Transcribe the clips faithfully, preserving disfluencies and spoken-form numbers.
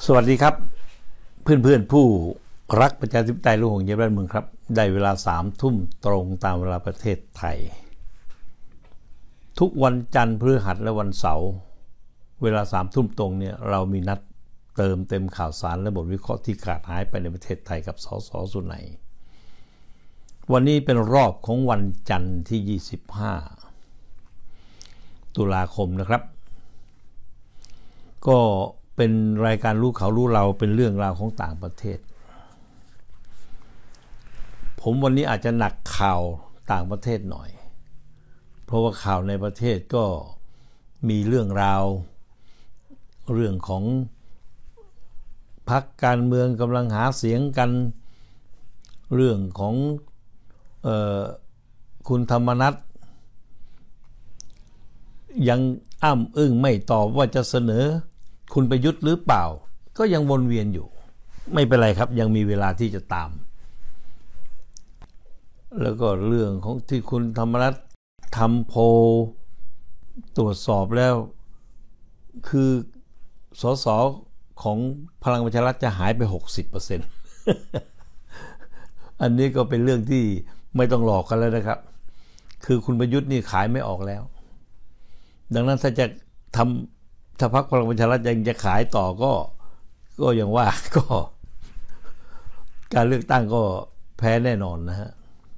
สวัสดีครับเพื่อนเพื่อนผู้รักประชาธิปไตยและห่วงใยบ้านเมืองครับได้เวลาสามทุ่มตรงตามเวลาประเทศไทยทุกวันจันทร์พฤหัสและวันเสาร์เวลาสามทุ่มตรงเนี่ยเรามีนัดเติมเต็มข่าวสารและบทวิเคราะห์ที่ขาดหายไปในประเทศไทยกับสสสุนัยวันนี้เป็นรอบของวันจันทร์ที่ยี่สิบห้าตุลาคมนะครับก็เป็นรายการรู้เขารู้เราเป็นเรื่องราวของต่างประเทศผมวันนี้อาจจะหนักข่าวต่างประเทศหน่อยเพราะว่าข่าวในประเทศก็มีเรื่องราวเรื่องของพรรคการเมืองกำลังหาเสียงกันเรื่องของเอ่อคุณธรรมนัสยังอ้ำอึ้งไม่ตอบว่าจะเสนอคุณประยุทธ์หรือเปล่าก็ยังวนเวียนอยู่ไม่เป็นไรครับยังมีเวลาที่จะตามแล้วก็เรื่องของที่คุณธรรมนัสทำโพลตรวจสอบแล้วคือสสของพลังประชารัฐจะหายไป หกสิบเปอร์เซ็นต์ อันนี้ก็เป็นเรื่องที่ไม่ต้องหลอกกันแล้วนะครับคือคุณประยุทธ์นี่ขายไม่ออกแล้วดังนั้นถ้าจะทำถ้าพรรคพลังประชารัฐยังจะขายต่อก็ก็อย่างว่าก็การเลือกตั้งก็แพ้แน่นอนนะฮะ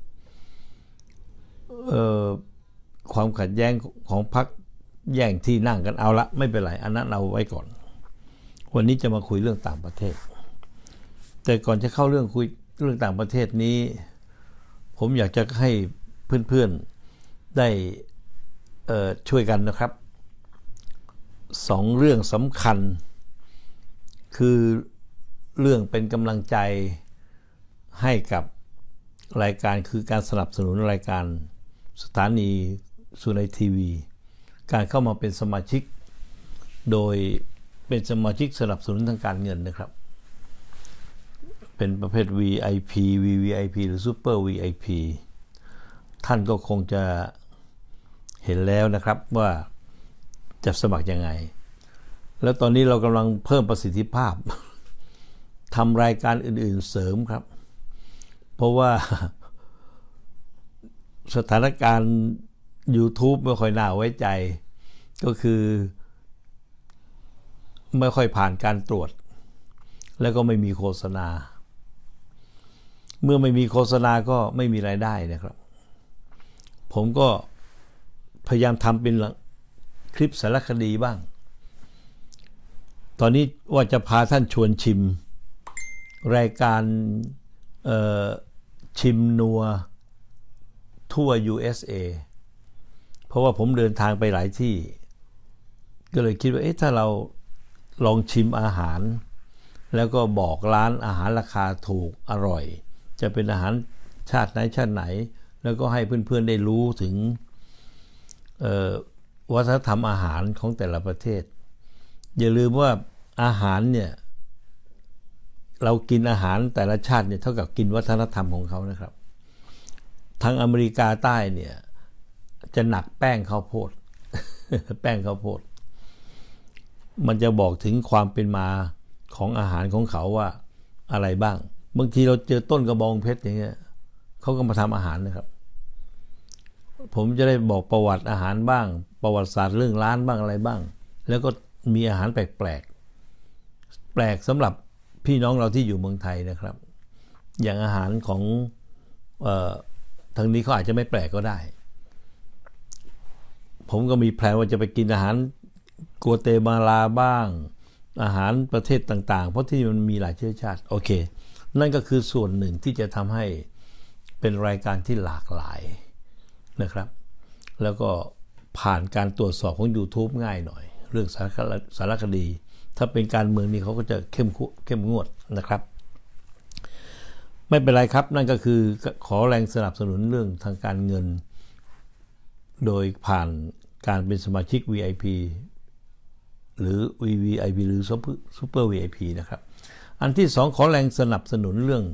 เอ่อความขัดแย้งของพรรคแย่งที่นั่งกันเอาละไม่เป็นไรอันนั้นเอาไว้ก่อนวันนี้จะมาคุยเรื่องต่างประเทศแต่ก่อนจะเข้าเรื่องคุยเรื่องต่างประเทศนี้ผมอยากจะให้เพื่อนๆได้เอ่อช่วยกันนะครับสองเรื่องสำคัญคือเรื่องเป็นกำลังใจให้กับรายการคือการสนับสนุนรายการสถานีสุนัยทีวีการเข้ามาเป็นสมาชิกโดยเป็นสมาชิกสนับสนุนทางการเงินนะครับเป็นประเภท วี ไอ พี วี วี ไอ พี หรือ Super วี ไอ พี ท่านก็คงจะเห็นแล้วนะครับว่าจะสมัครยังไงแล้วตอนนี้เรากำลังเพิ่มประสิทธิภาพทำรายการอื่นๆเสริมครับเพราะว่าสถานการณ์ YouTube ไม่ค่อยน่าไว้ใจก็คือไม่ค่อยผ่านการตรวจแล้วก็ไม่มีโฆษณาเมื่อไม่มีโฆษณาก็ไม่มีรายได้นะครับผมก็พยายามทำเป็นคลิปสารคดีบ้างตอนนี้ว่าจะพาท่านชวนชิมรายการชิมนัวทั่ว ยู เอส เอ เพราะว่าผมเดินทางไปหลายที่ก็เลยคิดว่าเอ๊ะถ้าเราลองชิมอาหารแล้วก็บอกร้านอาหารราคาถูกอร่อยจะเป็นอาหารชาติไหนชาติไหนแล้วก็ให้เพื่อนๆได้รู้ถึงวัฒนธรรมอาหารของแต่ละประเทศอย่าลืมว่าอาหารเนี่ยเรากินอาหารแต่ละชาติเนี่ยเท่ากับกินวัฒนธรรมของเขานะครับทางอเมริกาใต้เนี่ยจะหนักแป้งข้าวโพด แป้งข้าวโพดมันจะบอกถึงความเป็นมาของอาหารของเขาว่าอะไรบ้างบางทีเราเจอต้นกระบองเพชรอย่างเงี้ยเขาก็มาทำอาหารนะครับผมจะได้บอกประวัติอาหารบ้างประวัติศาสตร์เรื่องร้านบ้างอะไรบ้างแล้วก็มีอาหารแปลกๆแปลกสำหรับพี่น้องเราที่อยู่เมืองไทยนะครับอย่างอาหารของเอ่อทางนี้เขาอาจจะไม่แปลกก็ได้ผมก็มีแพลนว่าจะไปกินอาหารกัวเตมาลาบ้างอาหารประเทศต่างๆเพราะที่มันมีหลายเชื้อชาติโอเคนั่นก็คือส่วนหนึ่งที่จะทำให้เป็นรายการที่หลากหลายนะครับแล้วก็ผ่านการตรวจสอบของ YouTube ง่ายหน่อยเรื่องสารสารคดีถ้าเป็นการเมืองนี่เขาก็จะเข้มเข้มงวดนะครับไม่เป็นไรครับนั่นก็คือขอแรงสนับสนุนเรื่องทางการเงินโดยผ่านการเป็นสมาชิก วี ไอ พี หรือ วี วี ไอ พี หรือ Super วี ไอ พี นะครับอันที่สองขอแรงสนับสนุนเรื่อง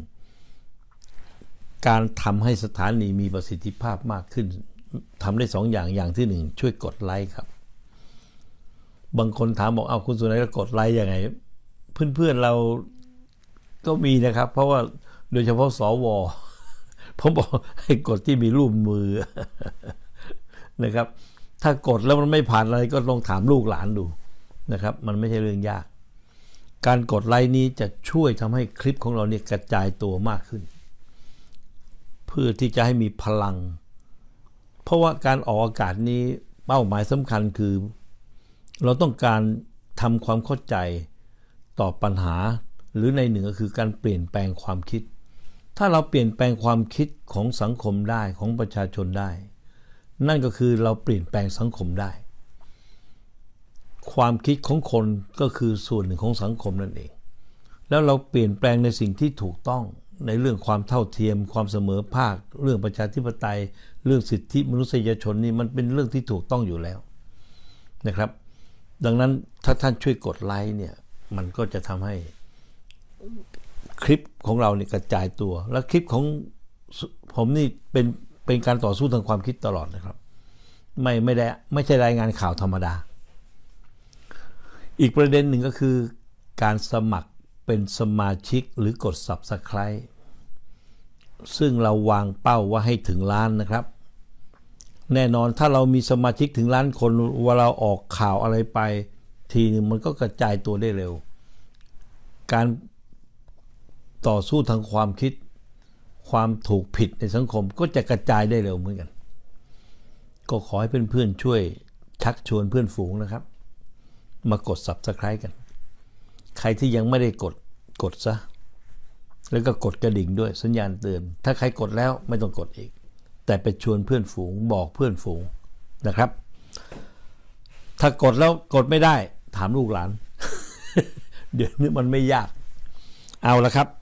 การทำให้สถานีมีประสิทธิภาพมากขึ้นทำได้สองอย่างอย่างที่หนึ่งช่วยกดไลค์ครับบางคนถามบอกเอาคุณสุนัยกดไลค์ยังไง เเพื่อนๆเราก็มีนะครับเพราะว่าโดยเฉพาะสวผมบอกให้กดที่มีรูปมือนะครับถ้ากดแล้วมันไม่ผ่านอะไรก็ลองถามลูกหลานดูนะครับมันไม่ใช่เรื่องยากการกดไลค์นี้จะช่วยทำให้คลิปของเราเนี่ยกระจายตัวมากขึ้นเพื่อที่จะให้มีพลังเพราะว่าการออกอากาศนี้เป้าหมายสำคัญคือเราต้องการทำความเข้าใจต่อปัญหาหรือในหนึ่งก็คือการเปลี่ยนแปลงความคิดถ้าเราเปลี่ยนแปลงความคิดของสังคมได้ของประชาชนได้นั่นก็คือเราเปลี่ยนแปลงสังคมได้ความคิดของคนก็คือส่วนหนึ่งของสังคมนั่นเองแล้วเราเปลี่ยนแปลงในสิ่งที่ถูกต้องในเรื่องความเท่าเทียมความเสมอภาคเรื่องประชาธิปไตยเรื่องสิทธิมนุษยชนนี่มันเป็นเรื่องที่ถูกต้องอยู่แล้วนะครับดังนั้นถ้าท่านช่วยกดไลค์เนี่ยมันก็จะทำให้คลิปของเราเนี่ยกระจายตัวและคลิปของผมนี่เป็นเป็นการต่อสู้ทางความคิดตลอดนะครับไม่ไม่ได้ไม่ใช่รายงานข่าวธรรมดาอีกประเด็นหนึ่งก็คือการสมัครเป็นสมาชิกหรือกด ซับสไครบ์ ซึ่งเราวางเป้าว่าให้ถึงล้านนะครับแน่นอนถ้าเรามีสมาชิกถึงล้านคนเวลาเราออกข่าวอะไรไปทีนึงมันก็กระจายตัวได้เร็วการต่อสู้ทางความคิดความถูกผิดในสังคมก็จะกระจายได้เร็วเหมือนกันก็ขอให้เพื่อนๆช่วยชักชวนเพื่อนฝูงนะครับมากด ซับสไครบ์ กันใครที่ยังไม่ได้กดกดซะแล้วก็กดกระดิ่งด้วยสัญญาณเตือนถ้าใครกดแล้วไม่ต้องกดอีกแต่ไปชวนเพื่อนฝูงบอกเพื่อนฝูงนะครับถ้ากดแล้วกดไม่ได้ถามลูกหลาน เดี๋ยวนี้มันไม่ยากเอาละครับ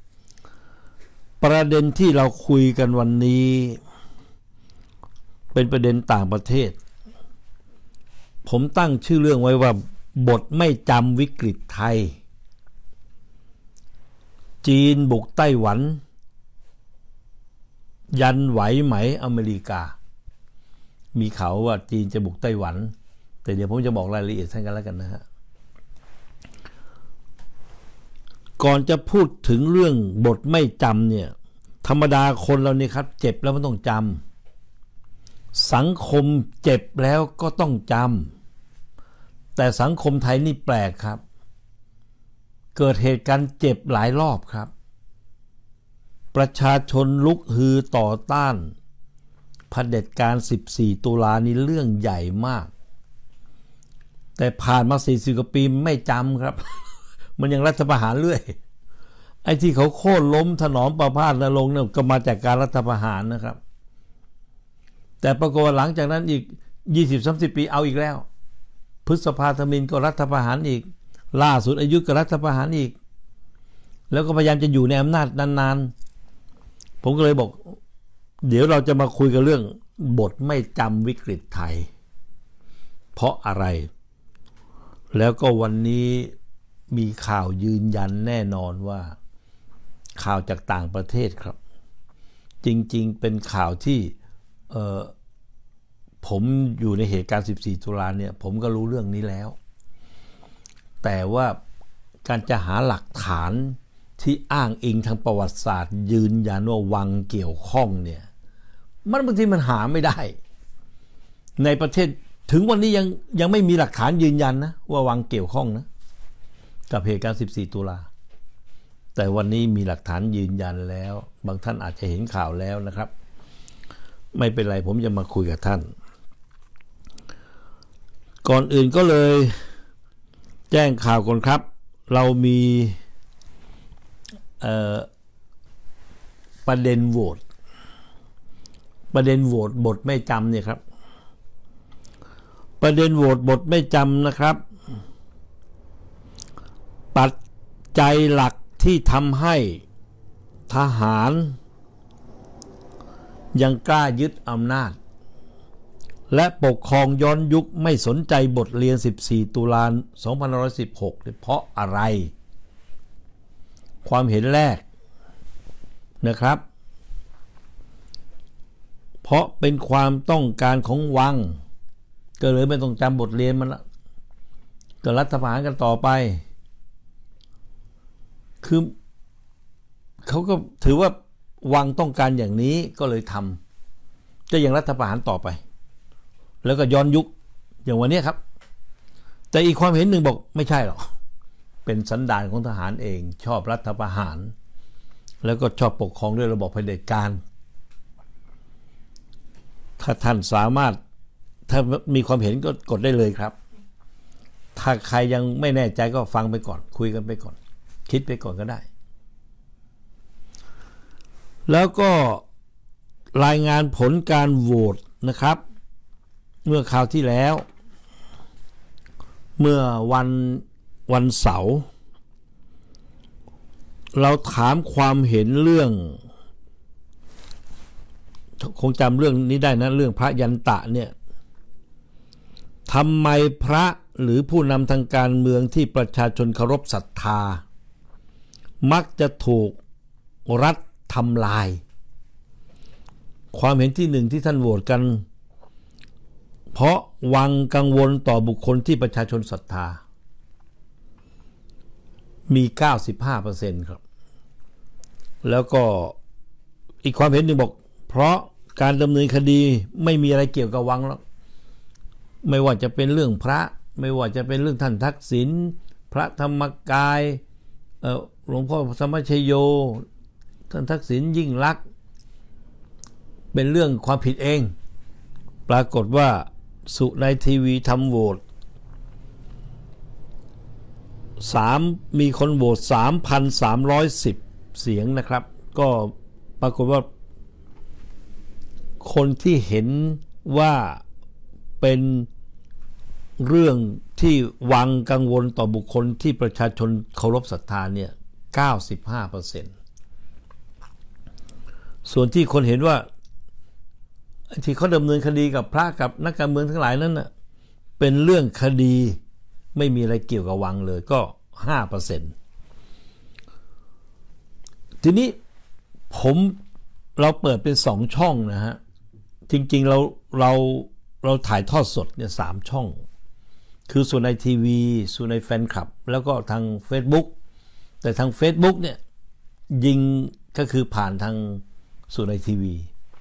ประเด็นที่เราคุยกันวันนี้เป็นประเด็นต่างประเทศผมตั้งชื่อเรื่องไว้ว่าบทไม่จำวิกฤตไทยจีนบุกไต้หวันยันไหวไหมอเมริกามีข่าวว่าจีนจะบุกไต้หวันแต่เดี๋ยวผมจะบอกรายละเอียดท่านกันแล้วกันนะฮะก่อนจะพูดถึงเรื่องบทไม่จำเนี่ยธรรมดาคนเราเนี่ยครับเจ็บแล้วมันต้องจำสังคมเจ็บแล้วก็ต้องจำแต่สังคมไทยนี่แปลกครับเกิดเหตุการณ์เจ็บหลายรอบครับประชาชนลุกฮือต่อต้านเผด็จการสิบสี่ตุลานี่เรื่องใหญ่มากแต่ผ่านมาสี่สิบกว่าปีไม่จำครับ มันยังรัฐประหารเรื่อยไอ้ที่เขาโค่นล้มถนอมประพาสนรงค์เนี่ยก็มาจากการรัฐประหารนะครับแต่ปรากฏหลังจากนั้นอีก ยี่สิบถึงสามสิบ ปีเอาอีกแล้วพฤษภาธมิฬก็รัฐประหารอีกล่าสุดอยุธก็รัฐประหารอีกแล้วก็พยายามจะอยู่ในอำนาจนานๆผมก็เลยบอกเดี๋ยวเราจะมาคุยกันเรื่องบทไม่จำวิกฤตไทยเพราะอะไรแล้วก็วันนี้มีข่าวยืนยันแน่นอนว่าข่าวจากต่างประเทศครับจริงๆเป็นข่าวที่เอ่อผมอยู่ในเหตุการณ์สิบสี่ตุลาเนี่ยผมก็รู้เรื่องนี้แล้วแต่ว่าการจะหาหลักฐานที่อ้างอิงทางประวัติศาสตร์ยืนยันว่าวังเกี่ยวข้องเนี่ยมันบางทีมันหาไม่ได้ในประเทศถึงวันนี้ยังยังไม่มีหลักฐานยืนยันนะว่าวังเกี่ยวข้องนะกับเหตุการณ์สิบสี่ตุลาแต่วันนี้มีหลักฐานยืนยันแล้วบางท่านอาจจะเห็นข่าวแล้วนะครับไม่เป็นไรผมจะมาคุยกับท่านก่อนอื่นก็เลยแจ้งข่าวก่อนครับเรามีประเด็นโหวตประเด็นโหวตบทไม่จำเนี่ยครับประเด็นโหวตบทไม่จำนะครับปัจจัยหลักที่ทำให้ทหารยังกล้ายึดอำนาจและปกครองย้อนยุคไม่สนใจบทเรียนสิบสี่ตุลาสองพันห้าร้อยสิบหกเพราะอะไรความเห็นแรกนะครับเพราะเป็นความต้องการของวังก็เลยไม่ต้องจำบทเรียนมันละก็รัฐประหารกันต่อไปคือเขาก็ถือว่าวังต้องการอย่างนี้ก็เลยทำจะอย่างรัฐประหารต่อไปแล้วก็ย้อนยุคอย่างวันนี้ครับแต่อีกความเห็นหนึ่งบอกไม่ใช่หรอกเป็นสันดานของทหารเองชอบรัฐประหารแล้วก็ชอบปกครองด้วยระบอบเผด็จการถ้าท่านสามารถถ้ามีความเห็นก็กดได้เลยครับถ้าใครยังไม่แน่ใจก็ฟังไปก่อนคุยกันไปก่อนคิดไปก่อนก็ได้แล้วก็รายงานผลการโหวตนะครับเมื่อคราวที่แล้วเมื่อวันวันเสาร์เราถามความเห็นเรื่องคงจำเรื่องนี้ได้นะเรื่องพระยันตะเนี่ยทำไมพระหรือผู้นำทางการเมืองที่ประชาชนเคารพศรัทธามักจะถูกรัฐทำลายความเห็นที่หนึ่งที่ท่านโหวตกันเพราะวังกังวลต่อบุคคลที่ประชาชนศรัทธามี เก้าสิบห้าเปอร์เซ็นต์ ครับแล้วก็อีกความเห็นหนึ่งบอกเพราะการดำเนินคดีไม่มีอะไรเกี่ยวกับวังแล้วไม่ว่าจะเป็นเรื่องพระไม่ว่าจะเป็นเรื่องท่านทักษิณพระธรรมกายหลวงพ่อธรรมชโยท่านทักษิณยิ่งลักษณ์เป็นเรื่องความผิดเองปรากฏว่าสุในทีวีทำโหวตสามมีคนโหวต สามพันสามร้อยสิบ เสียงนะครับก็ปรากฏว่าคนที่เห็นว่าเป็นเรื่องที่วังกังวลต่อบุคคลที่ประชาชนเคารพศรัทธาเนี่ย เก้าสิบห้าเปอร์เซ็นต์ ส่วนที่คนเห็นว่าที่เขาดำเนินคดีกับพระกับนักการเมืองทั้งหลายนั้นน่ะเป็นเรื่องคดีไม่มีอะไรเกี่ยวกับวังเลยก็ ห้าเปอร์เซ็นต์ ทีนี้ผมเราเปิดเป็นสองช่องนะฮะจริงๆเราเราเราถ่ายทอดสดเนี่ยสามช่องคือส่วนในทีวีส่วนในแฟนคลับแล้วก็ทาง Facebook แต่ทาง Facebook เนี่ยยิงก็คือผ่านทางส่วนในทีวี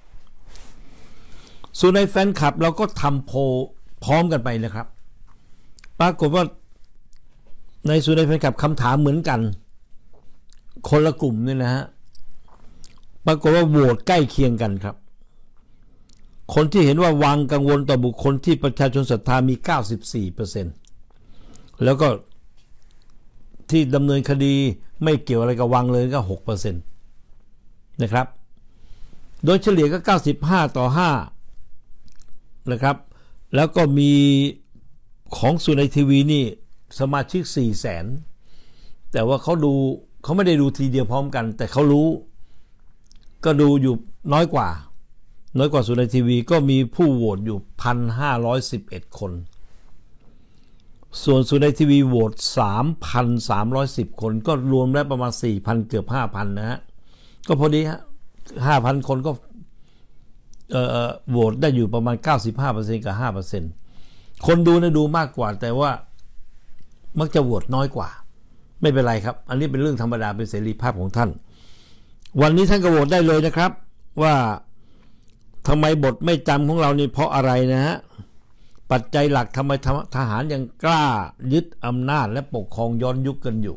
ส่วนในแฟนคลับเราก็ทำโพลพร้อมกันไปนะครับปรากฏว่าในส่วนในแฟนคลับคำถามเหมือนกันคนละกลุ่มนี่นะฮะปรากฏว่าโหวตใกล้เคียงกันครับคนที่เห็นว่าวังกังวลต่อบุคคลที่ประชาชนศรัทธามี เก้าสิบสี่เปอร์เซ็นต์ แล้วก็ที่ดำเนินคดีไม่เกี่ยวอะไรกับวังเลยก็ หกเปอร์เซ็นต์ นะครับโดยเฉลี่ยก็เก้าสิบห้าต่อห้านะครับแล้วก็มีของส่วนในทีวีนี่สมาชิก สี่แสน แต่ว่าเขาดูเขาไม่ได้ดูทีเดียวพร้อมกันแต่เขารู้ก็ดูอยู่น้อยกว่าน้อยกว่าส่วนในทีวีก็มีผู้โหวตอยู่ หนึ่งพันห้าร้อยสิบเอ็ด คนส่วนส่วนในทีวีโหวต สามพันสามร้อยสิบ คนก็รวมแล้วประมาณ สี่พัน เกือบ ห้าพัน นะฮะก็พอดีฮะ ห้าพัน คนก็เอ่อโหวตได้อยู่ประมาณ เก้าสิบห้าเปอร์เซ็นต์ กับ ห้าเปอร์เซ็นต์ คนดูนะดูมากกว่าแต่ว่ามักจะโหวตน้อยกว่าไม่เป็นไรครับอันนี้เป็นเรื่องธรรมดาเป็นเสรีภาพของท่านวันนี้ท่านก็โหวตได้เลยนะครับว่าทำไมบทไม่จำของเรานี่เพราะอะไรนะฮะปัจจัยหลักทำไมทหารยังกล้ายึดอำนาจและปกครองย้อนยุคกันอยู่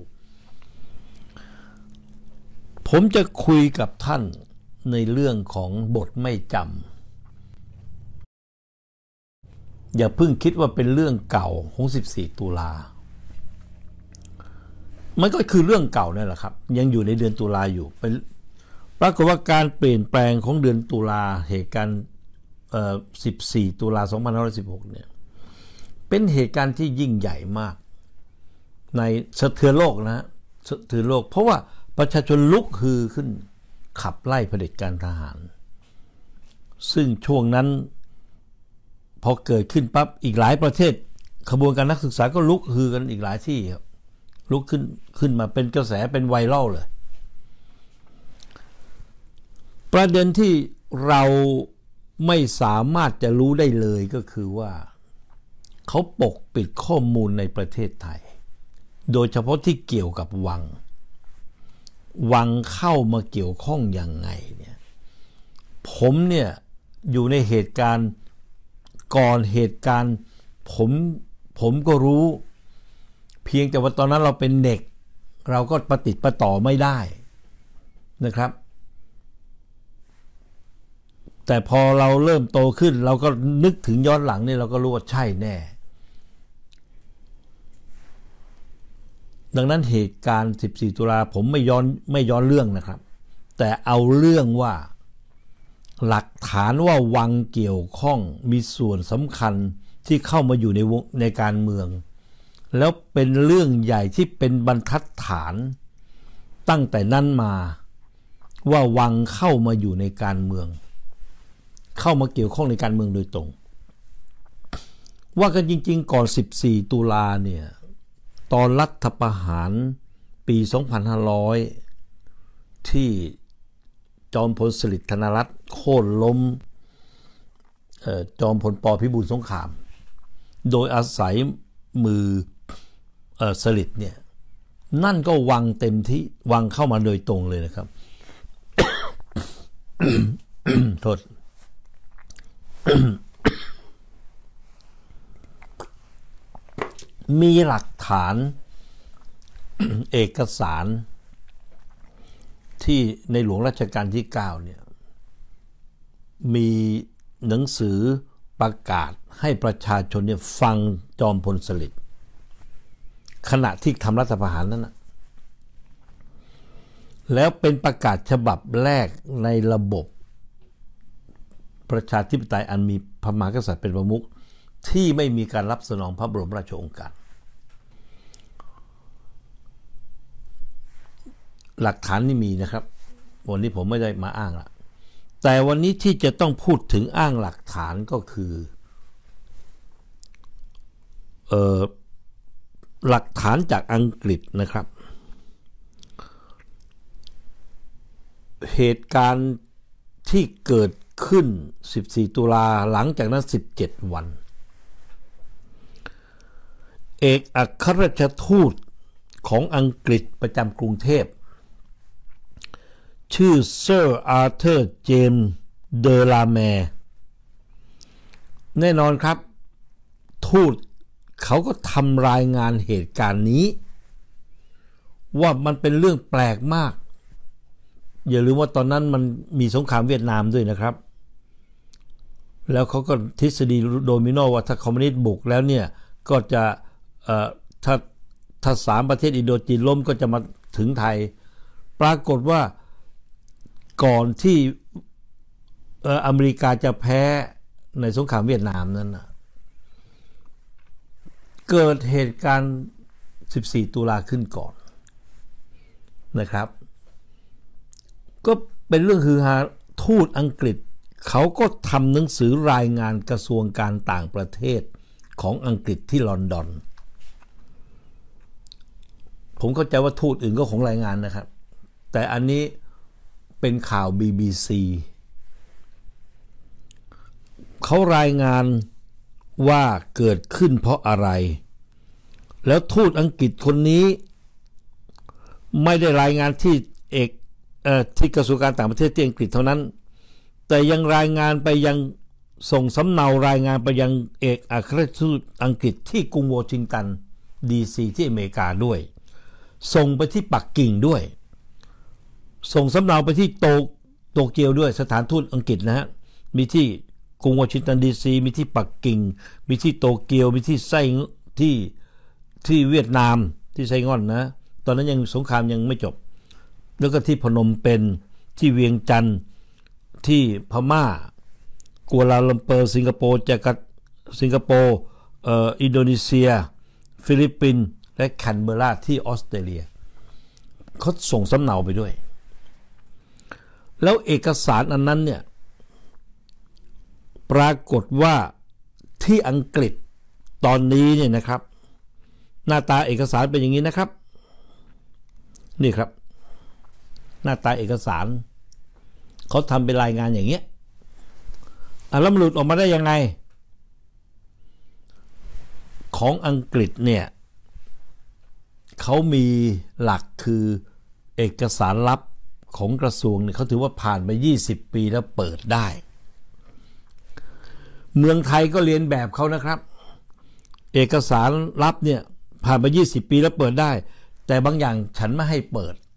ผมจะคุยกับท่านในเรื่องของบทไม่จำอย่าเพิ่งคิดว่าเป็นเรื่องเก่าของสิบสี่ตุลามันก็คือเรื่องเก่านั่นแหละครับยังอยู่ในเดือนตุลาอยู่เป็นปรากฏว่าการเปลี่ยนแปลงของเดือนตุลาเหตุการณ์สิบสี่ตุลาสองพันห้าร้อยสิบหกเนี่ยเป็นเหตุการณ์ที่ยิ่งใหญ่มากในสะเทือนโลกนะสะเทือนโลกเพราะว่าประชาชนลุกฮือขึ้นขับไล่เผด็จการทหารซึ่งช่วงนั้นพอเกิดขึ้นปั๊บอีกหลายประเทศขบวนการนักศึกษาก็ลุกฮือกันอีกหลายที่ครับลุกขึ้นขึ้นมาเป็นกระแสเป็นไวรัลเลยประเด็นที่เราไม่สามารถจะรู้ได้เลยก็คือว่าเขาปกปิดข้อมูลในประเทศไทยโดยเฉพาะที่เกี่ยวกับวังวังเข้ามาเกี่ยวข้องยังไงเนี่ยผมเนี่ยอยู่ในเหตุการณ์ก่อนเหตุการณ์ผมผมก็รู้เพียงแต่ว่าตอนนั้นเราเป็นเด็กเราก็ประติดประต่อไม่ได้นะครับแต่พอเราเริ่มโตขึ้นเราก็นึกถึงย้อนหลังนี่เราก็รู้ว่าใช่แน่ดังนั้นเหตุการณ์สิบสี่ตุลาผมไม่ย้อนไม่ย้อนเรื่องนะครับแต่เอาเรื่องว่าหลักฐานว่าวังเกี่ยวข้องมีส่วนสำคัญที่เข้ามาอยู่ในวงในการเมืองแล้วเป็นเรื่องใหญ่ที่เป็นบรรทัดฐานตั้งแต่นั้นมาว่าวังเข้ามาอยู่ในการเมืองเข้ามาเกี่ยวข้องในการเมืองโดยตรงว่ากันจริงๆก่อนสิบสี่ตุลาเนี่ยตอนรัฐประหารปีสองพันห้าร้อยที่จอมพลสฤษดิ์ธนรัตน์โค่นล้มจอมพลป.พิบูลสงครามโดยอาศัยมือสฤษดิ์เนี่ยนั่นก็วังเต็มที่วังเข้ามาโดยตรงเลยนะครับ โทษ มีหลักฐาน เอกสารที่ในหลวงรัชกาลที่เก้าเนี่ยมีหนังสือประกาศให้ประชาชนเนี่ยฟังจอมพลสฤษดิ์ขณะที่ทำรัฐประหารนั้นนะแล้วเป็นประกาศฉบับแรกในระบบประชาธิปไตยอันมีพระมหากษัตริย์เป็นประมุขที่ไม่มีการรับสนองพระบรมราชโองการหลักฐานนี่มีนะครับวันนี้ผมไม่ได้มาอ้างละแต่วันนี้ที่จะต้องพูดถึงอ้างหลักฐานก็คือเอ่อหลักฐานจากอังกฤษนะครับเหตุการณ์ที่เกิดขึ้นสิบสี่ตุลาหลังจากนั้นสิบเจ็ดวันเอกอัครราชทูตของอังกฤษประจำกรุงเทพชื่อเซอร์อาร์เธอร์เจมส์เดอลาแมร์แน่นอนครับทูตเขาก็ทำรายงานเหตุการณ์นี้ว่ามันเป็นเรื่องแปลกมากอย่าลืมว่าตอนนั้นมันมีสงครามเวียดนามด้วยนะครับแล้วเขาก็ทฤษฎีโดมิโนว่าถ้าคอมมิวนิสต์บุกแล้วเนี่ยก็จะเอ่อถ้าถ้าสามประเทศอินโดจีนล้มก็จะมาถึงไทยปรากฏว่าก่อนที่เอ่ออเมริกาจะแพ้ในสงครามเวียดนามนั้นนะเกิดเหตุการณ์สิบสี่ตุลาขึ้นก่อนนะครับก็เป็นเรื่องฮือฮาทูตอังกฤษเขาก็ทำหนังสือรายงานกระทรวงการต่างประเทศของอังกฤษที่ลอนดอนผมเข้าใจว่าทูตอื่นก็คงรายงานนะครับแต่อันนี้เป็นข่าว บี บี ซี เขารายงานว่าเกิดขึ้นเพราะอะไรแล้วทูตอังกฤษคนนี้ไม่ได้รายงานที่เอกเอ่อที่กระทรวงการต่างประเทศที่อังกฤษเท่านั้นแต่ยังรายงานไปยังส่งสำเนารายงานไปยังเอกอัครราชทูตอังกฤษที่กรุงวอชิงตันดีซีที่อเมริกาด้วยส่งไปที่ปักกิ่งด้วยส่งสำเนาไปที่โตโตเกียวด้วยสถานทูตอังกฤษนะฮะมีที่กรุงวอชิงตันดีซีมีที่ปักกิ่งมีที่โตเกียวมีที่ไส้ที่ที่เวียดนามที่ไซงอนนะตอนนั้นยังสงครามยังไม่จบแล้วก็ที่พนมเปญที่เวียงจันทร์ที่พม่ากัวลาลัมเปอร์สิงคโปร์จาการ์ตาสิงคโปร์เอ่ออินโดนีเซียฟิลิปปินส์และแคนเบอราที่ออสเตรเลียเขาส่งสำเนาไปด้วยแล้วเอกสารอันนั้นเนี่ยปรากฏว่าที่อังกฤษตอนนี้เนี่ยนะครับหน้าตาเอกสารเป็นอย่างนี้นะครับนี่ครับหน้าตาเอกสารเขาทำเป็นรายงานอย่างเงี้ยอ่ะแล้วมันหลุดออกมาได้ยังไงของอังกฤษเนี่ยเขามีหลักคือเอกสารลับของกระทรวงเนี่ยเขาถือว่าผ่านไปยี่สิบปีแล้วเปิดได้เมืองไทยก็เรียนแบบเขานะครับเอกสารลับเนี่ยผ่านไปยี่สิบปีแล้วเปิดได้แต่บางอย่างฉันไม่ให้เปิด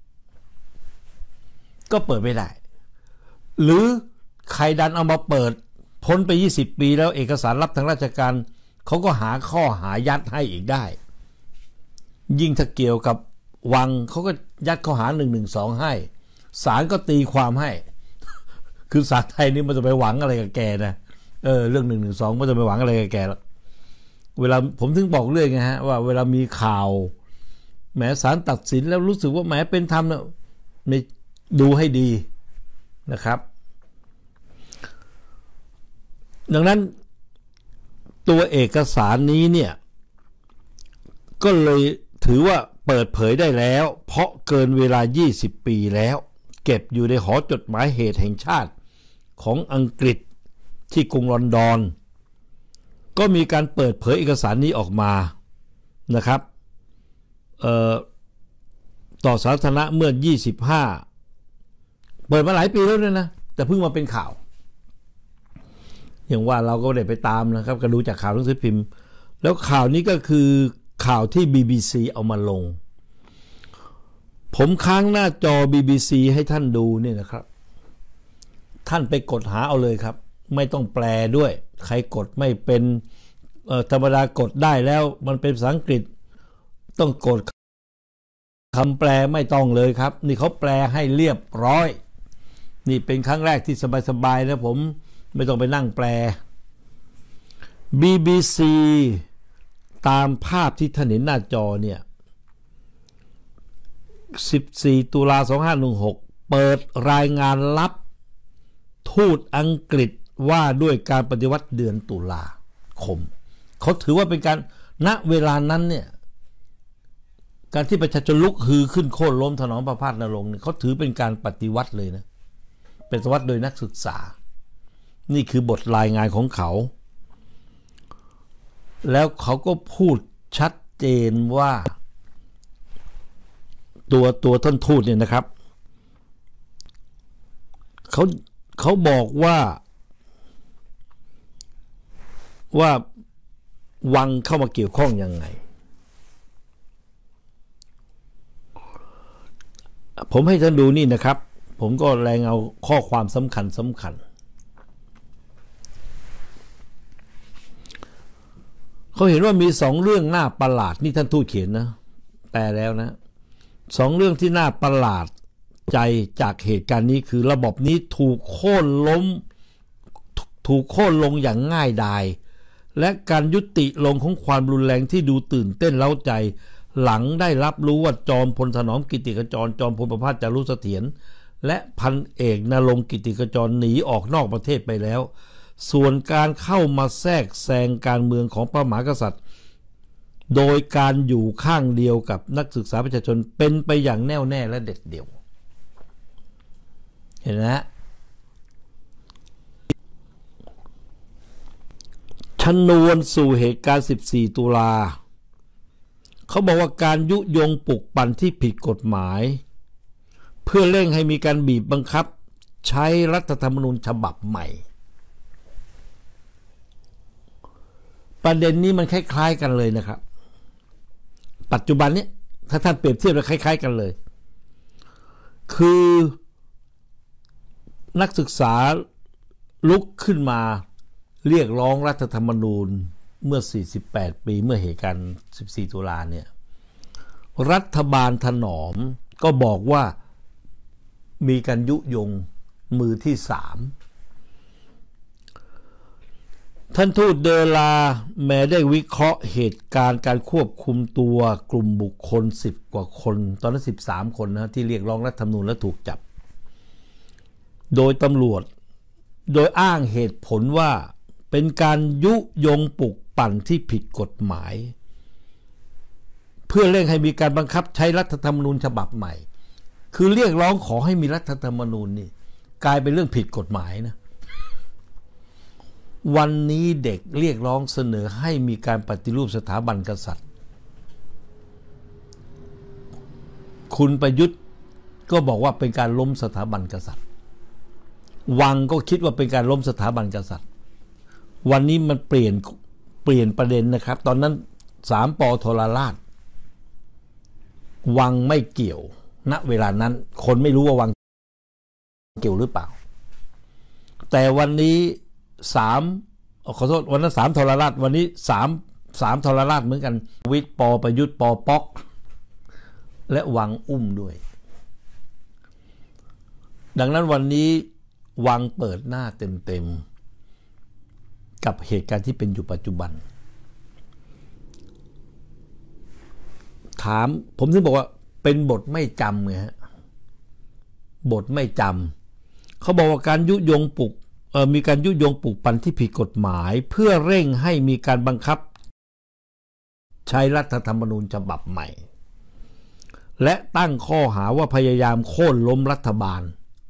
ก็เปิดไม่ได้หรือใครดันเอามาเปิดพ้นไปยี่สิบปีแล้วเอกสารลับทางราชการเขาก็หาข้อหายัดให้อีกได้ยิ่งถ้าเกี่ยวกับวังเขาก็ยัดข้อหาหนึ่งหนึ่งสองให้ศาลก็ตีความให้คือศาลไทยนี่มันจะไปหวังอะไรกับแกนะเออเรื่องหนึ่งหนึ่งสองมันจะไปหวังอะไรกับแกแล้วเวลาผมถึงบอกเรื่องไงฮะว่าเวลามีข่าวแหมศาลตัดสินแล้วรู้สึกว่าแหมเป็นธรรมนะไม่ดูให้ดีนะครับดังนั้นตัวเอกสารนี้เนี่ยก็เลยถือว่าเปิดเผยได้แล้วเพราะเกินเวลายี่สิบปีแล้วเก็บอยู่ในหอจดหมายเหตุแห่งชาติของอังกฤษที่กรุงลอนดอนก็มีการเปิดเผยเอกสารนี้ออกมานะครับต่อสาธารณะเมื่อยี่สิบห้าเปิดมาหลายปีแล้วเนี่ยนะแต่เพิ่งมาเป็นข่าวอย่างว่าเราก็ได้ไปตามนะครับก็ดูจากข่าวหนังสือพิมพ์แล้วข่าวนี้ก็คือข่าวที่ บี บี ซี เอามาลงผมค้างหน้าจอ บี บี ซี ให้ท่านดูเนี่ยนะครับท่านไปกดหาเอาเลยครับไม่ต้องแปลด้วยใครกดไม่เป็นธรรมดากดได้แล้วมันเป็นภาษาอังกฤษต้องกดคำแปลไม่ต้องเลยครับนี่เขาแปลให้เรียบร้อยนี่เป็นครั้งแรกที่สบายๆนะผมไม่ต้องไปนั่งแปล บี บี ซี ตามภาพที่ท่านเห็นหน้าจอเนี่ยสิบสี่ตุลาสองพันห้าร้อยสิบหกเปิดรายงานลับทูตอังกฤษว่าด้วยการปฏิวัติเดือนตุลาคมเขาถือว่าเป็นการณเวลานั้นเนี่ยการที่ประชาชนลุกฮือขึ้นโค่นล้มถนอมประพาสนรงค์เนี่ยเขาถือเป็นการปฏิวัติเลยนะเป็นปฏิวัติโดยนักศึกษานี่คือบทรายงานของเขาแล้วเขาก็พูดชัดเจนว่าตัวตัวท่านทูตเนี่ยนะครับเขาเขาบอกว่าว่าวังเข้ามาเกี่ยวข้องยังไงผมให้ท่านดูนี่นะครับผมก็แรงเอาข้อความสำคัญสำคัญเขาเห็นว่ามีสองเรื่องน่าประหลาดนี่ท่านทูตเขียนนะแปลแล้วนะสองเรื่องที่น่าประหลาดใจจากเหตุการณ์นี้คือระบบนี้ถูกโค่นล้มถูกโค่นลงอย่างง่ายดายและการยุติลงของความรุนแรงที่ดูตื่นเต้นเล้าใจหลังได้รับรู้ว่าจอมพลถนอมกิติขจรจอมพลประภาสจารุเสถียรและพันเอกณรงค์กิติขจรหนีออกนอกประเทศไปแล้วส่วนการเข้ามาแทรกแซงการเมืองของพระมหากษัตริย์โดยการอยู่ข้างเดียวกับนักศึกษาประชาชนเป็นไปอย่างแน่วแน่และเด็ดเดี่ยวเห็นไหมฮะชนวนสู่เหตุการณ์สิบสี่ตุลาเขาบอกว่าการยุยงปลุกปั่นที่ผิดกฎหมายเพื่อเร่งให้มีการบีบบังคับใช้รัฐธรรมนูญฉบับใหม่ประเด็นนี้มันคล้ายๆกันเลยนะครับปัจจุบันนี้ถ้าท่านเปรียบเทียบแล้วคล้ายๆกันเลยคือนักศึกษาลุกขึ้นมาเรียกร้องรัฐธรรมนูญเมื่อสี่สิบแปดปีเมื่อเหตุการณ์สิบสี่ตุลาเนี่ยรัฐบาลถนอมก็บอกว่ามีการยุยงมือที่สามท่านทูตเดลาแม้ได้วิเคราะห์เหตุการณ์การควบคุมตัวกลุ่มบุคคลสิบกว่าคนตอนนั้นสิบสามคนนะที่เรียกร้องรัฐธรรมนูญและถูกจับโดยตำรวจโดยอ้างเหตุผลว่าเป็นการยุยงปลุกปั่นที่ผิดกฎหมายเพื่อเร่งให้มีการบังคับใช้รัฐธรรมนูญฉบับใหม่คือเรียกร้องขอให้มีรัฐธรรมนูญนี่กลายเป็นเรื่องผิดกฎหมายนะวันนี้เด็กเรียกร้องเสนอให้มีการปฏิรูปสถาบันกษัตริย์คุณประยุทธ์ก็บอกว่าเป็นการล้มสถาบันกษัตริย์วังก็คิดว่าเป็นการล้มสถาบันกษัตริย์วันนี้มันเปลี่ยนเปลี่ยนประเด็นนะครับตอนนั้นสามปทรราชวังไม่เกี่ยวณเวลานั้นคนไม่รู้ว่าวังเกี่ยวหรือเปล่าแต่วันนี้สามขอโทษวันนั้นสามทรราชวันนี้สามสามทรราชเหมือนกันวิทย์ปประยุทธ์ปป๊อกและวังอุ้มด้วยดังนั้นวันนี้วังเปิดหน้าเต็มๆกับเหตุการณ์ที่เป็นอยู่ปัจจุบันถามผมถึงบอกว่าเป็นบทไม่จำไงฮะบทไม่จำเขาบอกว่าการยุยงปลุกเอ่อมีการยุยงปลุกปั่นที่ผิดกฎหมายเพื่อเร่งให้มีการบังคับใช้รัฐธรรมนูญฉบับใหม่และตั้งข้อหาว่าพยายามโค่นล้มรัฐบาล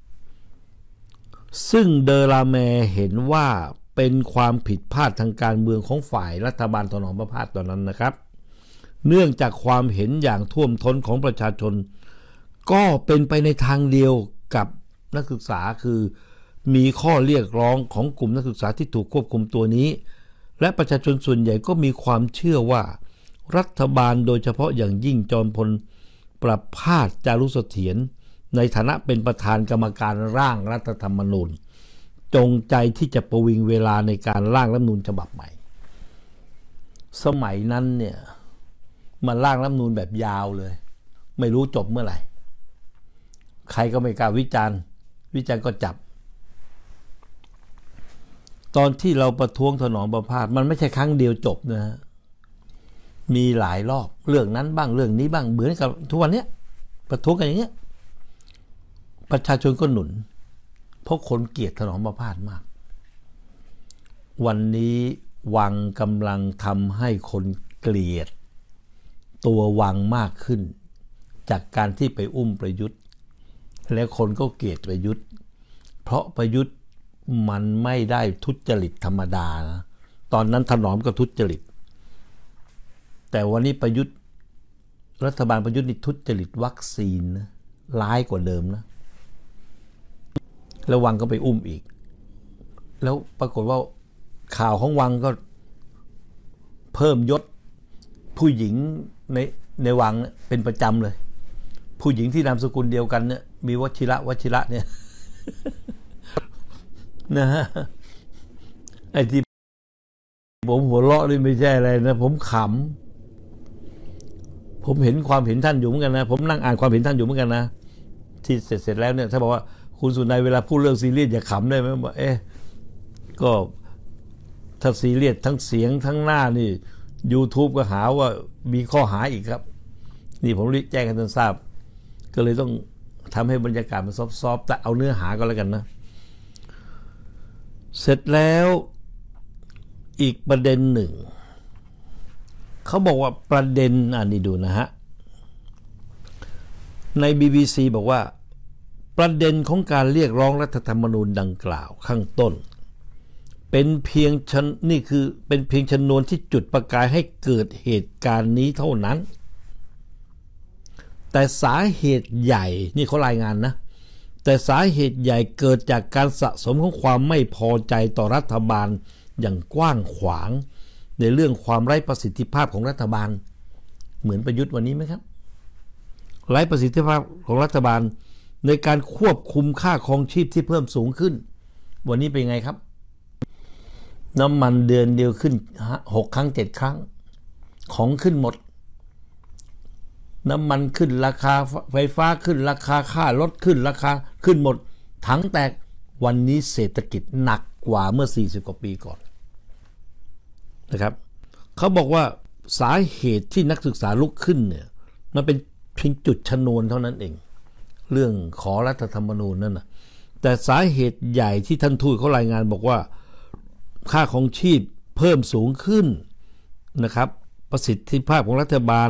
ซึ่งเดอลาแมเห็นว่าเป็นความผิดพลาดทางการเมืองของฝ่ายรัฐบาลถนอมพระพาทตอนนั้นนะครับเนื่องจากความเห็นอย่างท่วมท้นของประชาชนก็เป็นไปในทางเดียวกับนักศึกษาคือมีข้อเรียกร้องของกลุ่มนักศึกษาที่ถูกควบคุมตัวนี้และประชาชนส่วนใหญ่ก็มีความเชื่อว่ารัฐบาลโดยเฉพาะอย่างยิ่งจอมพลประภาสจารุเสถียรในฐานะเป็นประธานกรรมการร่างรัฐธรรมนูญจงใจที่จะประวิงเวลาในการร่างรัฐธรรมนูญฉบับใหม่สมัยนั้นเนี่ยมันร่างรัฐธรรมนูญแบบยาวเลยไม่รู้จบเมื่อไหร่ใครก็ไม่กล้าวิจารณ์วิจารณ์ก็จับตอนที่เราประท้วงถนอมประภาสมันไม่ใช่ครั้งเดียวจบนะฮะมีหลายรอบเรื่องนั้นบ้างเรื่องนี้บ้างเหมือนกับทุกวันนี้ประท้วงกันอย่างเงี้ยประชาชนก็หนุนเพราะคนเกลียดถนอมประภาสมากวันนี้วังกำลังทำให้คนเกลียดตัววังมากขึ้นจากการที่ไปอุ้มประยุทธ์และคนก็เกลียดประยุทธ์เพราะประยุทธ์มันไม่ได้ทุจริตธรรมดานะตอนนั้นถนอมก็ทุจริตแต่วันนี้ประยุทธ์รัฐบาลประยุทธ์นี่ทุจริตวัคซีนนะร้ายกว่าเดิมนะแล้ววังก็ไปอุ้มอีกแล้วปรากฏว่าข่าวของวังก็เพิ่มยศผู้หญิงในในวังเป็นประจำเลยผู้หญิงที่นามสกุลเดียวกันเนี่ยมีวชิระวชิระเนี่ยนะฮะไอ้ที่ผมหัวเราะนี่ไม่ใช่อะไรนะผมขำผมเห็นความเห็นท่านอยู่เหมือนกันนะผมนั่งอ่านความเห็นท่านอยู่เหมือนกันนะที่เสร็จเสร็จแล้วเนี่ยถ้าบอกว่าคุณสุนัยเวลาพูดเรื่องซีเรียสอย่าขำได้ไหมว่าเอ๊ะก็ถ้าซีเรียสทั้งเสียงทั้งหน้านี่ YouTube ก็หาว่ามีข้อหาอีกครับนี่ผมรีบแจ้งให้ท่านทราบก็เลยต้องทำให้บรรยากาศมันซอฟๆแต่เอาเนื้อหาก็แล้วกันนะเสร็จแล้วอีกประเด็นหนึ่งเขาบอกว่าประเด็นอันนี้ดูนะฮะใน บี บี ซี บอกว่าประเด็นของการเรียกร้องรัฐธรรมนูญดังกล่าวข้างต้นเป็นเพียงชนนี่คือเป็นเพียงชนวนที่จุดประกายให้เกิดเหตุการณ์นี้เท่านั้นแต่สาเหตุใหญ่นี่เขารายงานนะแต่สาเหตุใหญ่เกิดจากการสะสมของความไม่พอใจต่อรัฐบาลอย่างกว้างขวางในเรื่องความไร้ประสิทธิภาพของรัฐบาลเหมือนประยุทธ์วันนี้ไหมครับไร้ประสิทธิภาพของรัฐบาลในการควบคุมค่าครองชีพที่เพิ่มสูงขึ้นวันนี้เป็นไงครับน้ำมันเดือนเดียวขึ้นหกครั้งเจ็ดครั้งของขึ้นหมดน้ำมันขึ้นราคาไฟฟ้าขึ้นราคาค่ารถขึ้นราคาขึ้นหมดถังแตกวันนี้เศรษฐกิจหนักกว่าเมื่อสี่สิบกว่าปีก่อนนะครับเขาบอกว่าสาเหตุที่นักศึกษาลุกขึ้นเนี่ยมันเป็นเพียงจุดชนวนเท่านั้นเองเรื่องขอรัฐธรรมนูญนั่นนะแต่สาเหตุใหญ่ที่ท่านทูตเขารายงานบอกว่าค่าของชีพเพิ่มสูงขึ้นนะครับประสิทธิภาพของรัฐบาล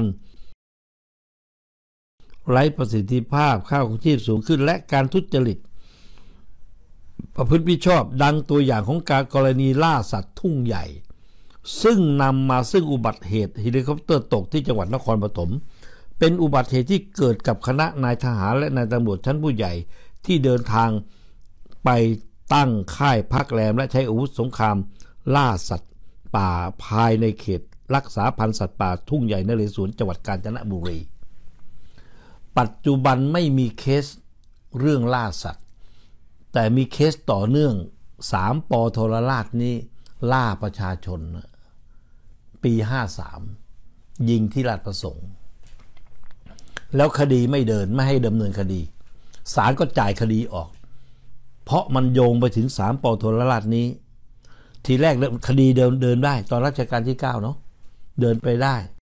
ไร้ประสิทธิภาพค่าของชีพสูงขึ้นและการทุจริตประพฤติมิชอบดังตัวอย่างของการกรณีล่าสัตว์ทุ่งใหญ่ซึ่งนำมาซึ่งอุบัติเหตุเฮลิคอปเตอร์ตกที่จังหวัดนครปฐมเป็นอุบัติเหตุที่เกิดกับคณะนายทหารและนายตำรวจชั้นผู้ใหญ่ที่เดินทางไปตั้งค่ายพักแรมและใช้อาวุธสงครามล่าสัตว์ป่าภายในเขตรักษาพันธุ์สัตว์ป่าทุ่งใหญ่นเรศวรจังหวัดกาญจนบุรีปัจจุบันไม่มีเคสเรื่องล่าสัตว์แต่มีเคสต่อเนื่องสามปโทรราชนี้ล่าประชาชนปีห้าสามยิงที่ลาดประสงค์แล้วคดีไม่เดินไม่ให้ดำเนินคดีศาลก็จ่ายคดีออกเพราะมันโยงไปถึงสามปโทรราชนี้ทีแรกคดีเดินเดินได้ตอนรัชกาลที่เก้าเนาะเดินไปได้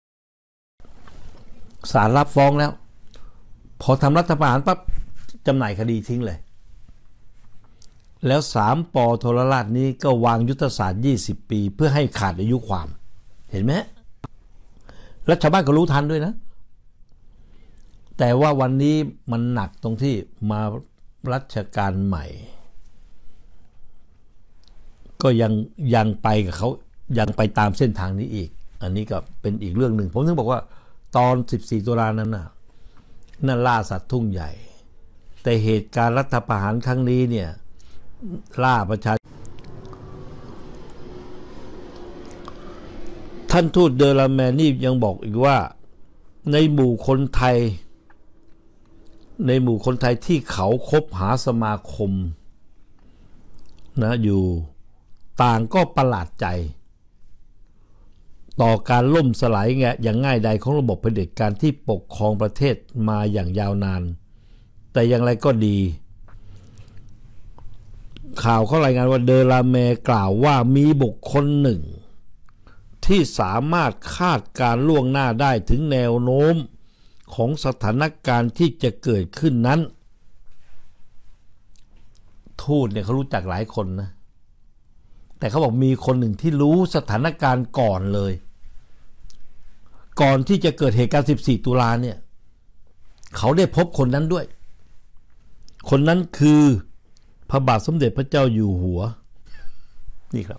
ศาลรับฟ้องแล้วพอทำรัฐประหารปั๊บจำหน่ายคดีทิ้งเลยแล้วสามปโทรราชนี้ก็วางยุทธศาสตร์ยี่สิบปีเพื่อให้ขาดอายุความเห็นไหมและชาวบ้านก็รู้ทันด้วยนะแต่ว่าวันนี้มันหนักตรงที่มารัชกาลใหม่ก็ยังยังไปกับเขายังไปตามเส้นทางนี้อีกอันนี้ก็เป็นอีกเรื่องหนึ่งผมถึงบอกว่าตอนสิบสี่ตุลานั้นน่ะนั่นล่าสัตว์ทุ่งใหญ่แต่เหตุการณ์รัฐประหารครั้งนี้เนี่ยล่าประชาท่านทูตเดอราแมนนี่ยังบอกอีกว่าในหมู่คนไทยในหมู่คนไทยที่เขาคบหาสมาคมนะอยู่ต่างก็ประหลาดใจต่อการล่มสลายอย่างง่ายดายของระบบเผด็จการที่ปกครองประเทศมาอย่างยาวนานแต่อย่างไรก็ดีข่าวเขารายงานว่าเดอราแมกล่าวว่ามีบุคคลหนึ่งที่สามารถคาดการล่วงหน้าได้ถึงแนวโน้มของสถานการณ์ที่จะเกิดขึ้นนั้นทูตเนี่ยเขารู้จักหลายคนนะแต่เขาบอกมีคนหนึ่งที่รู้สถานการณ์ก่อนเลยก่อนที่จะเกิดเหตุการณ์สิบสี่ตุลาเนี่ยเขาได้พบคนนั้นด้วยคนนั้นคือพระบาทสมเด็จพระเจ้าอยู่หัวนี่ครับ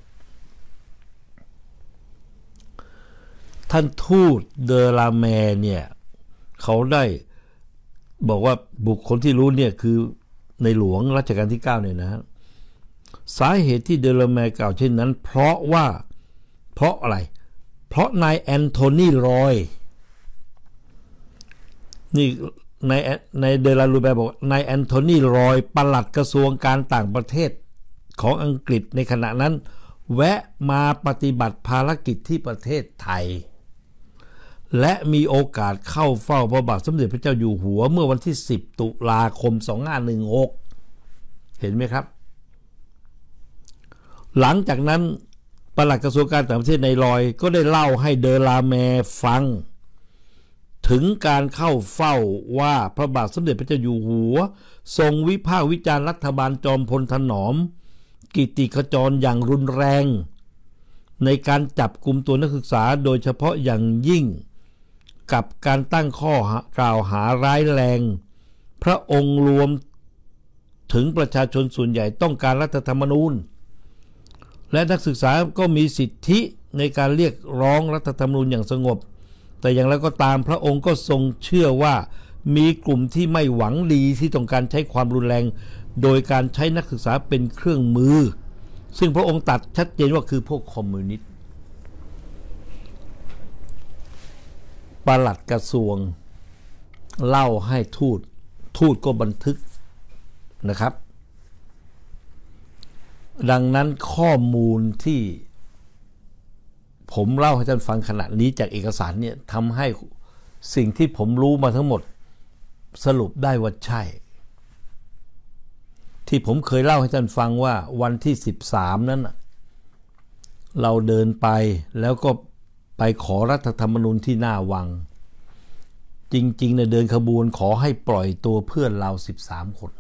ท่านทูตเดอราแมเนี่ยเขาได้บอกว่าบุคคลที่รู้เนี่ยคือในหลวงรัชกาลที่เก้าเนี่ยนะสาเหตุที่เดอราแมกล่าวเช่นนั้นเพราะว่าเพราะอะไรเพราะนายแอนโทนีรอยนี่ในในเดอราลูแบบอกนายแอนโทนีรอยปลัดกระทรวงการต่างประเทศของอังกฤษในขณะนั้นแวะมาปฏิบัติภารกิจที่ประเทศไทยและมีโอกาสเข้าเฝ้าพระบาทสมเด็จพระเจ้าอยู่หัวเมื่อวันที่สิบตุลาคมสองพันห้าร้อยสิบหกเห็นไหมครับหลังจากนั้นปลัดกระทรวงการต่างประเทศในรอยก็ได้เล่าให้เดอราแมฟังถึงการเข้าเฝ้าว่าพระบาทสมเด็จพระเจ้าอยู่หัวทรงวิพากษ์วิจารณ์รัฐบาลจอมพลถนอมกิติขจรอย่างรุนแรงในการจับกุมตัวนักศึกษาโดยเฉพาะอย่างยิ่งกับการตั้งข้อกล่าวหาร้ายแรงพระองค์รวมถึงประชาชนส่วนใหญ่ต้องการรัฐธรรมนูญและนักศึกษาก็มีสิทธิในการเรียกร้องรัฐธรรมนูญอย่างสงบแต่อย่างไรก็ตามพระองค์ก็ทรงเชื่อว่ามีกลุ่มที่ไม่หวังดีที่ต้องการใช้ความรุนแรงโดยการใช้นักศึกษาเป็นเครื่องมือซึ่งพระองค์ตรัสชัดเจนว่าคือพวกคอมมิวนิสต์ปลัดกระทรวงเล่าให้ทูตทูตก็บันทึกนะครับดังนั้นข้อมูลที่ผมเล่าให้ท่านฟังขณะนี้จากเอกสารเนี่ยทำให้สิ่งที่ผมรู้มาทั้งหมดสรุปได้ว่าใช่ที่ผมเคยเล่าให้ท่านฟังว่าวันที่สิบสามนั้นเราเดินไปแล้วก็ไปขอรัฐธรรมนูญที่หน้าวังจริงๆเนี่ยเดินขบวนขอให้ปล่อยตัวเพื่อนเราสิบสามคน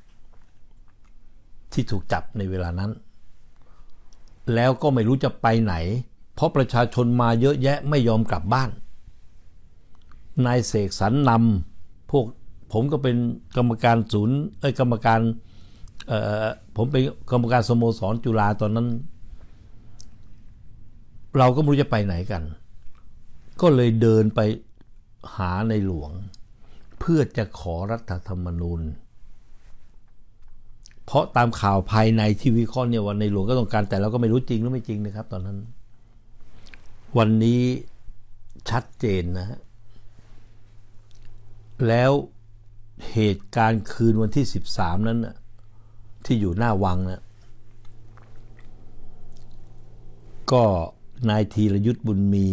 ที่ถูกจับในเวลานั้นแล้วก็ไม่รู้จะไปไหนเพราะประชาชนมาเยอะแยะไม่ยอมกลับบ้านนายเสกสรรนำพวกผมก็เป็นกรรมการศูนย์เอ้ยกรรมการเอ่อผมเป็นกรรมการสโมสรจุฬาตอนนั้นเราก็ไม่รู้จะไปไหนกันก็เลยเดินไปหาในหลวงเพื่อจะขอรัฐธรรมนูญเพราะตามข่าวภายในที่วิเคราะห์เนี่ยว่าในหลวงก็ต้องการแต่เราก็ไม่รู้จริงหรือไม่จริงนะครับตอนนั้นวันนี้ชัดเจนนะฮะแล้วเหตุการณ์คืนวันที่สิบสามนั้นนะที่อยู่หน้าวังนะก็นายธีรยุทธบุญมี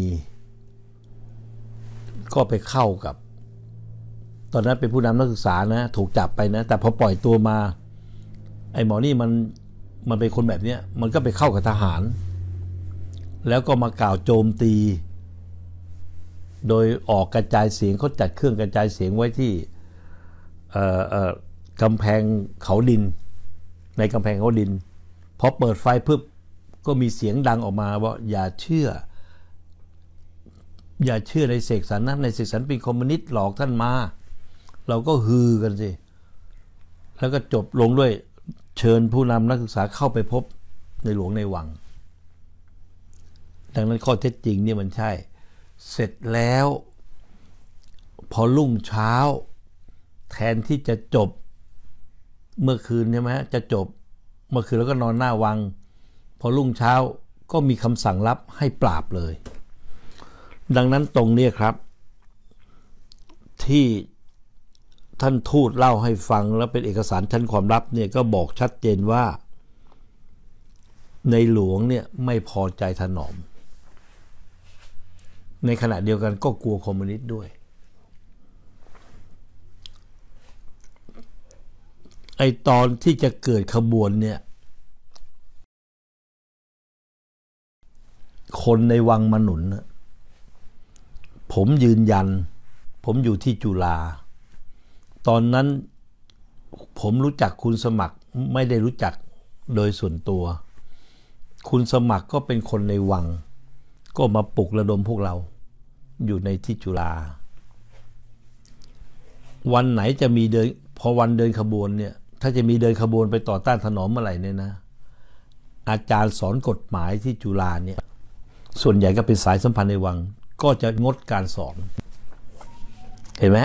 ก็ไปเข้ากับตอนนั้นเป็นผู้นำนักศึกษานะถูกจับไปนะแต่พอปล่อยตัวมาไอ้หมอนี่มันมันเป็นคนแบบนี้มันก็ไปเข้ากับทหารแล้วก็มากล่าวโจมตีโดยออกกระจายเสียงเขาจัดเครื่องกระจายเสียงไว้ที่กำแพงเขาดินในกำแพงเขาดินพอเปิดไฟปุ๊บก็มีเสียงดังออกมาว่าอย่าเชื่ออย่าเชื่อในเสกสรรนะในเสกสรรเป็นคอมมิวนิสต์หลอกท่านมาเราก็ฮือกันสิแล้วก็จบลงด้วยเชิญผู้นำนักศึกษาเข้าไปพบในหลวงในวังดังนั้นข้อเท็จจริงเนี่ยมันใช่เสร็จแล้วพอรุ่งเช้าแทนที่จะจบเมื่อคืนใช่ไหมจะจบเมื่อคืนแล้วก็นอนหน้าวังพอรุ่งเช้าก็มีคำสั่งลับให้ปราบเลยดังนั้นตรงนี้ครับที่ท่านทูตเล่าให้ฟังแล้วเป็นเอกสารชั้นความลับเนี่ยก็บอกชัดเจนว่าในหลวงเนี่ยไม่พอใจถนอมในขณะเดียวกันก็กลัวคอมมิวนิสต์ด้วยไอตอนที่จะเกิดขบวนเนี่ยคนในวังมาหนุนนะผมยืนยันผมอยู่ที่จุฬาตอนนั้นผมรู้จักคุณสมัครไม่ได้รู้จักโดยส่วนตัวคุณสมัครก็เป็นคนในวังก็มาปลุกระดมพวกเราอยู่ในที่จุฬาวันไหนจะมีเดินพอวันเดินขบวนเนี่ยถ้าจะมีเดินขบวนไปต่อต้านถนอมเมื่อไหร่เนี่ยนะอาจารย์สอนกฎหมายที่จุฬาเนี่ยส่วนใหญ่ก็เป็นสายสัมพันธ์ในวังก็จะงดการสอนเห็นไหม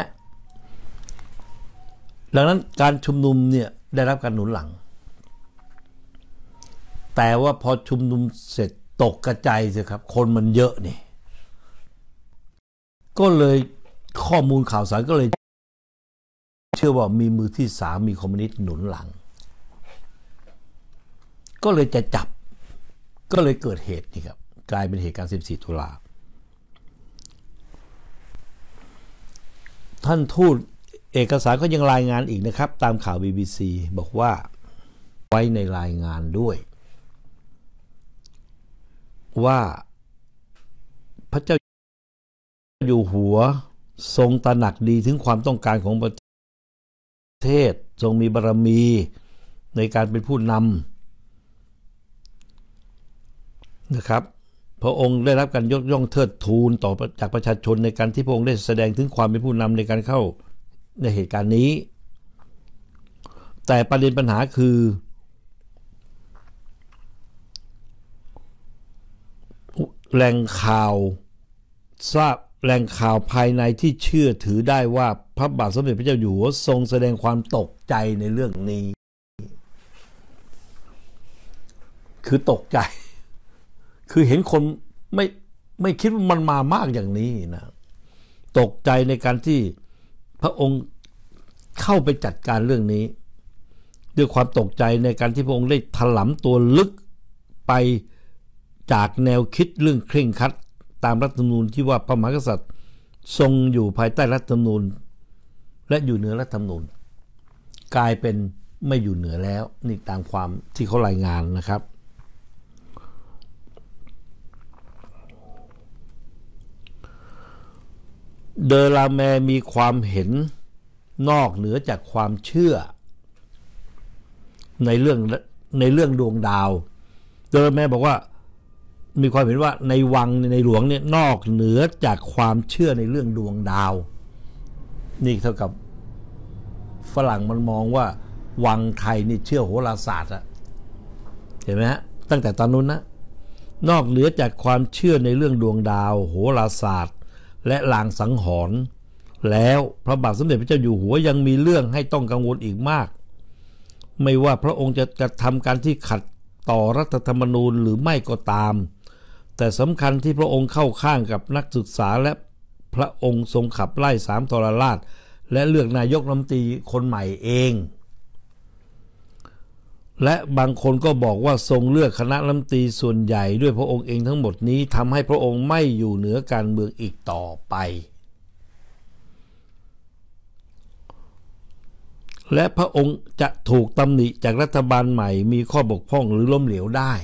ดังนั้นการชุมนุมเนี่ยได้รับการหนุนหลังแต่ว่าพอชุมนุมเสร็จตกกระจายสิครับคนมันเยอะนี่ก็เลยข้อมูลข่าวสารก็เลยเชื่อว่ามีมือที่สามมีคอมมิวนิสต์หนุนหลังก็เลยจะจับก็เลยเกิดเหตุนี่ครับกลายเป็นเหตุการณ์สิบสี่ตุลาท่านทูตเอกสารก็ยังรายงานอีกนะครับตามข่าว บี บี ซี บอกว่าไว้ในรายงานด้วยว่าพระเจ้าอยู่หัวทรงตระหนักดีถึงความต้องการของประเทศทรงมีบารมีในการเป็นผู้นำนะครับพระองค์ได้รับการยกย่องเทิดทูนต่อจากประชาชนในการที่พระองค์ได้แสดงถึงความเป็นผู้นำในการเข้าในเหตุการณ์นี้แต่ประเด็นปัญหาคือแหล่งข่าวทราบแหล่งข่าวภายในที่เชื่อถือได้ว่าพระบาทสมเด็จพระเจ้าอยู่หัวทรงแสดงความตกใจในเรื่องนี้คือตกใจคือเห็นคนไม่ไม่คิดว่ามันมามากอย่างนี้นะตกใจในการที่พระองค์เข้าไปจัดการเรื่องนี้ด้วยความตกใจในการที่พระองค์ได้ถลำตัวลึกไปจากแนวคิดเรื่องเคร่งครัดตามรัฐธรรมนูญที่ว่าพระมหากษัตริย์ทรงอยู่ภายใต้รัฐธรรมนูญและอยู่เหนือรัฐธรรมนูญกลายเป็นไม่อยู่เหนือแล้วนี่ตามความที่เขารายงานนะครับเดอลาแมมีความเห็นนอกเหนือจากความเชื่อในเรื่องในเรื่องดวงดาวเดอลาแมบอกว่ามีความเห็นว่าในวังในหลวงเนี่ยนอกเหนือจากความเชื่อในเรื่องดวงดาวนี่เท่ากับฝรั่งมันมองว่าวังไทยนี่เชื่อโหราศาสตร์อะเห็นไหมฮะตั้งแต่ตอนนู้นนะนอกเหนือจากความเชื่อในเรื่องดวงดาวโหราศาสตร์และลางสังหรณ์แล้วพระบาทสมเด็จพระเจ้าอยู่หัวยังมีเรื่องให้ต้องกังวลอีกมากไม่ว่าพระองค์จะกระทำการที่ขัดต่อรัฐธรรมนูญหรือไม่ก็ตามแต่สำคัญที่พระองค์เข้าข้างกับนักศึกษาและพระองค์ทรงขับไล่สามทรราชและเลือกนายกรัฐมนตรีคนใหม่เองและบางคนก็บอกว่าทรงเลือกคณะรัฐมนตรีส่วนใหญ่ด้วยพระองค์เองทั้งหมดนี้ทำให้พระองค์ไม่อยู่เหนือการเมืองอีกต่อไปและพระองค์จะถูกตำหนิจากรัฐบาลใหม่มีข้อบกพร่องหรือล้มเหลวได้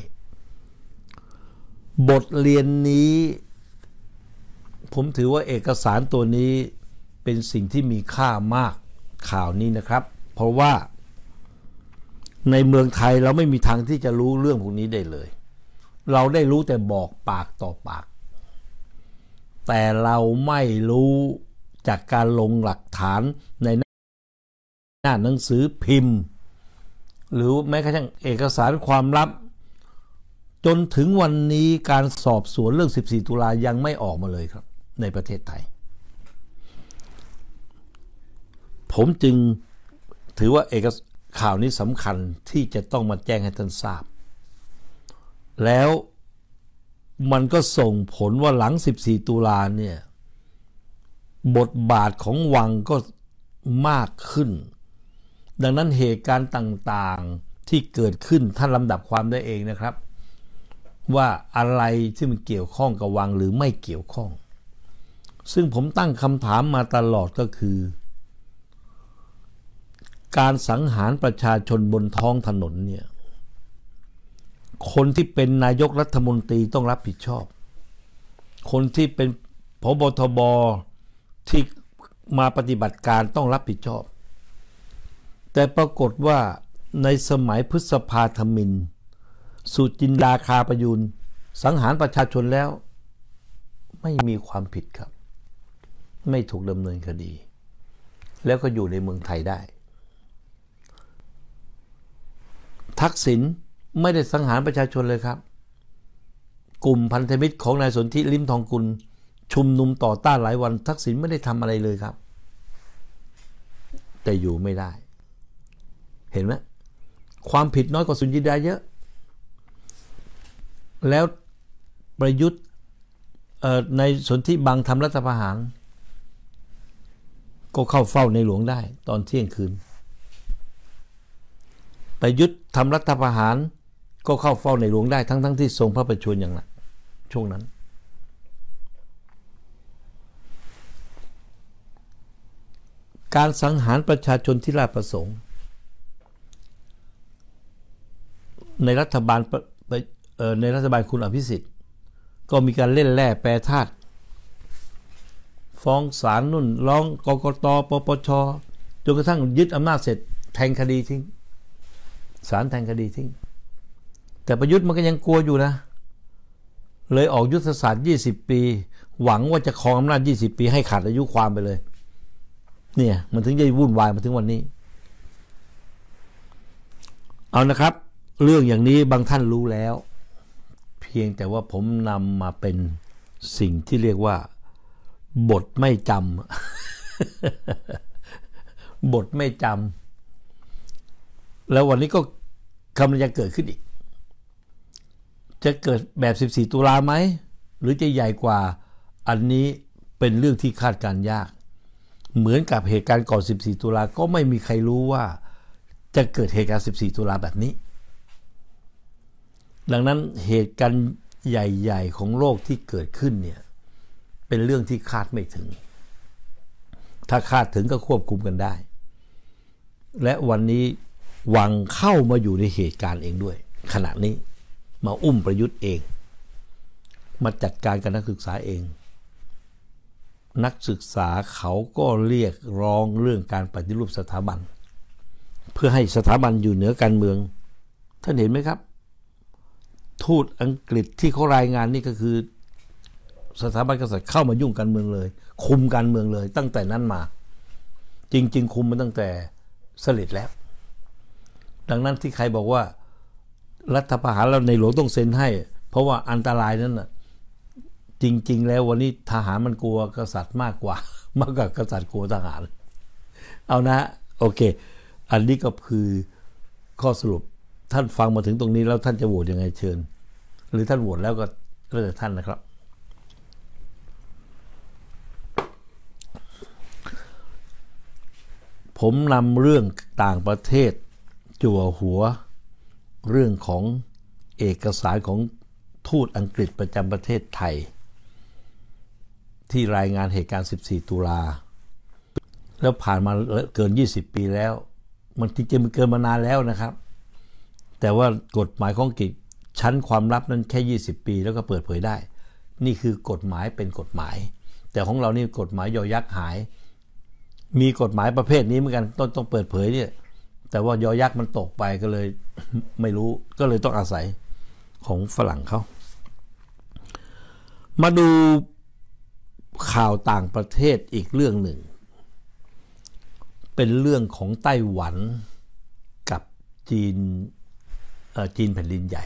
บทเรียนนี้ผมถือว่าเอกสารตัวนี้เป็นสิ่งที่มีค่ามากข่าวนี้นะครับเพราะว่าในเมืองไทยเราไม่มีทางที่จะรู้เรื่องพวกนี้ได้เลยเราได้รู้แต่บอกปากต่อปากแต่เราไม่รู้จากการลงหลักฐานในหน้าหนังสือพิมพ์หรือแม้กระทั่งเอกสารความลับจนถึงวันนี้การสอบสวนเรื่องสิบสี่ตุลายังไม่ออกมาเลยครับในประเทศไทยผมจึงถือว่าเอกสารข่าวนี้สำคัญที่จะต้องมาแจ้งให้ท่านทราบแล้วมันก็ส่งผลว่าหลังสิบสี่ตุลาเนี่ยบทบาทของวังก็มากขึ้นดังนั้นเหตุการณ์ต่างๆที่เกิดขึ้นท่านลำดับความได้เองนะครับว่าอะไรที่มันเกี่ยวข้องกับวังหรือไม่เกี่ยวข้องซึ่งผมตั้งคำถามมาตลอดก็คือการสังหารประชาชนบนท้องถนนเนี่ยคนที่เป็นนายกรัฐมนตรีต้องรับผิดชอบคนที่เป็นผบ.ทบ.ที่มาปฏิบัติการต้องรับผิดชอบแต่ปรากฏว่าในสมัยพฤษภาธมิฬสุจินดาคาประยูรสังหารประชาชนแล้วไม่มีความผิดครับไม่ถูกดำเนินคดีแล้วก็อยู่ในเมืองไทยได้ทักษิณไม่ได้สังหารประชาชนเลยครับกลุ่มพันธมิตรของนายสนธิลิ้มทองกุลชุมนุมต่อต้านหลายวันทักษิณไม่ได้ทำอะไรเลยครับแต่อยู่ไม่ได้เห็นไหมความผิดน้อยกว่าสุจินดาเยอะแล้วประยุทธ์ในสนธิบังทำรัฐประหารก็เข้าเฝ้าในหลวงได้ตอนเที่ยงคืนประยุทธ์ทำรัฐประหารก็เข้าเฝ้าในหลวงได้ทั้งทั้งที่ทรงพระประชวรอย่างหนักช่วงนั้นการสังหารประชาชนที่ราชประสงค์ในรัฐบาลในรัฐบาลคุณอภิสิทธิ์ก็มีการเล่นแร่แปรธาตุฟ้องศาลนุ่นร้องกกต.ปปช.จนกระทั่งยึดอำนาจเสร็จแทงคดีทิ้งศาลแทงคดีทิ้งแต่ประยุทธ์มันก็ยังกลัวอยู่นะเลยออกยุทธศาสตร์ยี่สิบปีหวังว่าจะครองอำนาจยี่สิบปีให้ขาดอายุความไปเลยเนี่ยมันถึงจะวุ่นวายมาถึงวันนี้เอานะครับเรื่องอย่างนี้บางท่านรู้แล้วเพียงแต่ว่าผมนำมาเป็นสิ่งที่เรียกว่าบทไม่จำ บทไม่จำแล้ววันนี้ก็กำลังจะเกิดขึ้นอีกจะเกิดแบบสิบสี่ตุลาไหมหรือจะใหญ่กว่าอันนี้เป็นเรื่องที่คาดการณ์ยากเหมือนกับเหตุการณ์ก่อนสิบสี่ตุลาก็ไม่มีใครรู้ว่าจะเกิดเหตุการณ์สิบสี่ตุลาแบบนี้ดังนั้นเหตุการณ์ใหญ่ๆของโลกที่เกิดขึ้นเนี่ยเป็นเรื่องที่คาดไม่ถึงถ้าคาดถึงก็ควบคุมกันได้และวันนี้วังเข้ามาอยู่ในเหตุการณ์เองด้วยขณะนี้มาอุ้มประยุทธ์เองมาจัดการกับนักศึกษาเองนักศึกษาเขาก็เรียกร้องเรื่องการปฏิรูปสถาบันเพื่อให้สถาบันอยู่เหนือการเมืองท่านเห็นไหมครับทูตอังกฤษที่เขารายงานนี่ก็คือสถาบันกษัตริย์เข้ามายุ่งการเมืองเลยคุมการเมืองเลยตั้งแต่นั้นมาจริงๆคุมมาตั้งแต่เสด็จแล้วดังนั้นที่ใครบอกว่ารัฐประหารแล้วในหลวงต้องเซ็นให้เพราะว่าอันตรายนั้นน่ะจริงๆแล้ววันนี้ทหารมันกลัวกษัตริย์มากกว่ามากกว่ากษัตริย์กลัวทหารเอานะโอเคอันนี้ก็คือข้อสรุปท่านฟังมาถึงตรงนี้แล้วท่านจะโหวตยังไงเชิญหรือท่านโหวตแล้วก็แล้วแต่ท่านนะครับผมนำเรื่องต่างประเทศจั่วหัวเรื่องของเอกสารของทูตอังกฤษประจำประเทศไทยที่รายงานเหตุการณ์สิบสี่ตุลาแล้วผ่านมาเกินยี่สิบปีแล้วมันจริงๆมันเกินมานานแล้วนะครับแต่ว่ากฎหมายของอังกฤษชั้นความลับนั้นแค่ยี่สิบปีแล้วก็เปิดเผยได้นี่คือกฎหมายเป็นกฎหมายแต่ของเรานี่กฎหมายยอยักษ์หายมีกฎหมายประเภทนี้เหมือนกันต้องต้องเปิดเผยเนี่ยแต่ว่ายอยักษ์มันตกไปก็เลยไม่รู้ก็เลยต้องอาศัยของฝรั่งเขามาดูข่าวต่างประเทศอีกเรื่องหนึ่งเป็นเรื่องของไต้หวันกับจีนจีนแผ่นดินใหญ่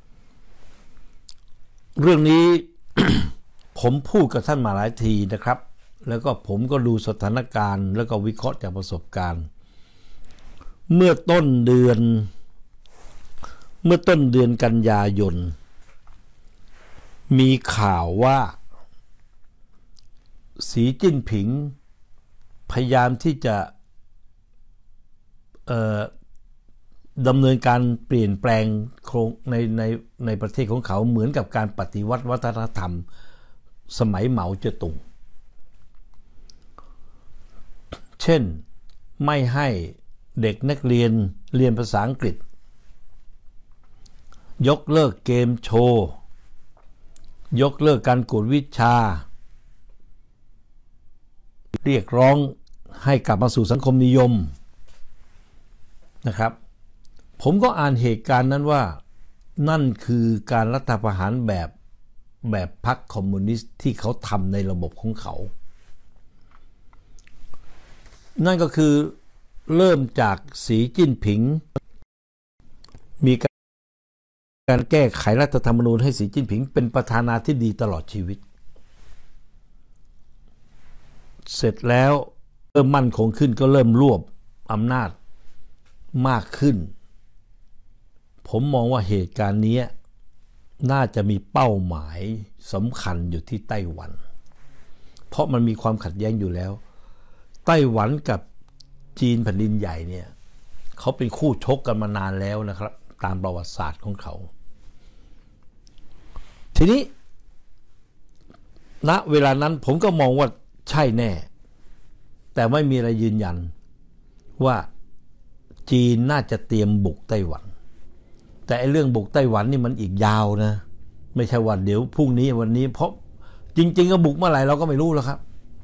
เรื่องนี้ ผมพูดกับท่านมาหลายทีนะครับแล้วก็ผมก็ดูสถานการณ์แล้วก็วิเคราะห์จากประสบการณ์เมื่อต้นเดือนเมื่อต้นเดือนกันยายนมีข่าวว่าสีจิ้นผิงพยายามที่จะดำเนินการเปลี่ยนแปลงโครงในในในประเทศของเขาเหมือนกับการปฏิวัติวัฒนธรรมสมัยเหมาเจ๋อตุงเช่นไม่ให้เด็กนักเรียนเรียนภาษาอังกฤษยกเลิกเกมโชว์ยกเลิกการกวดวิชาเรียกร้องให้กลับมาสู่สังคมนิยมนะครับผมก็อ่านเหตุการณ์นั้นว่านั่นคือการรัฐประหารแบบแบบพรรคคอมมิวนิสต์ที่เขาทำในระบบของเขานั่นก็คือเริ่มจากสีจิ้นผิงมีการแก้ไขรัฐธรรมนูญให้สีจิ้นผิงเป็นประธานาธิบดีตลอดชีวิตเสร็จแล้วเริ่มมั่นคงขึ้นก็เริ่มรวบอำนาจมากขึ้นผมมองว่าเหตุการณ์นี้น่าจะมีเป้าหมายสำคัญอยู่ที่ไต้หวันเพราะมันมีความขัดแย้งอยู่แล้วไต้หวันกับจีนแผ่นดินใหญ่เนี่ยเขาเป็นคู่ชกกันมานานแล้วนะครับตามประวัติศาสตร์ของเขาทีนี้ณเวลานั้นผมก็มองว่าใช่แน่แต่ไม่มีอะไรยืนยันว่าจีนน่าจะเตรียมบุกไต้หวันแต่ไอ้เรื่องบุกไต้หวันนี่มันอีกยาวนะไม่ใช่ว่าเดี๋ยวพรุ่งนี้วันนี้เพราะจริงๆก็บุกเมื่อไหร่เราก็ไม่รู้แล้วครับ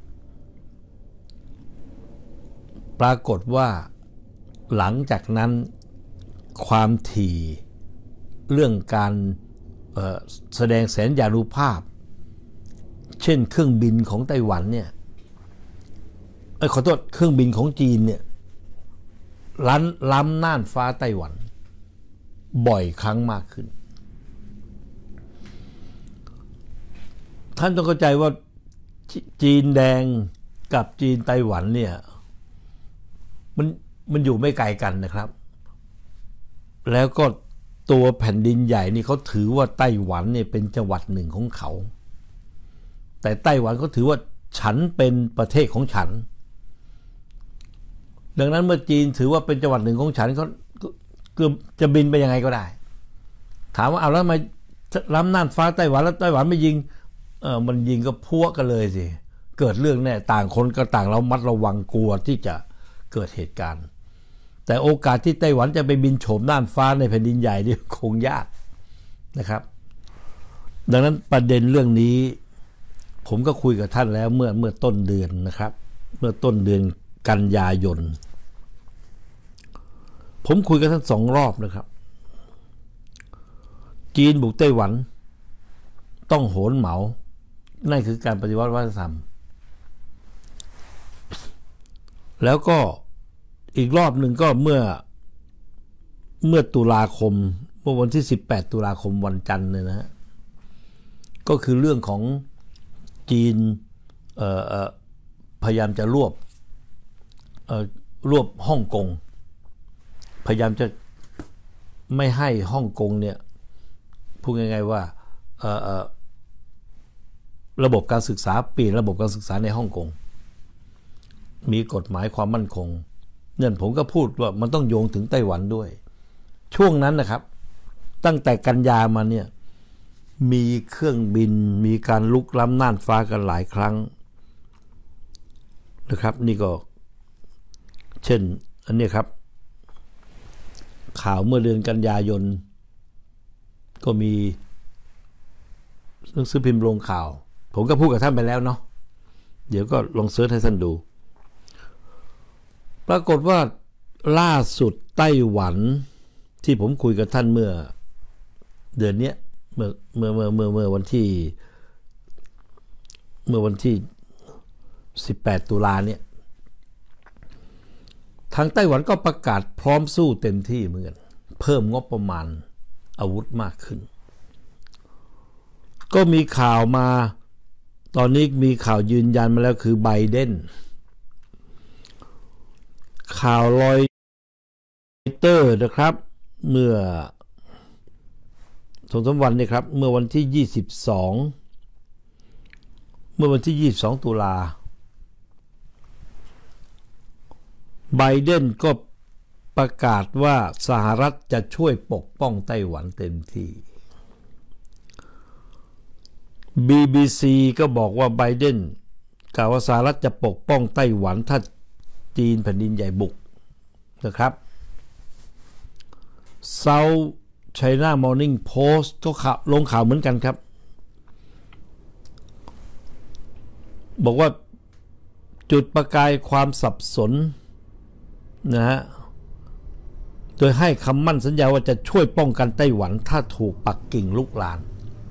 ปรากฏว่าหลังจากนั้นความถี่เรื่องการเอ่อแสดงแสนยานุภาพเช่นเครื่องบินของไต้หวันเนี่ยเอ้ยขอโทษเครื่องบินของจีนเนี่ยล้ำล้ำน่านฟ้าไต้หวันบ่อยครั้งมากขึ้นท่านต้องเข้าใจว่าจีนแดงกับจีนไต้หวันเนี่ยมันมันอยู่ไม่ไกลกันนะครับแล้วก็ตัวแผ่นดินใหญ่นี่เขาถือว่าไต้หวันเนี่ยเป็นจังหวัดหนึ่งของเขาแต่ไต้หวันเขาถือว่าฉันเป็นประเทศของฉันดังนั้นเมื่อจีนถือว่าเป็นจังหวัดหนึ่งของฉันเขาเกือบจะบินไปยังไงก็ได้ถามว่าเอาแล้วมาล้ำน่านฟ้าไต้หวันแล้วไต้หวันไม่ยิงเออมันยิงก็พัวกันเลยสิเกิดเรื่องแน่ต่างคนก็ต่างเรามัดระวังกลัวที่จะเกิดเหตุการณ์แต่โอกาสที่ไต้หวันจะไปบินโฉมน่านฟ้าในแผ่นดินใหญ่นี่คงยากนะครับดังนั้นประเด็นเรื่องนี้ผมก็คุยกับท่านแล้วเมื่อเมื่อต้นเดือนนะครับเมื่อต้นเดือนกันยายนผมคุยกับท่านสองรอบนะครับจีนบุกไต้หวันต้องโหนเหมานั่นคือการปฏิวัติวัฒนธรรมแล้วก็อีกรอบหนึ่งก็เมื่อเมื่อตุลาคมเมื่อวันที่สิบแปดตุลาคมวันจันทร์เนี่ยนะฮะก็คือเรื่องของจีนพยายามจะรวบรวบฮ่องกงพยายามจะไม่ให้ฮ่องกงเนี่ยพูดง่ายๆว่าระบบการศึกษาเปลี่ยนระบบการศึกษาในฮ่องกงมีกฎหมายความมั่นคงเนี่ยผมก็พูดว่ามันต้องโยงถึงไต้หวันด้วยช่วงนั้นนะครับตั้งแต่กันยามาเนี่ยมีเครื่องบินมีการลุกล้ำน่านฟ้ากันหลายครั้งนะครับนี่ก็เช่นอันนี้ครับข่าวเมื่อเดือนกันยายนก็มีหนังสือพิมพ์ลงข่าวผมก็พูดกับท่านไปแล้วเนาะเดี๋ยวก็ลองเสิร์ชให้ท่านดูปรากฏว่าล่าสุดไต้หวันที่ผมคุยกับท่านเมื่อเดือนนี้เมื่อเมื่อเมื่อเมื่อเมื่อวันที่เมื่อวันที่สิบแปดตุลาเนี่ยทางไต้หวันก็ประกาศพร้อมสู้เต็มที่เหมือนกันเพิ่มงบประมาณอาวุธมากขึ้นก็มีข่าวมาตอนนี้มีข่าวยืนยันมาแล้วคือไบเดนข่าวรอยเตอร์นะครับเมื่อสองสามวันนี้ครับเมื่อวันที่ยี่สิบสองเมื่อวันที่ยี่สิบสองตุลาไบเดนก็ประกาศว่าสหรัฐจะช่วยปกป้องไต้หวันเต็มที่ บี บี ซี ก็บอกว่าไบเดนกล่าวว่าสหรัฐจะปกป้องไต้หวันถ้าจีนแผ่นดินใหญ่บุกนะครับ South China Morning Post ก็ลงข่าวเหมือนกันครับบอกว่าจุดประกายความสับสนนะฮะโดยให้คำมั่นสัญญาว่าจะช่วยป้องกันไต้หวันถ้าถูกปักกิ่งลุกลาน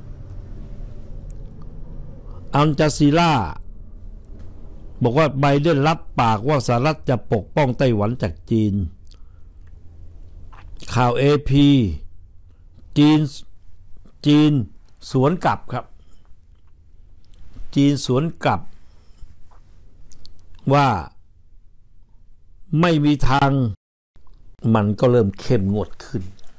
อัลจาซีราบอกว่าไบเดนรับปากว่าสหรัฐจะปกป้องไต้หวันจากจีนข่าว เอ พี จีนจีนสวนกลับครับจีนสวนกลับว่าไม่มีทางมันก็เริ่มเข้มงวดขึ้น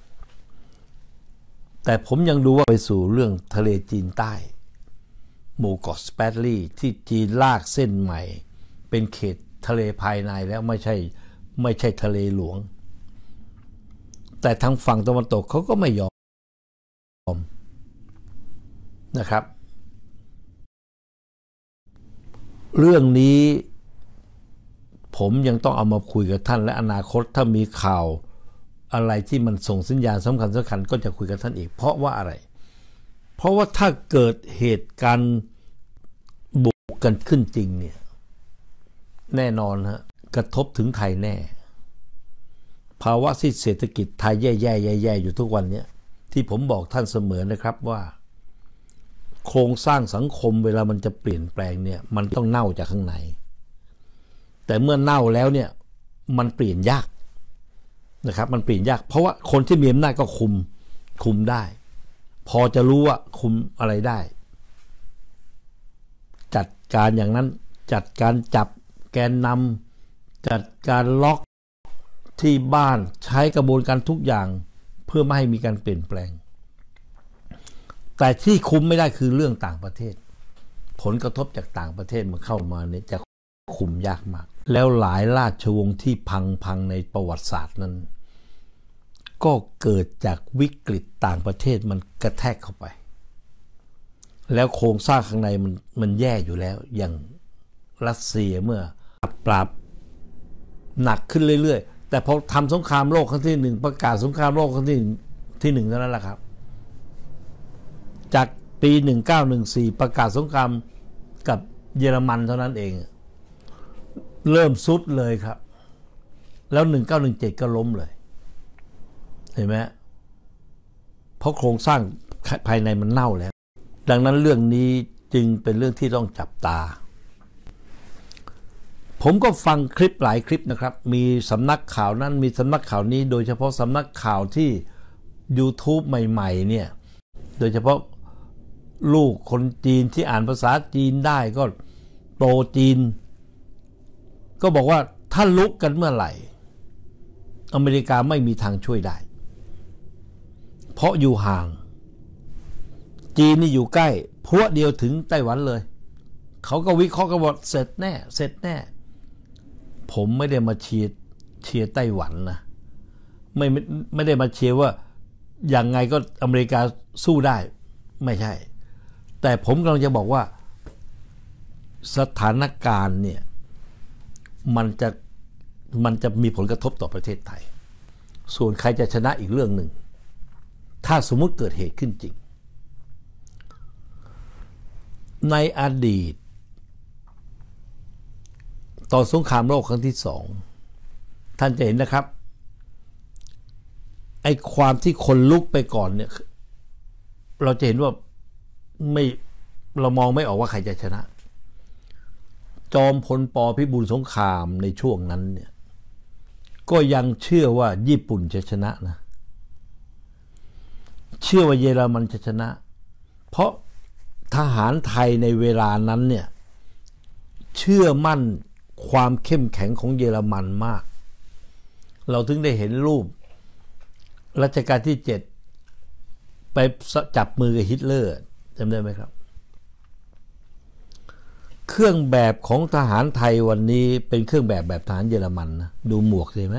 แต่ผมยังดูว่าไปสู่เรื่องทะเลจีนใต้หมู่เกาะสเปตลี่ที่จีนลากเส้นใหม่เป็นเขตทะเลภายในแล้วไม่ใช่ไม่ใช่ทะเลหลวงแต่ทางฝั่งตะวันตกเขาก็ไม่ยอมนะครับเรื่องนี้ผมยังต้องเอามาคุยกับท่านและอนาคตถ้ามีข่าวอะไรที่มันส่งสัญญาณสำคัญสำคัญก็จะคุยกับท่านอีกเพราะว่าอะไรเพราะว่าถ้าเกิดเหตุการณ์บุกกันขึ้นจริงเนี่ยแน่นอนฮะกระทบถึงไทยแน่ภาวะที่เศรษฐกิจไทยแย่ๆแย่ๆอยู่ทุกวันนี้ที่ผมบอกท่านเสมอนะครับว่าโครงสร้างสังคมเวลามันจะเปลี่ยนแปลงเนี่ยมันต้องเน่าจากข้างในแต่เมื่อเน่าแล้วเนี่ยมันเปลี่ยนยากนะครับมันเปลี่ยนยากเพราะว่าคนที่มีอำนาจก็คุมคุมได้พอจะรู้ว่าคุมอะไรได้จัดการอย่างนั้นจัดการจับแกนนำจัดการล็อกที่บ้านใช้กระบวนการทุกอย่างเพื่อไม่ให้มีการเปลี่ยนแปลงแต่ที่คุมไม่ได้คือเรื่องต่างประเทศผลกระทบจากต่างประเทศมันเข้ามาเนี่ยจะคุมยากมากแล้วหลายราชวงศ์ที่พังพังในประวัติศาสตร์นั้นก็เกิดจากวิกฤตต่างประเทศมันกระแทกเข้าไปแล้วโครงสร้างข้างในมันมันแย่อยู่แล้วอย่างรัสเซียเมื่อปราบหนักขึ้นเรื่อยๆแต่พอทำสงครามโลกครั้งที่หนึ่งประกาศสงครามโลกครั้งที่ที่หนึ่งเท่านั้นแหละครับจากปีหนึ่งเก้าหนึ่งสี่ประกาศสงครามกับเยอรมันเท่านั้นเองเริ่มซุดเลยครับแล้วหนึ่งเก้าหนึ่งเจ็ดก็ล้มเลยเห็นไหมเพราะโครงสร้างภายในมันเน่าแล้วดังนั้นเรื่องนี้จึงเป็นเรื่องที่ต้องจับตาผมก็ฟังคลิปหลายคลิปนะครับมีสำนักข่าวนั้นมีสำนักข่าวนี้โดยเฉพาะสำนักข่าวที่ YouTube ใหม่ๆเนี่ยโดยเฉพาะลูกคนจีนที่อ่านภาษาจีนได้ก็โตจีนก็บอกว่าถ้าลุกกันเมื่อไหร่อเมริกาไม่มีทางช่วยได้เพราะอยู่ห่างจีนนี่อยู่ใกล้พวกเดียวถึงไต้หวันเลยเขาก็วิเคราะห์กันว่าเสร็จแน่เสร็จแน่ผมไม่ได้มาเชียร์เชียร์ไต้หวันนะไม่ไม่ได้มาเชียร์ว่าอย่างไงก็อเมริกาสู้ได้ไม่ใช่แต่ผมกำลังจะบอกว่าสถานการณ์เนี่ยมันจะมันจะมีผลกระทบต่อประเทศไทยส่วนใครจะชนะอีกเรื่องหนึ่งถ้าสมมุติเกิดเหตุขึ้นจริงในอดีตตอนสงครามโลกครั้งที่สองท่านจะเห็นนะครับไอ้ความที่คนลุกไปก่อนเนี่ยเราจะเห็นว่าไม่เรามองไม่ออกว่าใครจะชนะจอมพลป.พิบูลสงครามในช่วงนั้นเนี่ยก็ยังเชื่อว่าญี่ปุ่นจะชนะนะเชื่อว่าเยอรมันจะชนะเพราะทหารไทยในเวลานั้นเนี่ยเชื่อมั่นความเข้มแข็งของเยอรมันมากเราถึงได้เห็นรูปรัชกาลที่เจ็ดไปจับมือกับฮิตเลอร์จำได้ไหมครับเครื่องแบบของทหารไทยวันนี้เป็นเครื่องแบบแบบทหารเยอรมันนะดูหมวกสิไหม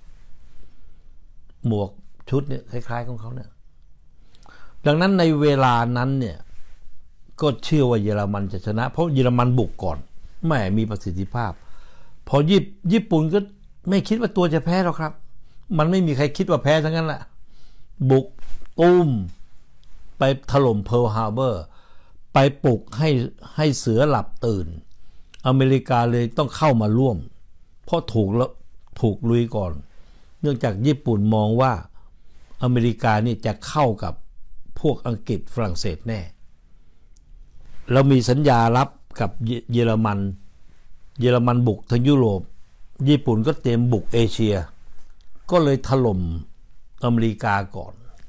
หมวกชุดเนี่ยคล้ายๆของเขาเนี่ยดังนั้นในเวลานั้นเนี่ยก็เชื่อว่าเยอรมันจะชนะเพราะเยอรมันบุกก่อนแม่มีประสิทธิภาพพอญี่ญี่ปุ่นก็ไม่คิดว่าตัวจะแพ้หรอกครับมันไม่มีใครคิดว่าแพ้ทั้งนั้นแหละบุกตุ้มไปถล่มเพิร์ลฮาร์เบอร์ไปปลุกให้ให้เสือหลับตื่นอเมริกาเลยต้องเข้ามาร่วมเพราะถูกแล้วถูกลุยก่อนเนื่องจากญี่ปุ่นมองว่าอเมริกานี่จะเข้ากับพวกอังกฤษฝรั่งเศสแน่เรามีสัญญารับกับเยอรมันเยอรมันบุกทางยุโรปญี่ปุ่นก็เตรียมบุกเอเชียก็เลยถล่มอเมริกาก่อน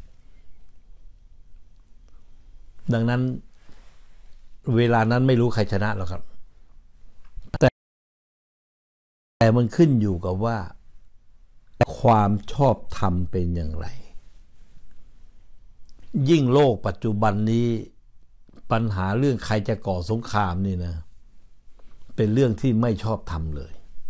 ดังนั้นเวลานั้นไม่รู้ใครชนะหรอกครับแต่แต่มันขึ้นอยู่กับว่าความชอบธรรมเป็นอย่างไรยิ่งโลกปัจจุบันนี้ปัญหาเรื่องใครจะก่อสงครามนี่นะเป็นเรื่องที่ไม่ชอบธรรมเลย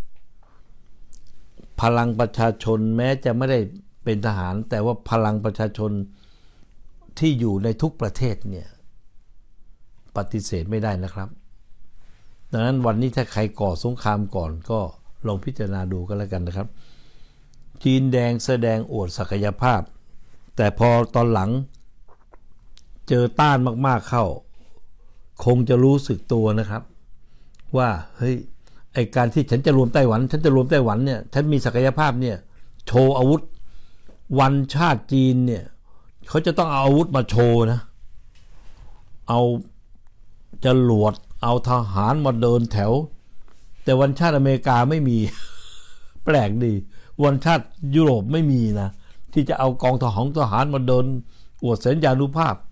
พลังประชาชนแม้จะไม่ได้เป็นทหารแต่ว่าพลังประชาชนที่อยู่ในทุกประเทศเนี่ยปฏิเสธไม่ได้นะครับดังนั้นวันนี้ถ้าใครก่อสงครามก่อนก็ลองพิจารณาดูกันแล้วกันนะครับจีนแดงแสดงอวดศักยภาพแต่พอตอนหลังเจอต้านมากๆเข้าคงจะรู้สึกตัวนะครับว่าเฮ้ยไอการที่ฉันจะรวมไต้หวันฉันจะรวมไต้หวันเนี่ยฉันมีศักยภาพเนี่ยโชว์อาวุธวันชาติจีนเนี่ยเขาจะต้องเอาอาวุธมาโชว์นะเอาจรวดเอาทหารมาเดินแถวแต่วันชาติอเมริกาไม่มีแปลกดีวันชาติยุโรปไม่มีนะที่จะเอากองทหารทหารมาเดินอวดสัญญานุภาพ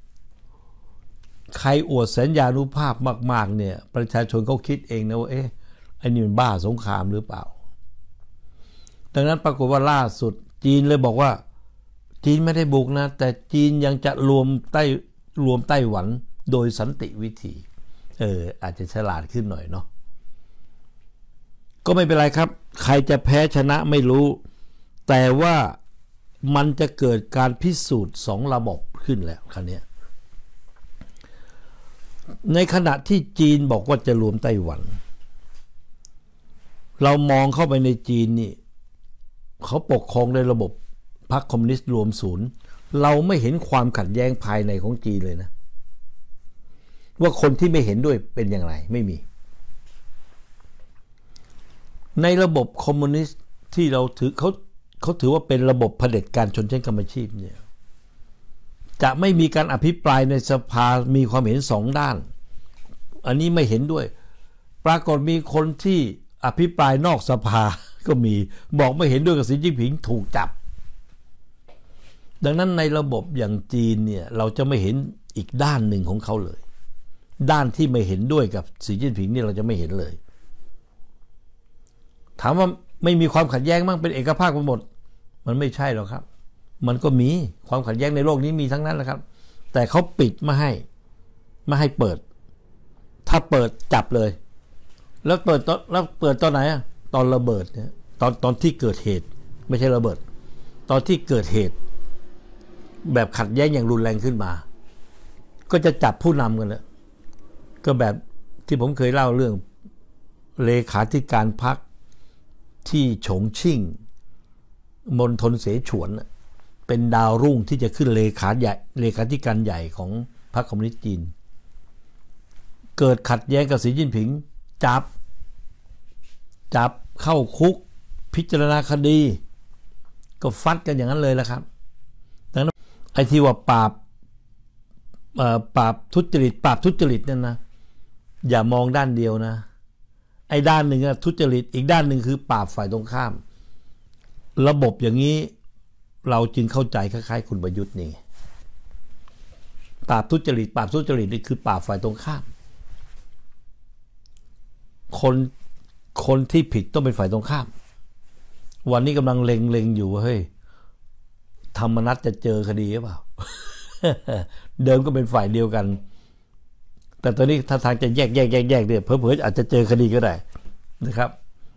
ใครอวดสัญญานุภาพมากๆเนี่ยประชาชนเขาคิดเองนะว่าเอ๊ะไอ้นี่มันบ้าสงครามหรือเปล่าดังนั้นปรากฏว่าล่าสุดจีนเลยบอกว่าจีนไม่ได้บุกนะแต่จีนยังจะรวมใต้รวมไต้หวันโดยสันติวิธีเอออาจจะฉลาดขึ้นหน่อยเนาะก็ไม่เป็นไรครับใครจะแพ้ชนะไม่รู้แต่ว่ามันจะเกิดการพิสูจน์สองระบบขึ้นแล้วคราวนี้ในขณะที่จีนบอกว่าจะรวมไต้หวันเรามองเข้าไปในจีนนี่เขาปกครองในระบบพรรคคอมมิวนิสต์รวมศูนย์เราไม่เห็นความขัดแย้งภายในของจีนเลยนะว่าคนที่ไม่เห็นด้วยเป็นอย่างไรไม่มีในระบบคอมมิวนิสต์ที่เราถือเขาเขาถือว่าเป็นระบบเผด็จการชนชั้นกรรมชีพเนี่ยจะไม่มีการอภิปรายในสภามีความเห็นสองด้านอันนี้ไม่เห็นด้วยปรากฏมีคนที่อภิปรายนอกสภาก็มีบอกไม่เห็นด้วยกับสีจิ้นผิงถูกจับดังนั้นในระบบอย่างจีนเนี่ยเราจะไม่เห็นอีกด้านหนึ่งของเขาเลยด้านที่ไม่เห็นด้วยกับสีจิ้นผิงนี่เราจะไม่เห็นเลยถามว่าไม่มีความขัดแย้งมั้งเป็นเอกภาพไปหมดมันไม่ใช่หรอกครับมันก็มีความขัดแย้งในโลกนี้มีทั้งนั้นแหละครับแต่เขาปิดไม่ให้ไม่ให้เปิดถ้าเปิดจับเลยแล้วเปิดตอนแล้วเปิดตอนไหนอ่ะตอนระเบิดเนี่ยตอนตอนที่เกิดเหตุไม่ใช่ระเบิดตอนที่เกิดเหตุแบบขัดแย้งอย่างรุนแรงขึ้นมาก็จะจับผู้นำกันแล้วก็แบบที่ผมเคยเล่าเรื่องเลขาธิการพรรคที่ฉงชิ่งมณฑลเสฉวนเป็นดาวรุ่งที่จะขึ้นเลขาใหญ่เลขาธิการใหญ่ของพรรคคอมมิวนิสต์จีนเกิดขัดแย้งกับสีจิ้นผิงจับจับเข้าคุกพิจารณาคดีก็ฟัดกันอย่างนั้นเลยละครับดังนั้นไอ้ที่ว่าปราบปราบทุจริตปราบทุจริตนั่นนะอย่ามองด้านเดียวนะไอ้ด้านหนึ่งทุจริตอีกด้านหนึ่งคือปราบฝ่ายตรงข้ามระบบอย่างนี้เราจึงเข้าใจคล้ายๆคุณประยุทธ์นี่ปราบทุจริตปราบทุจริตนี่คือปราบฝ่ายตรงข้ามคนคนที่ผิดต้องเป็นฝ่ายตรงข้ามวันนี้กำลังเล็งๆอยู่ว่าเฮ้ยธรรมนัสจะเจอคดีหรือเปล่า เดิมก็เป็นฝ่ายเดียวกันแต่ตอนนี้ถ้าทางจะแยกแยกแยกแยกเนี่ยเผลอๆอาจจะเจอคดีก็ได้นะครับ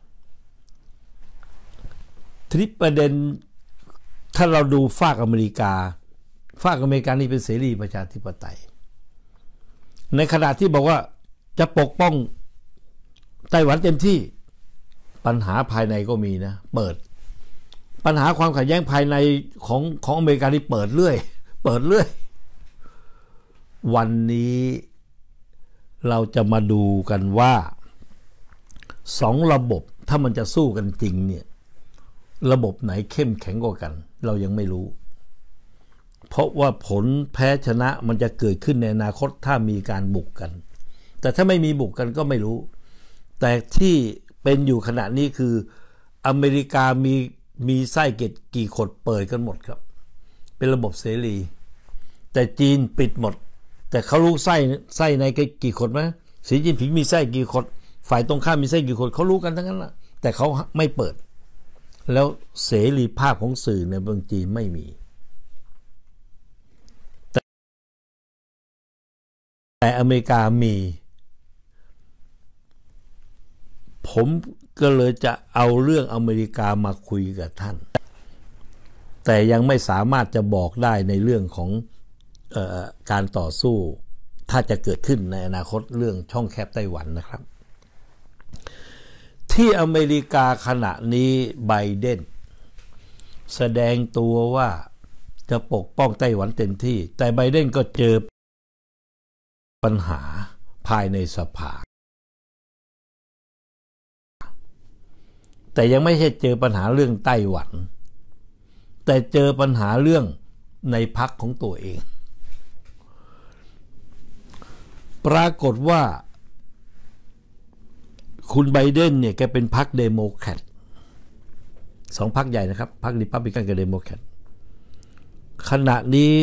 ทีนี้ประเด็นถ้าเราดูฝากอเมริกาฝากอเมริกานี่เป็นเสรีประชาธิปไตยในขณะที่บอกว่าจะปกป้องไต้หวันเต็มที่ปัญหาภายในก็มีนะเปิดปัญหาความขัดแย้งภายในของของอเมริกาที่เปิดเรื่อยเปิดเรื่อยวันนี้เราจะมาดูกันว่าสองระบบถ้ามันจะสู้กันจริงเนี่ยระบบไหนเข้มแข็งกว่ากันเรายังไม่รู้เพราะว่าผลแพ้ชนะมันจะเกิดขึ้นในอนาคตถ้ามีการบุกกันแต่ถ้าไม่มีบุกกันก็ไม่รู้แต่ที่เป็นอยู่ขณะนี้คืออเมริกามีมีไส้เกตกี่ขดเปิดกันหมดครับเป็นระบบเสรีแต่จีนปิดหมดแต่เขารู้ไส้ไส้ในกี่ขดไหมสีจิ้นผิงมีไส้กี่ขดฝ่ายตรงข้ามมีไส้กี่ขดเขารู้กันทั้งนั้นนะแต่เขาไม่เปิดแล้วเสรีภาพของสื่อในเมืองจีนไม่มีแต่แต่อเมริกามีผมก็เลยจะเอาเรื่องอเมริกามาคุยกับท่านแต่ยังไม่สามารถจะบอกได้ในเรื่องของเอ่อการต่อสู้ถ้าจะเกิดขึ้นในอนาคตเรื่องช่องแคบไต้หวันนะครับที่อเมริกาขณะนี้ไบเดนแสดงตัวว่าจะปกป้องไต้หวันเต็มที่แต่ไบเดนก็เจอปัญหาภายในสภาแต่ยังไม่ใช่เจอปัญหาเรื่องไต้หวันแต่เจอปัญหาเรื่องในพรรคของตัวเองปรากฏว่าคุณไบเดนเนี่ยแกเป็นพรรคเดโมแครตสองพรรคใหญ่นะครับพรรคริพับลิกันกับเดโมแครตขณะนี้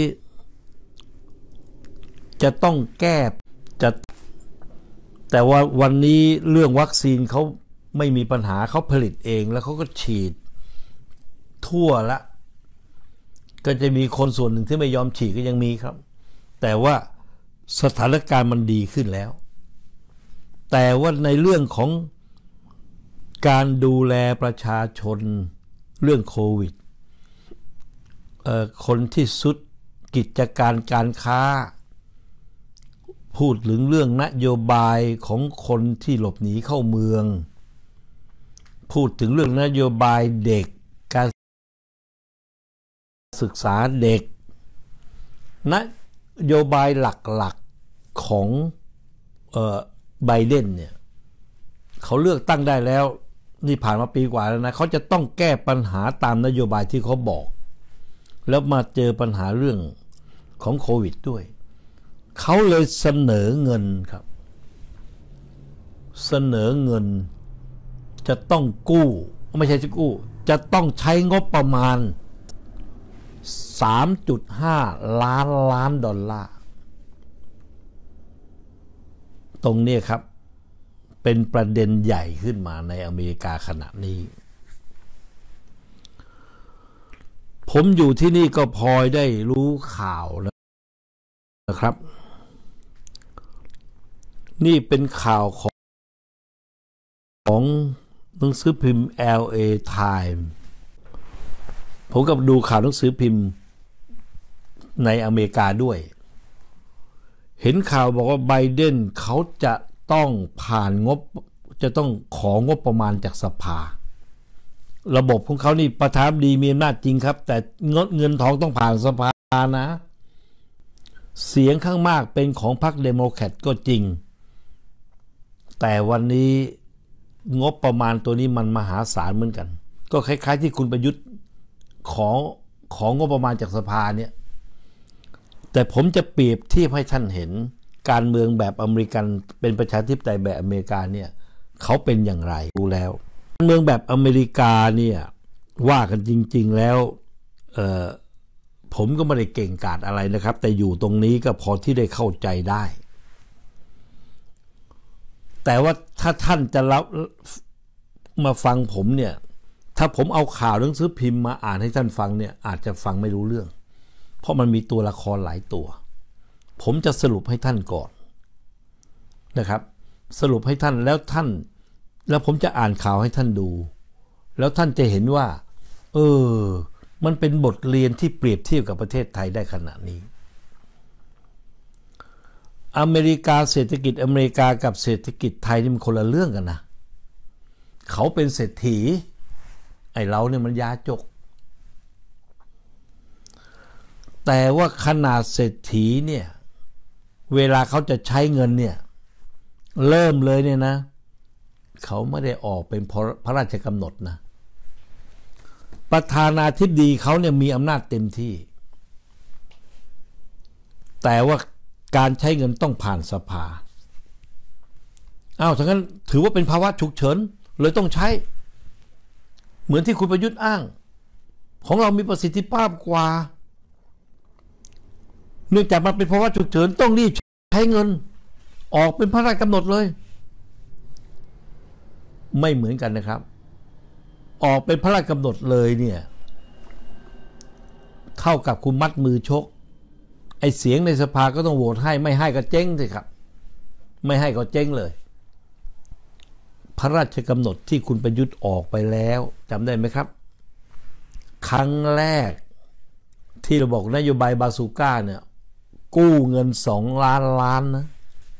จะต้องแก้จะแต่ว่าวันนี้เรื่องวัคซีนเขาไม่มีปัญหาเขาผลิตเองแล้วเขาก็ฉีดทั่วละก็จะมีคนส่วนหนึ่งที่ไม่ยอมฉีดก็ยังมีครับแต่ว่าสถานการณ์มันดีขึ้นแล้วแต่ว่าในเรื่องของการดูแลประชาชนเรื่องโควิดเอ่อคนที่สุดกิจการการค้าพูดถึงเรื่องนโยบายของคนที่หลบหนีเข้าเมืองพูดถึงเรื่องนโยบายเด็กการศึกษาเด็กนโยบายหลักๆของเอ่อไบเดนเนี่ยเขาเลือกตั้งได้แล้วนี่ผ่านมาปีกว่าแล้วนะเขาจะต้องแก้ปัญหาตามนโยบายที่เขาบอกแล้วมาเจอปัญหาเรื่องของโควิดด้วยเขาเลยเสนอเงินครับเสนอเงินจะต้องกู้ไม่ใช่จะกู้จะต้องใช้งบประมาณ สามจุดห้า ล้านล้านดอลลาร์ตรงนี้ครับเป็นประเด็นใหญ่ขึ้นมาในอเมริกาขณะนี้ผมอยู่ที่นี่ก็พลอยได้รู้ข่าวนะครับนี่เป็นข่าวของของหนังสือพิมพ์ แอล เอ Times ผมก็ดูข่าวหนังสือพิมพ์ในอเมริกาด้วยเห็นข่าวบอกว่าไบเดนเขาจะต้องผ่านงบจะต้องของบประมาณจากสภาระบบของเขานี่ประธานาธิบดีมีอำนาจจริงครับแต่เงินเงินทองต้องผ่านสภานะเสียงข้างมากเป็นของพรรคเดโมแครตก็จริงแต่วันนี้งบประมาณตัวนี้มันมหาศาลเหมือนกันก็คล้ายๆที่คุณประยุทธ์ของของงบประมาณจากสภาเนี่ยแต่ผมจะเปรียบเทียบให้ท่านเห็นการเมืองแบบอเมริกันเป็นประชาธิปไตยแบบอเมริกาเนี่ยเขาเป็นอย่างไรรู้แล้วการเมืองแบบอเมริกาเนี่ยว่ากันจริงๆแล้วเอ่อผมก็ไม่ได้เก่งกาจอะไรนะครับแต่อยู่ตรงนี้ก็พอที่ได้เข้าใจได้แต่ว่าถ้าท่านจะรับมาฟังผมเนี่ยถ้าผมเอาข่าวหนังสือพิมพ์มาอ่านให้ท่านฟังเนี่ยอาจจะฟังไม่รู้เรื่องเพราะมันมีตัวละครหลายตัวผมจะสรุปให้ท่านก่อนนะครับสรุปให้ท่านแล้วท่านแล้วผมจะอ่านข่าวให้ท่านดูแล้วท่านจะเห็นว่าเออมันเป็นบทเรียนที่เปรียบเทียบกับประเทศไทยได้ขณะนี้อเมริกาเศรษฐกิจอเมริกากับเศรษฐกิจไทยนี่มันคนละเรื่องกันนะเขาเป็นเศรษฐีไอ้เราเนี่ยมันยาจกแต่ว่าขนาดเศรษฐีเนี่ยเวลาเขาจะใช้เงินเนี่ยเริ่มเลยเนี่ยนะเขาไม่ได้ออกเป็นพระราชกำหนดนะประธานาธิบดีเขาเนี่ยมีอำนาจเต็มที่แต่ว่าการใช้เงินต้องผ่านสภาอ้าวถ้างั้นถือว่าเป็นภาวะฉุกเฉินเลยต้องใช้เหมือนที่คุณประยุทธ์อ้างของเรามีประสิทธิภาพกว่าเนื่องจากมันเป็นภาวะฉุกเฉินต้องรีบใช้เงินออกเป็นพระราชกำหนดเลยไม่เหมือนกันนะครับออกเป็นพระราชกำหนดเลยเนี่ยเท่ากับคุณมัดมือชกไอ้เสียงในสภาก็ต้องโหวตให้ไม่ให้ก็เจ๊งสิครับไม่ให้ก็เจ๊งเลยพระราชกำหนดที่คุณประยุทธ์ออกไปแล้วจำได้ไหมครับครั้งแรกที่เราบอกนโยบายบาซูก้าเนี่ยกู้เงินสองล้านล้านนะ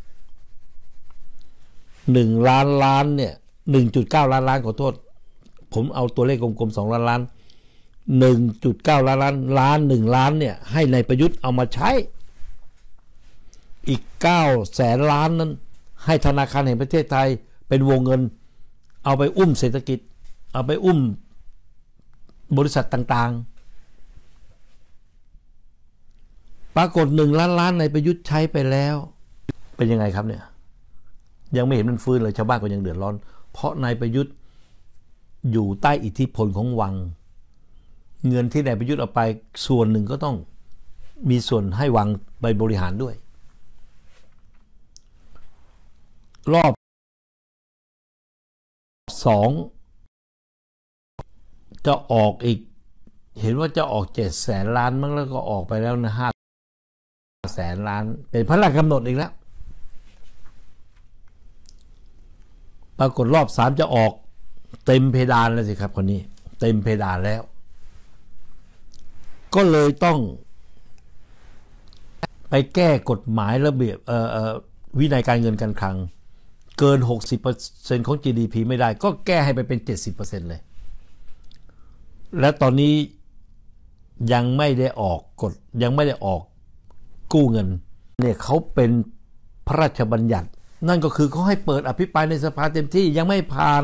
หนึ่งล้านล้านเนี่ยหนึ่งจุดเก้าล้านล้านขอโทษผมเอาตัวเลขกลมๆสองล้านล้านหนึ่งจุดเก้าล้านล้านล้านหนึ่งล้านเนี่ยให้นายประยุทธ์เอามาใช้อีกเก้าแสนล้านนั้นให้ธนาคารแห่งประเทศไทยเป็นวงเงินเอาไปอุ้มเศรษฐกิจเอาไปอุ้มบริษัทต่างๆปรากฏหนึ่งล้านล้านนายประยุทธ์ใช้ไปแล้วเป็นยังไงครับเนี่ยยังไม่เห็นมันฟื้นเลยชาวบ้านก็ยังเดือดร้อนเพราะนายประยุทธ์อยู่ใต้อิทธิพลของวังเงินที่นายประยุทธ์เอาไปส่วนหนึ่งก็ต้องมีส่วนให้วังไปบริหารด้วยรอบสองจะออกอีกเห็นว่าจะออกเจ็ดแสนล้านมั้งแล้วก็ออกไปแล้วนะห้าแสนล้านเป็นพระราชกำหนดอีกแล้วปรากฏรอบสามจะออกเต็มเพดานแล้วสิครับคนนี้เต็มเพดานแล้วก็เลยต้องไปแก้กฎหมายระเบียบเอ่อเอ่อวินัยการเงินการคลังเกิน หกสิบเปอร์เซ็นต์ ของ จี ดี พี ไม่ได้ก็แก้ให้ไปเป็น เจ็ดสิบเปอร์เซ็นต์ เลยและตอนนี้ยังไม่ได้ออกกฎยังไม่ได้ออกกู้เงินเนี่ยเขาเป็นพระราชบัญญัตินั่นก็คือเขาให้เปิดอภิปรายในสภาเต็มที่ยังไม่ผ่าน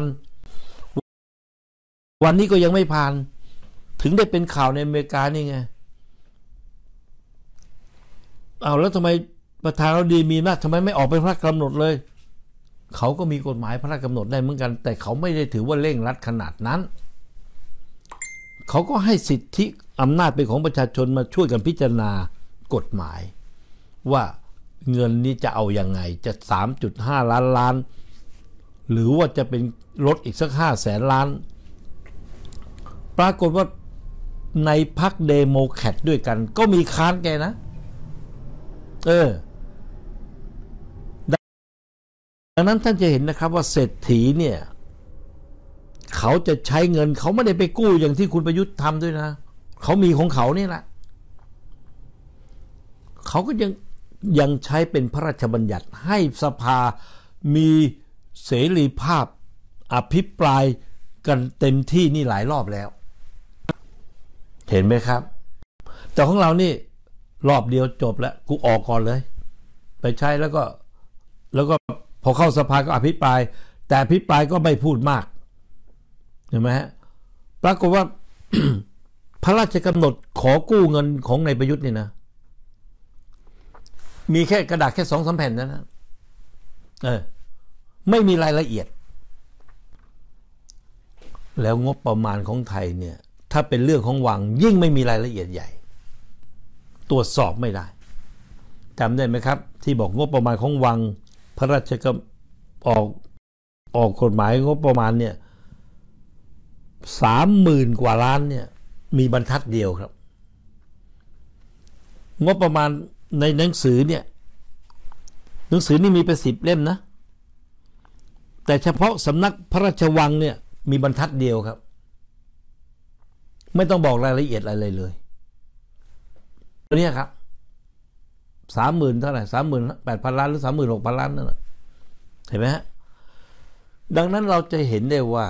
วันนี้ก็ยังไม่ผ่านถึงได้เป็นข่าวในอเมริกานี่ไงเอาแล้วทำไมประธานาธิบดีมีอำนาจทำไมไม่ออกเป็นพระราชกำหนดเลยเขาก็มีกฎหมายพระราชกำหนดได้เหมือนกันแต่เขาไม่ได้ถือว่าเร่งรัดขนาดนั้นเขาก็ให้สิทธิอำนาจเป็นของประชาชนมาช่วยกันพิจารณากฎหมายว่าเงินนี้จะเอาอยัางไงจะ สามจุดห้า ล้านล้านหรือว่าจะเป็นลดอีกสักห้าแสนล้านปรากฏว่าในพรรคเดโมแครตด้วยกันก็มีค้านแกนะเออดังนั้นท่านจะเห็นนะครับว่าเศรษฐีเนี่ยเขาจะใช้เงินเขาไม่ได้ไปกู้อย่างที่คุณประยุทธ์ทำด้วยนะเขามีของเขานี่แหละเขาก็ยังยังใช้เป็นพระราชบัญญัติให้สภามีเสรีภาพอภิปรายกันเต็มที่นี่หลายรอบแล้วเห็นไหมครับแต่ของเรานี่รอบเดียวจบแล้วกูออกก่อนเลยไปใช้แล้วก็แล้วก็พอเข้าสภาก็อภิปรายแต่อภิปรายก็ไม่พูดมากเห็นไหมฮะปรากฏว่า พระราชกำหนดขอกู้เงินของนายประยุทธ์นี่นะมีแค่กระดาษแค่สองสามแผ่นนะเออไม่มีรายละเอียดแล้วงบประมาณของไทยเนี่ยถ้าเป็นเรื่องของวังยิ่งไม่มีรายละเอียดใหญ่ตรวจสอบไม่ได้จำได้ไหมครับที่บอกงบประมาณของวังพระราชกำหนดออกออกกฎหมายงบประมาณเนี่ยสามหมื่นกว่าล้านเนี่ยมีบรรทัดเดียวครับงบประมาณในหนังสือเนี่ยหนังสือนี่มีเป็นสิบเล่มนะแต่เฉพาะสำนักพระราชวังเนี่ยมีบรรทัดเดียวครับไม่ต้องบอกรายละเอียดอะไรเลยตัวนี้ครับสามหมื่นเท่าไหร่สามหมื่นแปดพันล้านหรือสามหมื่นหกพันล้านนั่นแหละเห็นไหมฮะดังนั้นเราจะเห็นได้ว่า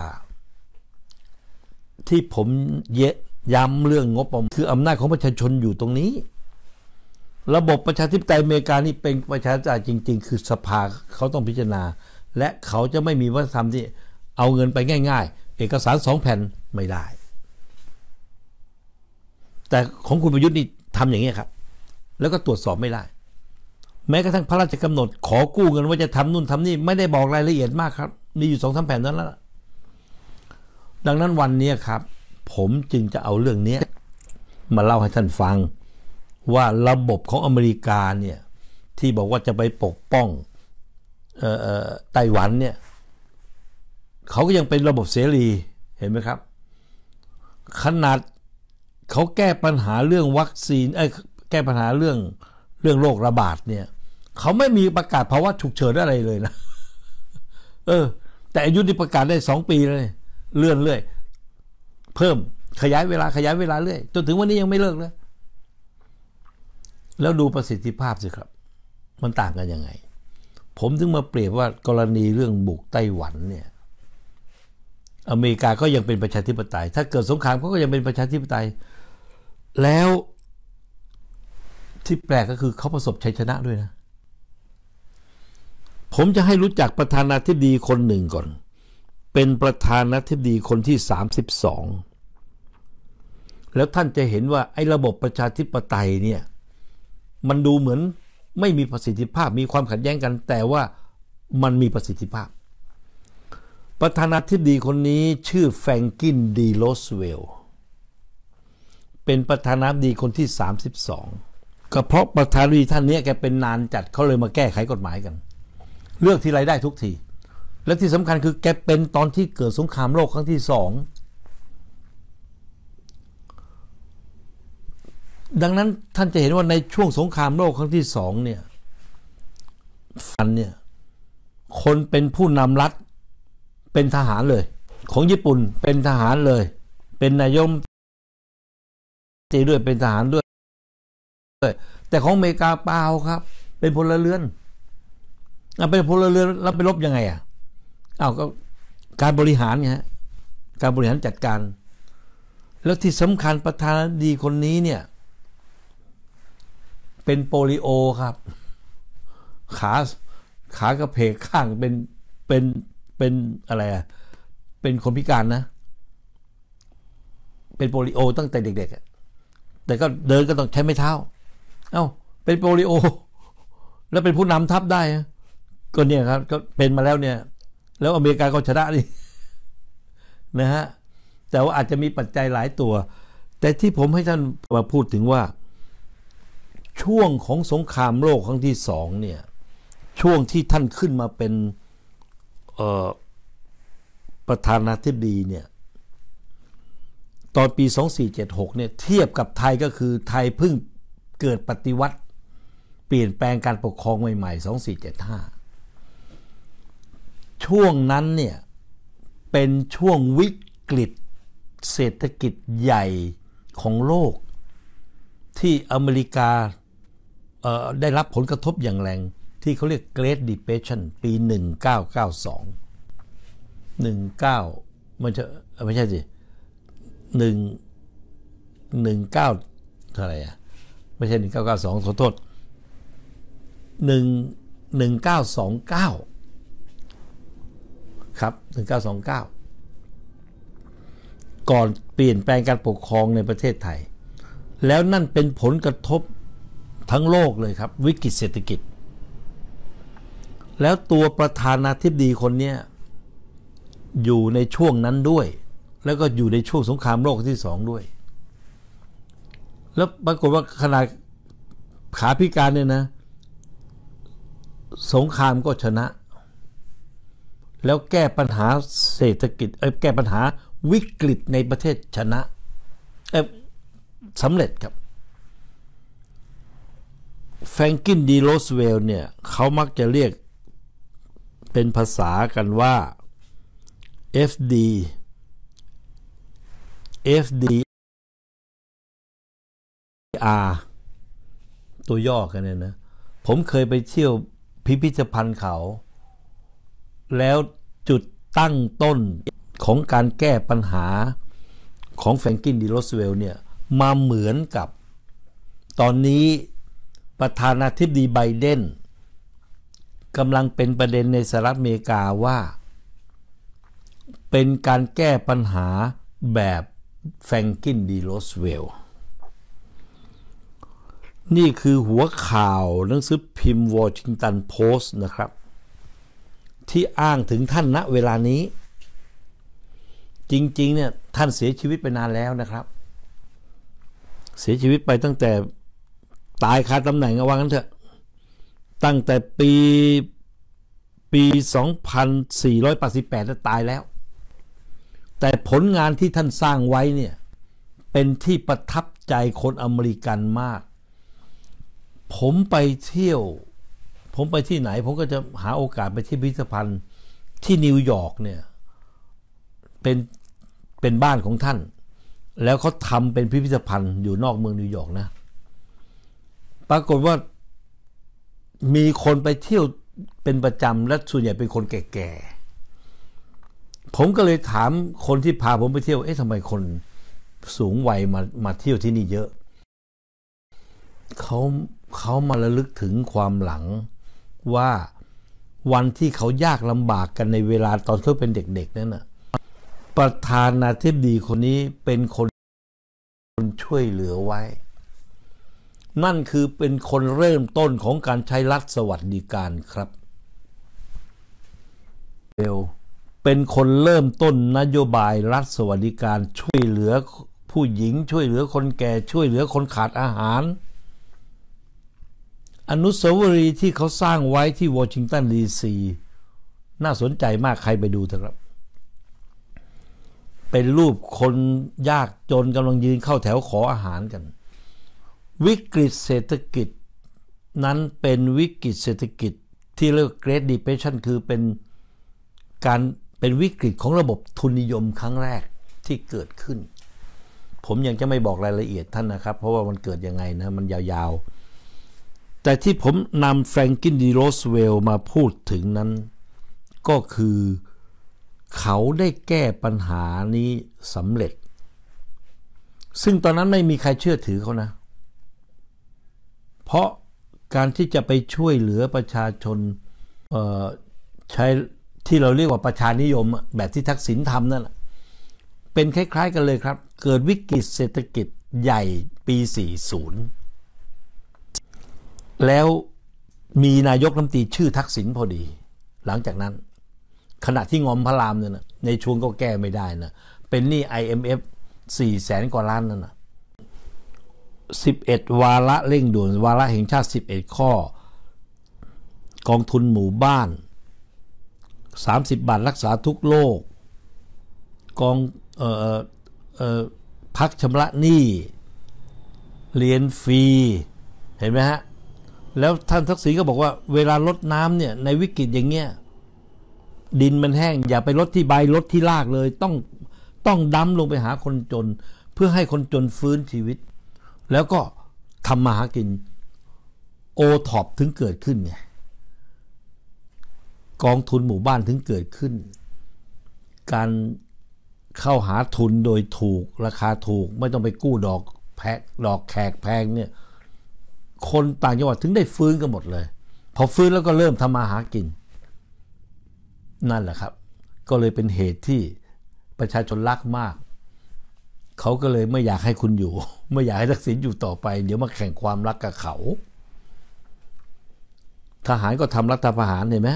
ที่ผมเยะย้ำเรื่องงบประมาณคืออำนาจของประชาชนอยู่ตรงนี้ระบบประชาธิปไตยอเมริกานี่เป็นประชาธิปไตยจริงๆคือสภาเขาต้องพิจารณาและเขาจะไม่มีวัฒนธรรมที่เอาเงินไปง่ายๆเอกสารสองแผ่นไม่ได้แต่ของคุณประยุทธ์นี่ทำอย่างนี้ครับแล้วก็ตรวจสอบไม่ได้แม้กระทั่งพระราชกำหนดขอกู้เงินว่าจะทำนู่นทำนี่ไม่ได้บอกรายละเอียดมากครับมีอยู่สองสามแผ่นนั้นแล้วดังนั้นวันนี้ครับผมจึงจะเอาเรื่องนี้มาเล่าให้ท่านฟังว่าระบบของอเมริกาเนี่ยที่บอกว่าจะไปปกป้องเอ่อไต้หวันเนี่ยเขาก็ยังเป็นระบบเสรีเห็นไหมครับขนาดเขาแก้ปัญหาเรื่องวัคซีนเอ้ยแก้ปัญหาเรื่องเรื่องโรคระบาดเนี่ยเขาไม่มีประกาศภาวะฉุกเฉินอะไรเลยนะเออแต่อายุนี่ประกาศได้สองปีเลยเลื่อนเรื่อยเพิ่มขยายเวลาขยายเวลาเรื่อยจนถึงวันนี้ยังไม่เลิกเลยแล้วดูประสิทธิภาพสิครับมันต่างกันยังไงผมถึงมาเปรียบว่ากรณีเรื่องบุกไต้หวันเนี่ยอเมริกาก็ยังเป็นประชาธิปไตยถ้าเกิดสงครามเขาก็ยังเป็นประชาธิปไตยแล้วที่แปลกก็คือเขาประสบชัยชนะด้วยนะผมจะให้รู้จักประธานาธิบดีคนหนึ่งก่อนเป็นประธานาธิบดีคนที่สามสิบสองแล้วท่านจะเห็นว่าไอ้ระบบประชาธิปไตยเนี่ยมันดูเหมือนไม่มีประสิทธิภาพมีความขัดแย้งกันแต่ว่ามันมีประสิทธิภาพประธานาธิบดีคนนี้ชื่อแฟรงกินดีโรสเวลล์เป็นประธานาธิบดีคนที่สามสิบสองก็เพราะประธานาธิบดีท่านนี้แกเป็นนานจัดเขาเลยมาแก้ไขกฎหมายกันเลือกทีไรได้ทุกทีและที่สำคัญคือแกเป็นตอนที่เกิดสงครามโลกครั้งที่สองดังนั้นท่านจะเห็นว่าในช่วงสงครามโลกครั้งที่สองเนี่ยฟันเนี่ยคนเป็นผู้นำรัฐเป็นทหารเลยของญี่ปุ่นเป็นทหารเลยเป็นนายกตีด้วยเป็นทหารด้วยแต่ของอเมริกาเปล่าครับเป็นพลเรือนเป็นพลเรือนแล้วไปรบยังไงอ่ะอ้าวก็การบริหารไงฮะการบริหารจัดการแล้วที่สำคัญประธานาธิบดีคนนี้เนี่ยเป็นโปลิโอครับขาขากระเพกข้างเป็นเป็นเป็นอะไรอ่ะเป็นคนพิการนะเป็นโปลิโอตั้งแต่เด็กๆแต่ก็เดินก็ต้องใช้ไม้เท้าเอ้าเป็นโปลิโอแล้วเป็นผู้นำทัพได้ก็เนี่ยครับก็เป็นมาแล้วเนี่ยแล้วอเมริกาก็ชนะนี่นะฮะแต่ว่าอาจจะมีปัจจัยหลายตัวแต่ที่ผมให้ท่านมาพูดถึงว่าช่วงของสงครามโลกครั้งที่สองเนี่ยช่วงที่ท่านขึ้นมาเป็นประธานาธิบดีเนี่ยตอนปีสองสี่เจ็ดหกเนี่ยเทียบกับไทยก็คือไทยเพิ่งเกิดปฏิวัติเปลี่ยนแปลงการปกครองใหม่ๆสองสี่เจ็ดห้าช่วงนั้นเนี่ยเป็นช่วงวิกฤตเศรษฐกิจใหญ่ของโลกที่อเมริกาได้รับผลกระทบอย่างแรงที่เขาเรียก Great Depression ปีหนึ่งเก้าเก้าสอง หนึ่งเก้ามันจะไม่ใช่สิหนึ่ง หนึ่งเก้าเท่าไหร่อ่ะไม่ใช่หนึ่งเก้าเก้าสองขอโทษหนึ่ง หนึ่งเก้าสองเก้าครับหนึ่งเก้าสองเก้าก่อนเปลี่ยนแปลงการปกครองในประเทศไทยแล้วนั่นเป็นผลกระทบทั้งโลกเลยครับวิกฤตเศรษฐกิจแล้วตัวประธานาธิบดีคนนี้อยู่ในช่วงนั้นด้วยแล้วก็อยู่ในช่วงสงครามโลกที่สองด้วยแล้วปรากฏว่าขนาดขาพิการเนี่ยนะสงครามก็ชนะแล้วแก้ปัญหาเศรษฐกิจเอ้ยแก้ปัญหาวิกฤตในประเทศชนะเอ้ยสำเร็จครับแฟรงกินดีโรสเวลต์เนี่ยเขามักจะเรียกเป็นภาษากันว่า เอฟ ดี เอฟ ดี อาร์ ตัวย่อกันเนี่ยนะผมเคยไปเที่ยวพิพิธภัณฑ์เขาแล้วจุดตั้งต้นของการแก้ปัญหาของแฟรงกินดีโรสเวลต์เนี่ยมาเหมือนกับตอนนี้ประธานาธิบดีไบเดนกำลังเป็นประเด็นในสหรัฐอเมริกาว่าเป็นการแก้ปัญหาแบบแฟรงกินดีโรสเวลต์นี่คือหัวข่าวหนังสือพิมพ์วอชิงตันโพสต์นะครับที่อ้างถึงท่านณเวลานี้จริงๆเนี่ยท่านเสียชีวิตไปนานแล้วนะครับเสียชีวิตไปตั้งแต่ตายคาตำแหน่งเอาว่างั้นเถอะตั้งแต่ปีปีสองพันสี่ร้อยแปดสิบแปดจะตายแล้วแต่ผลงานที่ท่านสร้างไว้เนี่ยเป็นที่ประทับใจคนอเมริกันมากผมไปเที่ยวผมไปที่ไหนผมก็จะหาโอกาสไปที่พิพิธภัณฑ์ที่นิวยอร์กเนี่ยเป็นเป็นบ้านของท่านแล้วเขาทำเป็นพิพิธภัณฑ์อยู่นอกเมืองนิวยอร์กนะปรากฏว่ามีคนไปเที่ยวเป็นประจำและส่วนใหญ่เป็นคนแก่ๆผมก็เลยถามคนที่พาผมไปเที่ยวเอ๊ะทำไมคนสูงวัยมามาเที่ยวที่นี่เยอะเขาเขามาระลึกถึงความหลังว่าวันที่เขายากลำบากกันในเวลาตอนเขาเป็นเด็กๆนั่นน่ะประธานาธิบดีคนนี้เป็นคนช่วยเหลือไว้นั่นคือเป็นคนเริ่มต้นของการใช้รัฐสวัสดิการครับเบลเป็นคนเริ่มต้นนโยบายรัฐสวัสดิการช่วยเหลือผู้หญิงช่วยเหลือคนแก่ช่วยเหลือคนขาดอาหารอนุสาวรีย์ที่เขาสร้างไว้ที่วอชิงตันดีซีน่าสนใจมากใครไปดูเถอะครับเป็นรูปคนยากจนกำลังยืนเข้าแถวขออาหารกันวิกฤตเศรษฐกิจนั้นเป็นวิกฤตเศรษฐกิจที่เรียก Great Depression คือเป็นการเป็นวิกฤตของระบบทุนนิยมครั้งแรกที่เกิดขึ้นผมยังจะไม่บอกรายละเอียดท่านนะครับเพราะว่ามันเกิดยังไงนะมันยาวๆแต่ที่ผมนำแฟรงกินดีโรสเวลต์มาพูดถึงนั้นก็คือเขาได้แก้ปัญหานี้สำเร็จซึ่งตอนนั้นไม่มีใครเชื่อถือเขานะเพราะการที่จะไปช่วยเหลือประชาชนใช้ที่เราเรียกว่าประชานิยมแบบที่ทักษิณทำนั่นเป็นคล้ายๆกันเลยครับเกิดวิกฤตเศรษฐกิจใหญ่ปีสี่สิบแล้วมีนายกรัฐมนตรีชื่อทักษิณพอดีหลังจากนั้นขณะที่งอมพระรามเนี่ยนะในช่วงก็แก้ไม่ได้นะเป็นหนี้ ไอ เอ็ม เอฟ สี่แสนกว่าล้านนั่นนะสิบเอ็ดวาระเร่งด่วนวาระแห่งชาติสิบเอ็ดข้อกองทุนหมู่บ้านสามสิบบาทรักษาทุกโรคกองเอ่อเอ่อพักชำระหนี้เรียนฟรีเห็นไหมฮะแล้วท่านทักษิณก็บอกว่าเวลาลดน้ำเนี่ยในวิกฤตอย่างเงี้ยดินมันแห้งอย่าไปลดที่ใบลดที่รากเลยต้องต้องดำลงไปหาคนจนเพื่อให้คนจนฟื้นชีวิตแล้วก็ทำมาหากินโอท็อปถึงเกิดขึ้นไงกองทุนหมู่บ้านถึงเกิดขึ้นการเข้าหาทุนโดยถูกราคาถูกไม่ต้องไปกู้ดอกแพงดอกแขกแพงเนี่ยคนต่างจังหวัดถึงได้ฟื้นกันหมดเลยพอฟื้นแล้วก็เริ่มทำมาหากินนั่นแหละครับก็เลยเป็นเหตุที่ประชาชนรักมากเขาก็เลยไม่อยากให้คุณอยู่ไม่อยากให้ทักษิณอยู่ต่อไปเดี๋ยวมาแข่งความรักกับเขาทหารก็ทำรัฐประหารเห็นไหม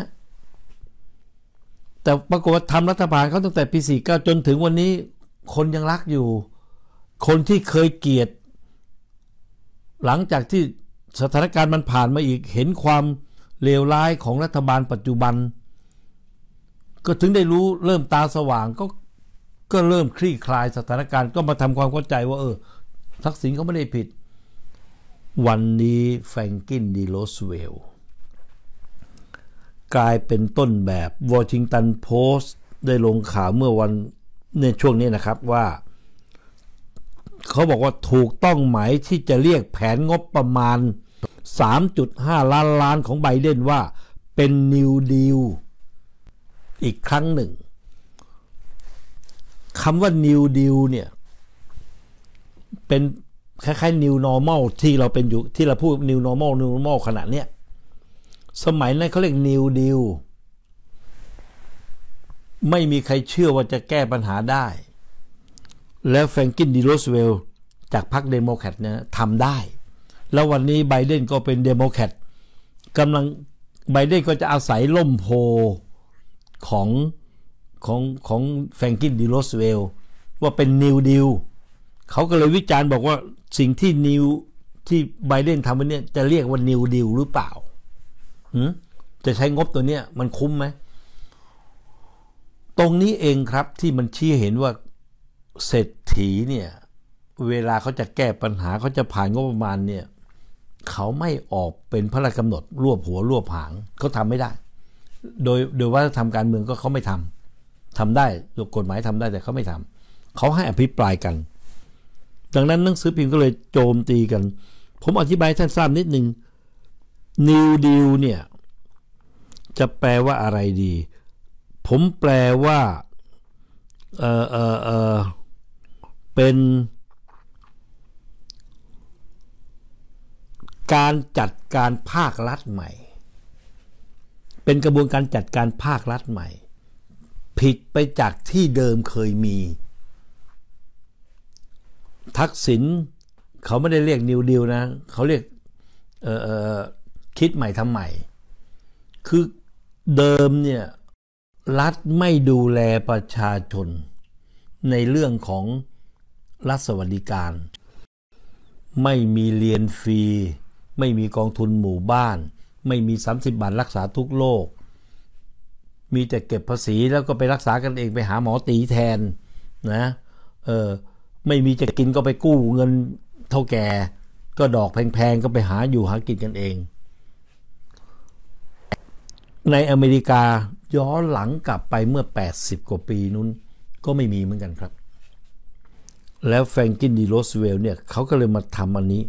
แต่ปรากฏว่าทำรัฐประหารเขาตั้งแต่ปีสี่สิบเก้าจนถึงวันนี้คนยังรักอยู่คนที่เคยเกลียดหลังจากที่สถานการณ์มันผ่านมาอีกเห็นความเลวร้ายของรัฐบาลปัจจุบันก็ถึงได้รู้เริ่มตาสว่างก็ก็เริ่มคลี่คลายสถานการณ์ก็มาทำความเข้าใจว่าเออทักษิณเขาไม่ได้ผิดวันนี้แฟรงกินดีโรสเวลล์กลายเป็นต้นแบบวอชิงตันโพสต์ได้ลงข่าวเมื่อวันในช่วงนี้นะครับว่าเขาบอกว่าถูกต้องไหมที่จะเรียกแผนงบประมาณ สามจุดห้า ล้านล้านของไบเดนว่าเป็นนิวดีลอีกครั้งหนึ่งคำว่า New Deal เนี่ยเป็นคล้ายๆ New Normal ที่เราเป็นอยู่ที่เราพูด New Normal New Normal ขนาดเนี้ยสมัยนั้นเขาเรียก New Deal ไม่มีใครเชื่อว่าจะแก้ปัญหาได้แล้วแฟรงกินดีโรสเวลล์จากพรรคเดโมแครตเนี่ยทำได้แล้ววันนี้ไบเดนก็เป็นเดโมแครตกำลังไบเดนก็จะอาศัยล่มโพของของของแฟรงกินดีโรสเวลล์ว่าเป็นนิวดีลเขาก็เลยวิจารณ์บอกว่าสิ่งที่นิวที่ไบเดนทำวันนี้จะเรียกว่านิวดีลหรือเปล่าจะใช้งบตัวเนี้ยมันคุ้มไหมตรงนี้เองครับที่มันชี้เห็นว่าเศรษฐีเนี่ยเวลาเขาจะแก้ปัญหาเขาจะผ่านงบประมาณเนี่ยเขาไม่ออกเป็นพระราชกำหนดรวบหัวรวบหางเขาทำไม่ได้โดยโดยว่าทำการเมืองก็เขาไม่ทำทำได้กฎหมายทำได้แต่เขาไม่ทำเขาให้อภิปรายกันดังนั้นหนังสือพิมพ์ก็เลยโจมตีกันผมอธิบายท่านทราบนิดนึง New Deal เนี่ยจะแปลว่าอะไรดีผมแปลว่าเออเออเออเป็นการจัดการภาครัฐใหม่เป็นกระบวนการจัดการภาครัฐใหม่ผิดไปจากที่เดิมเคยมีทักษิณเขาไม่ได้เรียกนิวดีลนะเขาเรียกเอ่อเอ่อคิดใหม่ทำใหม่คือเดิมเนี่ยรัฐไม่ดูแลประชาชนในเรื่องของรัฐสวัสดิการไม่มีเรียนฟรีไม่มีกองทุนหมู่บ้านไม่มีสามสิบบาทรักษาทุกโรคมีแต่เก็บภาษีแล้วก็ไปรักษากันเองไปหาหมอตีแทนนะเออไม่มีจะกินก็ไปกู้เงินเท่าแก่ก็ดอกแพงๆก็ไปหาอยู่หากินกันเองในอเมริกาย้อนหลังกลับไปเมื่อแปดสิบกว่าปีนู้นก็ไม่มีเหมือนกันครับแล้วแฟรงกินดีโรสเวลล์เนี่ยเขาก็เลยมาทำอันนี้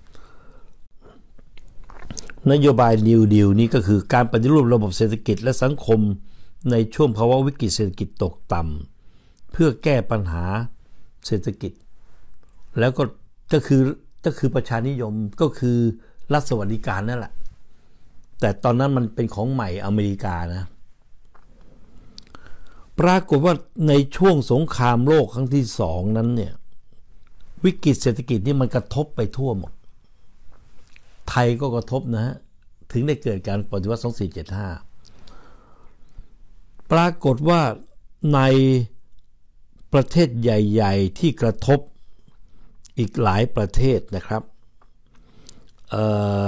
นโยบาย New Deal นี้ก็คือการปฏิรูประบบเศรษฐกิจและสังคมในช่วงภาวะวิกฤตเศรษฐกิจตกต่ำเพื่อแก้ปัญหาเศรษฐกิจแล้วก็ก็คือก็คือประชานิยมก็คือรัฐสวัสดิการนั่นแหละแต่ตอนนั้นมันเป็นของใหม่อเมริกานะปรากฏว่าในช่วงสงครามโลกครั้งที่สองนั้นเนี่ยวิกฤตเศรษฐกิจนี่มันกระทบไปทั่วหมดไทยก็กระทบนะฮะถึงได้เกิดการปฏิวัติสองสี่เจ็ดห้าปรากฏว่าในประเทศใหญ่ๆที่กระทบอีกหลายประเทศนะครับเอ่อ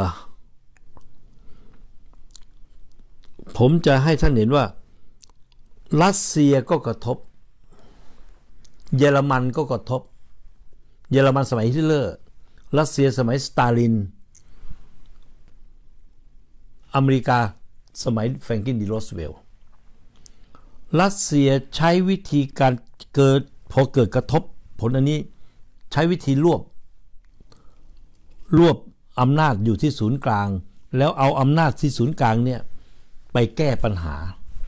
ผมจะให้ท่านเห็นว่ารัสเซียก็กระทบเยอรมันก็กระทบเยอรมันสมัยฮิตเลอร์รัสเซียสมัยสตาลินอเมริกาสมัยแฟรงคลินดีโรสเวลต์รัสเซียใช้วิธีการเกิดพอเกิดกระทบผลอันนี้ใช้วิธีรวบรวบอำนาจอยู่ที่ศูนย์กลางแล้วเอาอำนาจที่ศูนย์กลางเนี่ยไปแก้ปัญหา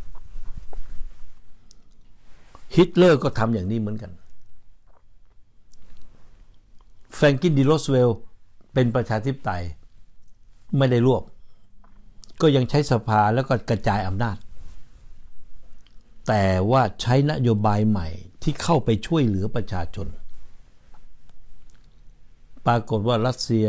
ฮิตเลอร์ก็ทำอย่างนี้เหมือนกันแฟรงคลินดีโรสเวลต์เป็นประชาธิปไตยไม่ได้รวบก็ยังใช้สภาแล้วก็กระจายอำนาจแต่ว่าใช้นโยบายใหม่ที่เข้าไปช่วยเหลือประชาชนปรากฏว่ารัสเซีย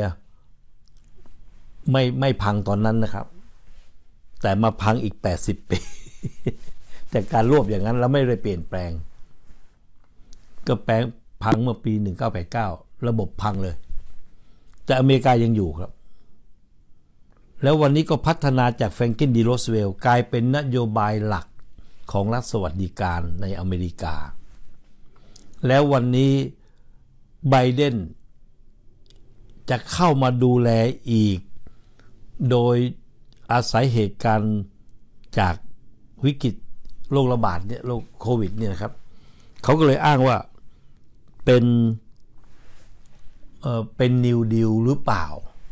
ไม่ไม่พังตอนนั้นนะครับแต่มาพังอีกแปดสิบปีแต่การรวบอย่างนั้นแล้วไม่ได้เปลี่ยนแปลงก็แปลงพังเมื่อปีหนึ่งเก้าแปดเก้าระบบพังเลยแต่อเมริกายังอยู่ครับแล้ววันนี้ก็พัฒนาจากแฟรงคลินดีโรสเวลต์กลายเป็นนโยบายหลักของรัฐสวัสดิการในอเมริกาแล้ววันนี้ไบเดนจะเข้ามาดูแลอีกโดยอาศัยเหตุการณ์จากวิกฤตโรคระบาดเนี่ยโรคโควิดเนี่ยนะครับเขาก็เลยอ้างว่าเป็นเอ่อเป็นนิวดีลหรือเปล่า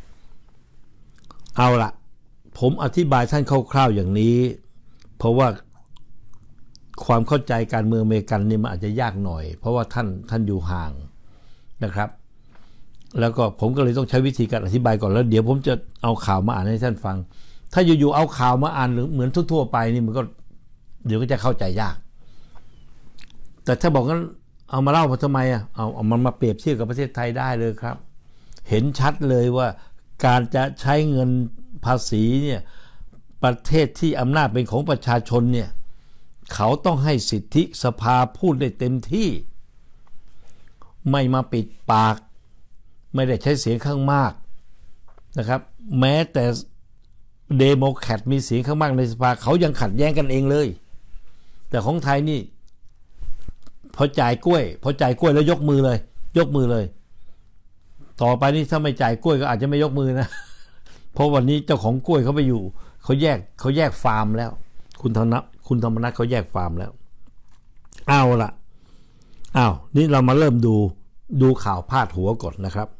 เอาละผมอธิบายท่านคร่าวๆอย่างนี้เพราะว่าความเข้าใจการเมืองอเมริกันนี่มันอาจจะยากหน่อยเพราะว่าท่านท่านอยู่ห่างนะครับแล้วก็ผมก็เลยต้องใช้วิธีการอธิบายก่อนแล้วเดี๋ยวผมจะเอาข่าวมาอ่านให้ท่านฟังถ้าอยู่ๆเอาข่าวมาอ่านหรือเหมือนทั่วๆไปนี่มันก็เดี๋ยวก็จะเข้าใจยากแต่ถ้าบอกงั้นเอามาเล่ามาทำไมอ่ะเอาเอามันมาเปรียบเทียบกับประเทศไทยได้เลยครับเห็นชัดเลยว่าการจะใช้เงินภาษีเนี่ยประเทศที่อำนาจเป็นของประชาชนเนี่ยเขาต้องให้สิทธิสภาพูดได้เต็มที่ไม่มาปิดปากไม่ได้ใช้เสียงข้างมากนะครับแม้แต่เดโมแครตมีเสียงข้างมากในสภาเขายังขัดแย้งกันเองเลยแต่ของไทยนี่พอจ่ายกล้วยพอจ่ายกล้วยแล้วยกมือเลยยกมือเลยต่อไปนี่ถ้าไม่จ่ายกล้วยก็อาจจะไม่ยกมือนะเพราะวันนี้เจ้าของกล้วยเขาไปอยู่เขาแยกเขาแยกฟาร์มแล้วคุณธนคุณธรรมนัสเขาแยกฟาร์มแล้วเอาละอ้าวนี่เรามาเริ่มดูดูข่าวพาดหัวก่อนนะครับ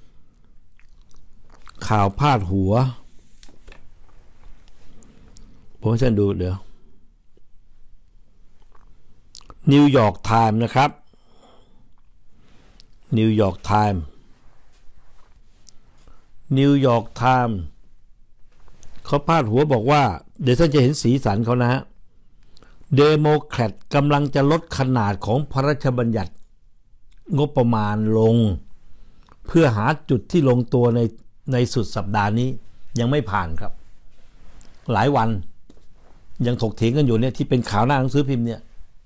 ข่าวพาดหัวผมจะดูเดี๋ยวนิวยอร์กไทม์นะครับนิวยอร์กไทม์นิวยอร์กไทม์เขาพาดหัวบอกว่าเดี๋ยวท่านจะเห็นสีสันเขานะฮะเดโมแครตกำลังจะลดขนาดของพระราชบัญญัติงบประมาณลงเพื่อหาจุดที่ลงตัวในในสุดสัปดาห์นี้ยังไม่ผ่านครับหลายวันยังถกเถียงกันอยู่เนี่ยที่เป็นข่าวหน้าหนังสือพิมพ์เนี่ย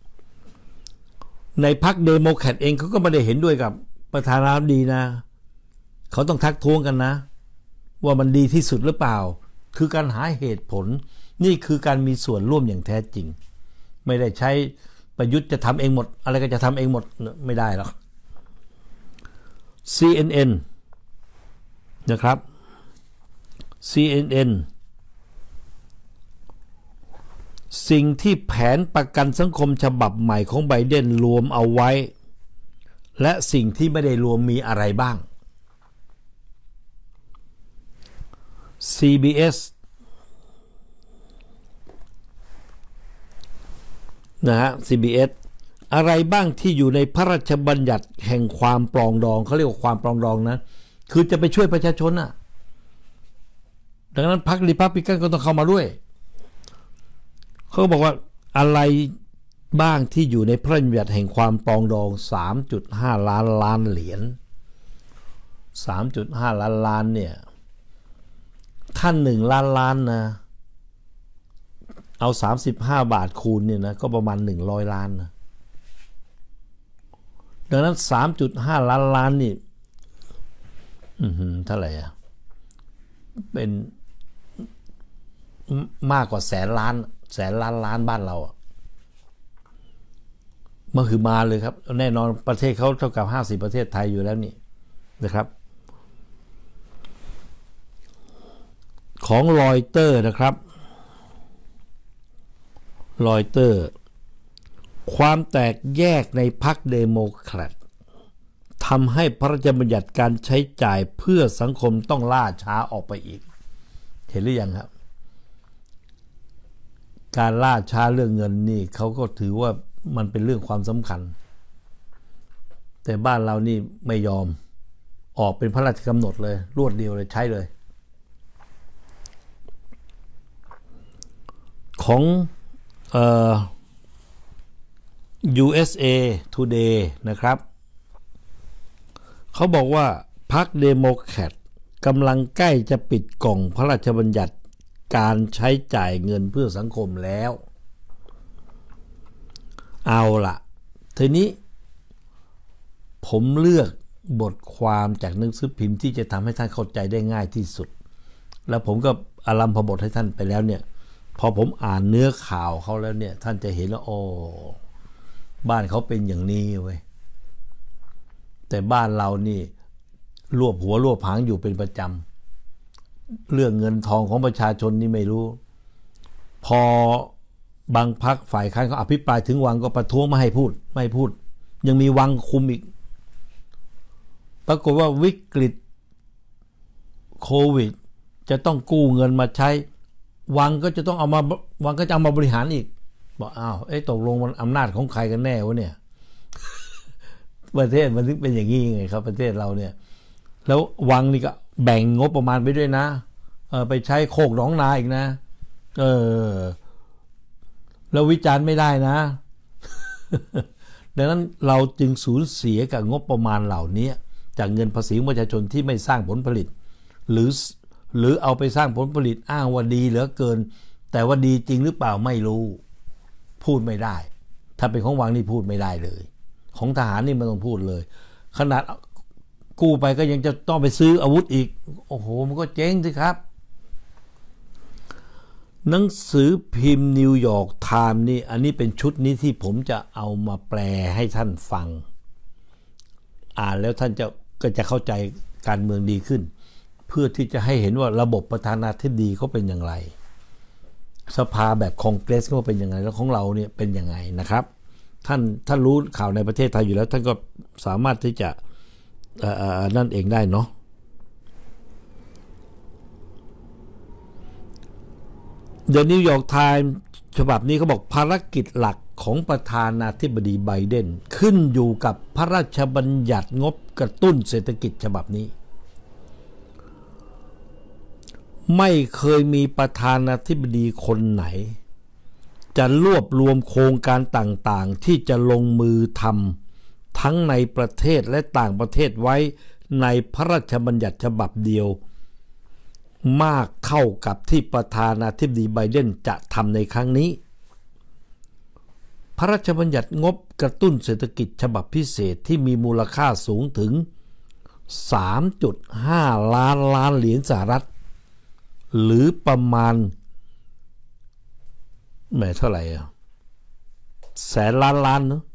ในพรรคเดโมแครตเองเขาก็ไม่ได้เห็นด้วยกับประธานาธิบดีนะเขาต้องทักท้วงกันนะว่ามันดีที่สุดหรือเปล่าคือการหาเหตุผลนี่คือการมีส่วนร่วมอย่างแท้จริงไม่ได้ใช้ประยุทธ์จะทำเองหมดอะไรก็จะทำเองหมดไม่ได้หรอก ซี เอ็น เอ็น นะครับ ซี เอ็น เอ็น สิ่งที่แผนประกันสังคมฉบับใหม่ของไบเดนรวมเอาไว้และสิ่งที่ไม่ได้รวมมีอะไรบ้าง ซี บี เอส นะฮะ ซี บี เอส อะไรบ้างที่อยู่ในพระราชบัญญัติแห่งความปรองดองเขาเรียกว่าความปรองดองนะคือจะไปช่วยประชาชนน่ะดังนั้นพรรครีพับลิกันก็ต้องเข้ามาด้วยเขาบอกว่าอะไรบ้างที่อยู่ในพระราชบัญญัติแห่งความปรองดอง สามจุดห้า ล้านล้านเหรียญ สามจุดห้า ล้านล้านเนี่ยท่านหนึ่งล้านล้านนะเอาสามสิบห้าบาทคูณเนี่ยนะก็ประมาณหนึ่งร้อยล้านนะดังนั้น สามจุดห้า ล้านล้านนี่อือหือเท่าไหร่อ่ะเป็นมากกว่าแสนล้านแสนล้านล้านบ้านเรามันคือมาเลยครับแน่นอนประเทศเขาเท่ากับห้าสิบประเทศไทยอยู่แล้วนี่นะครับของรอยเตอร์นะครับรอยเตอร์ความแตกแยกในพรรคเดโมแครตทำให้พระราชบัญญัติการใช้จ่ายเพื่อสังคมต้องล่าช้าออกไปอีกเห็นหรือยังครับการล่าช้าเรื่องเงินนี่เขาก็ถือว่ามันเป็นเรื่องความสำคัญแต่บ้านเรานี่ไม่ยอมออกเป็นพระราชกำหนดเลยรวดเดียวเลยใช้เลยของเอ่อ ยู เอส เอ Today นะครับเขาบอกว่าพรรคเดโมแครตกำลังใกล้จะปิดกล่องพระราชบัญญัติการใช้จ่ายเงินเพื่อสังคมแล้วเอาล่ะทีนี้ผมเลือกบทความจากหนังสือพิมพ์ที่จะทำให้ท่านเข้าใจได้ง่ายที่สุดแล้วผมก็อารัมภบทให้ท่านไปแล้วเนี่ยพอผมอ่านเนื้อข่าวเขาแล้วเนี่ยท่านจะเห็นว่าโอ้บ้านเขาเป็นอย่างนี้เว้ยแต่บ้านเรานี่รวบหัวรวบหางอยู่เป็นประจำเรื่องเงินทองของประชาชนนี่ไม่รู้พอบางพรรคฝ่ายค้านเขาอภิปรายถึงวังก็ประท้วงไม่ให้พูดไม่พูดยังมีวังคุมอีกปรากฏว่าวิกฤตโควิดจะต้องกู้เงินมาใช้วังก็จะต้องเอามาวังก็จะเอามาบริหารอีกบอกอ้าวเอ๊ะตกลงมันอำนาจของใครกันแน่วะเนี่ย ประเทศมันถึงเป็นอย่างนี้ไงครับประเทศเราเนี่ยแล้ววังนี่ก็แบ่งงบประมาณไปด้วยนะเออไปใช้โคกหนองนาอีกนะเออแล้ววิจารณ์ไม่ได้นะ ดังนั้นเราจึงสูญเสียกับงบประมาณเหล่านี้จากเงินภาษีของประชาชนที่ไม่สร้างผลผลิตหรือหรือเอาไปสร้างผลผลิตอ้างว่าดีเหลือเกินแต่ว่าดีจริงหรือเปล่าไม่รู้พูดไม่ได้ถ้าเป็นของวังนี่พูดไม่ได้เลยของทหารนี่มันต้องพูดเลยขนาดกู้ไปก็ยังจะต้องไปซื้ออาวุธอีกโอ้โหมันก็เจ๊งสิครับหนังสือพิมพ์นิวยอร์กไทม์นี่อันนี้เป็นชุดนี้ที่ผมจะเอามาแปลให้ท่านฟังอ่านแล้วท่านจะก็จะเข้าใจการเมืองดีขึ้นเพื่อที่จะให้เห็นว่าระบบประธานาธิบดีเขาเป็นอย่างไรสภาแบบคองเกรสเขาเป็นยังไงแล้วของเราเนี่ยเป็นยังไงนะครับท่านท่านรู้ข่าวในประเทศไทยอยู่แล้วท่านก็สามารถที่จะนั่นเองได้เนาะเดอะนิวยอร์กไทม์ฉบับนี้เขาบอกภารกิจหลักของประธานาธิบดีไบเดนขึ้นอยู่กับพระราชบัญญัติงบกระตุ้นเศรษฐกิจฉบับนี้ไม่เคยมีประธานาธิบดีคนไหนจะรวบรวมโครงการต่างๆที่จะลงมือทำทั้งในประเทศและต่างประเทศไว้ในพระราชบัญญัติฉบับเดียวมากเท่ากับที่ประธานาธิบดีไบเดนจะทำในครั้งนี้พระราชบัญญัติงบกระตุ้นเศรษฐกิจฉบับพิเศษที่มีมูลค่าสูงถึง สามจุดห้า ล้านล้านเหรียญสหรัฐหรือประมาณแหมเท่าไหร่อ่ะแสนล้านล้านเนาะ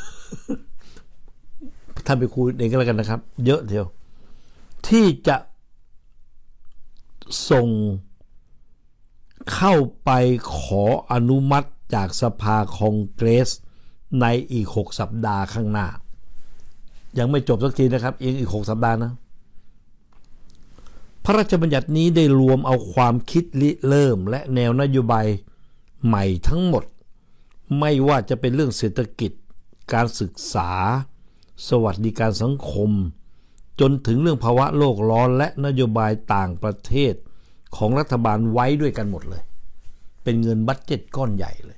ท่านไปคุยเองก็แล้วกันนะครับเยอะเดียวที่จะส่งเข้าไปขออนุมัติจากสภาคองเกรสในอีกหกสัปดาห์ข้างหน้ายังไม่จบสักทีนะครับอีกอีกหกสัปดาห์นะพระราชบัญญัตินี้ได้รวมเอาความคิดริเริ่มและแนวนโยบายใหม่ทั้งหมดไม่ว่าจะเป็นเรื่องเศรษฐกิจการศึกษาสวัสดิการสังคมจนถึงเรื่องภาวะโลกร้อนและนโยบายต่างประเทศของรัฐบาลไว้ด้วยกันหมดเลยเป็นเงินบัดเจ็ตก้อนใหญ่เลย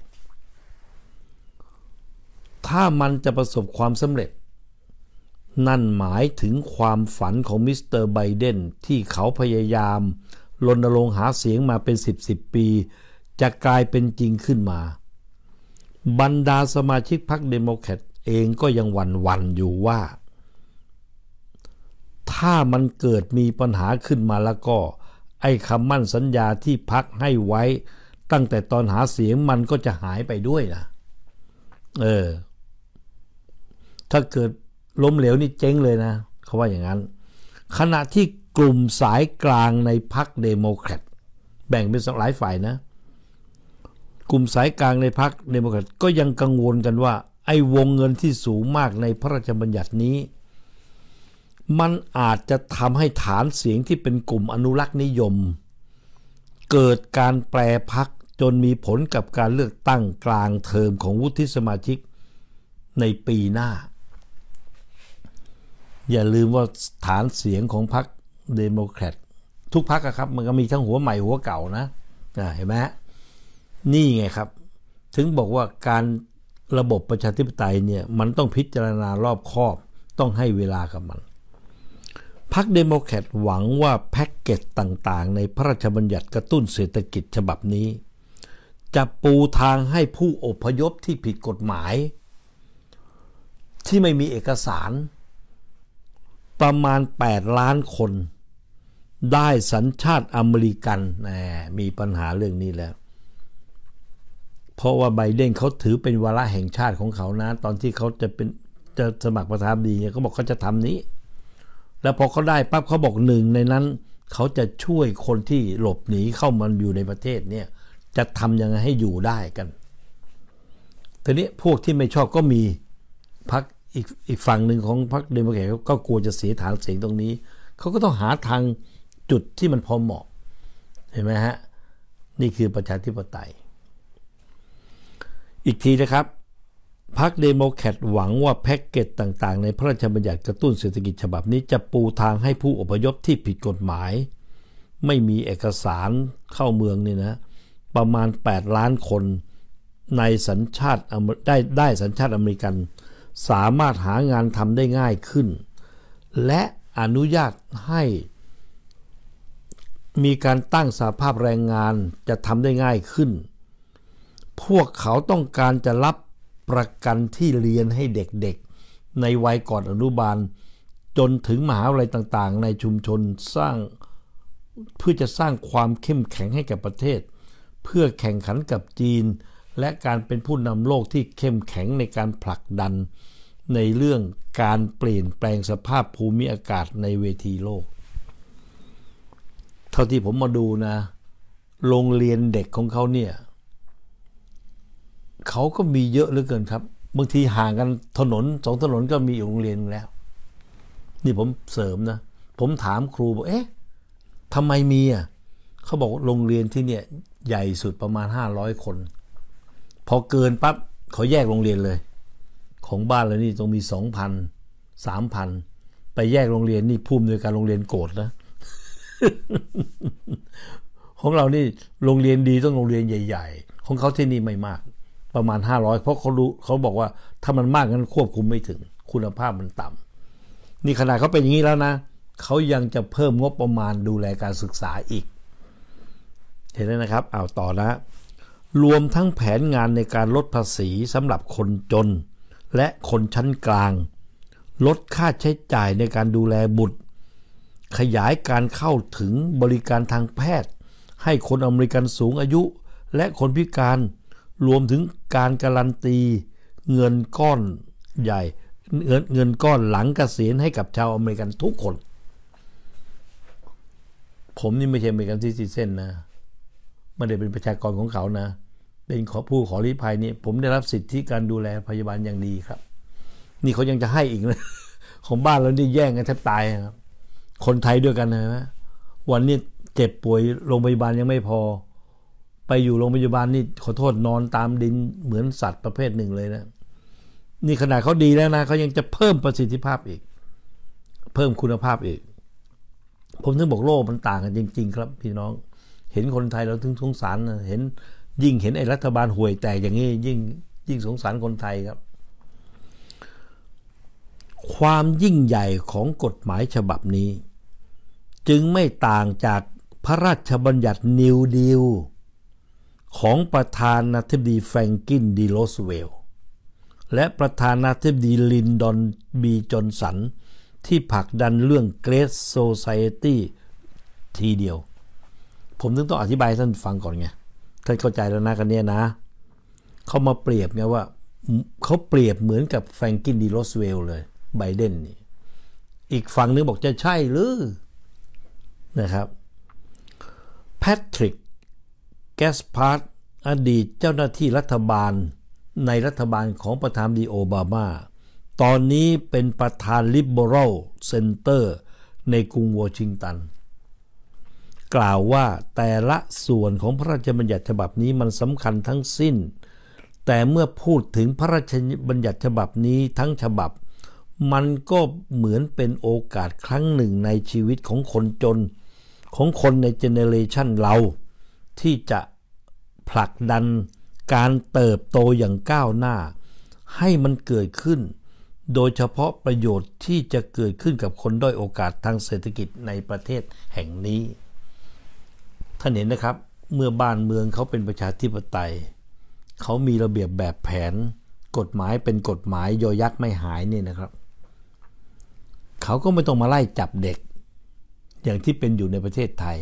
ถ้ามันจะประสบความสำเร็จนั่นหมายถึงความฝันของมิสเตอร์ไบเดนที่เขาพยายามรณรงค์หาเสียงมาเป็นสิบสิบปีจะกลายเป็นจริงขึ้นมาบรรดาสมาชิกพรรคเดโมแครตเองก็ยังหวั่นๆอยู่ว่าถ้ามันเกิดมีปัญหาขึ้นมาแล้วก็ไอ้คำมั่นสัญญาที่พรรคให้ไว้ตั้งแต่ตอนหาเสียงมันก็จะหายไปด้วยนะเออถ้าเกิดล้มเหลวนี่เจ๊งเลยนะเขาว่าอย่างนั้นขณะที่กลุ่มสายกลางในพรรคเดโมแครตแบ่งเป็นหลายฝ่ายนะกลุ่มสายกลางในพรรคเดโมแครตก็ยังกังวลกันว่าไอ้วงเงินที่สูงมากในพระราชบัญญัตินี้มันอาจจะทำให้ฐานเสียงที่เป็นกลุ่มอนุรักษ์นิยมเกิดการแปรพรรคจนมีผลกับการเลือกตั้งกลางเทอมของวุฒิสมาชิกในปีหน้าอย่าลืมว่าฐานเสียงของพรรคเดโมแครตทุกพรรคครับมันก็มีทั้งหัวใหม่หัวเก่านะเห็นไหมนี่ไงครับถึงบอกว่าการระบบประชาธิปไตยเนี่ยมันต้องพิจารณารอบคอบต้องให้เวลากับมันพรรคเดโมแครตหวังว่าแพ็กเกจต่างๆในพระราชบัญญัติกระตุ้นเศรษฐกิจฉบับนี้จะปูทางให้ผู้อพยพที่ผิดกฎหมายที่ไม่มีเอกสารประมาณแปดล้านคนได้สัญชาติอเมริกันแหมมีปัญหาเรื่องนี้แล้วเพราะว่าไบเดนเขาถือเป็นวาระแห่งชาติของเขานะตอนที่เขาจะเป็นจะสมัครประธานาธิบดีเนี่ยเขาบอกเขาจะทำนี้แล้วพอเขาได้ปั๊บเขาบอกหนึ่งในนั้นเขาจะช่วยคนที่หลบหนีเข้ามาอยู่ในประเทศเนี่ยจะทำยังไงให้อยู่ได้กันทีนี้พวกที่ไม่ชอบก็มีพรรคอีกอีกฝั่งหนึ่งของพรรคเดโมแครตก็กลัวจะเสียฐานเสียงตรงนี้เขาก็ต้องหาทางจุดที่มันพอเหมาะเห็นไหมฮะนี่คือประชาธิปไตยอีกทีนะครับพรรคเดโมแครตหวังว่าแพ็กเกจต่างๆในพระราชบัญญัติกระตุ้นเศรษฐกิจฉบับนี้จะปูทางให้ผู้อพยพที่ผิดกฎหมายไม่มีเอกสารเข้าเมืองนี่นะประมาณแปดล้านคนในสัญชาติได้ได้สัญชาติอเมริกันสามารถหางานทำได้ง่ายขึ้นและอนุญาตให้มีการตั้งสหภาพแรงงานจะทำได้ง่ายขึ้นพวกเขาต้องการจะรับประกันที่เรียนให้เด็กๆในวัยก่อนอนุบาลจนถึงมหาวิทยาลัยต่างๆในชุมชนสร้างเพื่อจะสร้างความเข้มแข็งให้กับประเทศเพื่อแข่งขันกับจีนและการเป็นผู้นำโลกที่เข้มแข็งในการผลักดันในเรื่องการเปลี่ยนแปลงสภาพภูมิอากาศในเวทีโลกเท่าที่ผมมาดูนะโรงเรียนเด็กของเขาเนี่ยเขาก็มีเยอะเหลือเกินครับบางทีห่างกันถนนสองถนนก็มีโรงเรียนแล้วนี่ผมเสริมนะผมถามครูบอกเอ๊ะทำไมมีอ่ะเขาบอกโรงเรียนที่เนี่ยใหญ่สุดประมาณห้าร้อยคนพอเกินปั๊บเขาแยกโรงเรียนเลยของบ้านเรานี่ต้องมี สองพัน สามพัน ไปแยกโรงเรียนนี่ผู้อำนวยการโรงเรียนโกรธนะ ของเรานี่โรงเรียนดีต้องโรงเรียนใหญ่ๆของเขาที่นี่ไม่มากประมาณห้าร้อยเพราะเขารู้เขาบอกว่าถ้ามันมากงั้นควบคุมไม่ถึงคุณภาพมันต่ำนี่ขนาดเขาเป็นอย่างนี้แล้วนะเขายังจะเพิ่มงบประมาณดูแลการศึกษาอีกเห็นไหมนะครับเอาต่อนะรวมทั้งแผนงานในการลดภาษีสำหรับคนจนและคนชั้นกลางลดค่าใช้จ่ายในการดูแลบุตรขยายการเข้าถึงบริการทางแพทย์ให้คนอเมริกันสูงอายุและคนพิการรวมถึงการการันตีเงินก้อนใหญ่เงินเงินก้อนหลังเกษียณให้กับชาวอเมริกันทุกคนผมนี่ไม่ใช่อเมริกันซิติเซนนะไม่ได้เป็นประชากรของเขานะเป็นขอผู้ขอลี้ภัยนี่ผมได้รับสิทธิการดูแลพยาบาลอย่างดีครับนี่เขายังจะให้อีกนะของบ้านเรานี่แย่งกันแทบตายครับคนไทยด้วยกันนะวันนี้เจ็บป่วยโรงพยาบาลยังไม่พอไปอยู่โรงพยาบาลนี่ขอโทษนอนตามดินเหมือนสัตว์ประเภทหนึ่งเลยนะนี่ขนาดเขาดีแล้วนะเขายังจะเพิ่มประสิทธิภาพอีกเพิ่มคุณภาพอีกผมถึงบอกโลกมันต่างกันจริงๆครับพี่น้องเห็นคนไทยเราถึงสงสารนะเห็นยิ่งเห็นไอ้รัฐบาลห่วยแตกอย่างนี้ยิ่งยิ่งสงสารคนไทยครับความยิ่งใหญ่ของกฎหมายฉบับนี้จึงไม่ต่างจากพระราชบัญญัตินิวดีลของประธานาธิบดีแฟรงกลินดีโรสเวลต์และประธานาธิบดีลินดอนบีจอนสันที่ผลักดันเรื่อง Great Society ทีเดียวผมถึงต้องอธิบายให้ท่านฟังก่อนไงท่านเข้าใจแล้วนะกันเนี่ยนะเขามาเปรียบไงว่าเขาเปรียบเหมือนกับแฟรงกินดีโรสเวลล์เลยไบเดนนี่อีกฝั่งนึงบอกจะใช่หรือนะครับแพทริกแกสพาร์ตอดีตเจ้าหน้าที่รัฐบาลในรัฐบาลของประธานาธิบดีโอบามาตอนนี้เป็นประธาน Liberal Center ในกรุงวอชิงตันกล่าวว่าแต่ละส่วนของพระราชบัญญัติฉบับนี้มันสำคัญทั้งสิ้นแต่เมื่อพูดถึงพระราชบัญญัติฉบับนี้ทั้งฉบับมันก็เหมือนเป็นโอกาสครั้งหนึ่งในชีวิตของคนจนของคนในเจเนเรชันเราที่จะผลักดันการเติบโตอย่างก้าวหน้าให้มันเกิดขึ้นโดยเฉพาะประโยชน์ที่จะเกิดขึ้นกับคนด้อยโอกาสทางเศรษฐกิจในประเทศแห่งนี้ท่านเห็นนะครับเมื่อบ้านเมืองเขาเป็นประชาธิปไตยเขามีระเบียบแบบแผนกฎหมายเป็นกฎหมายยอยักษ์ไม่หายเนี่ยนะครับเขาก็ไม่ต้องมาไล่จับเด็กอย่างที่เป็นอยู่ในประเทศไทย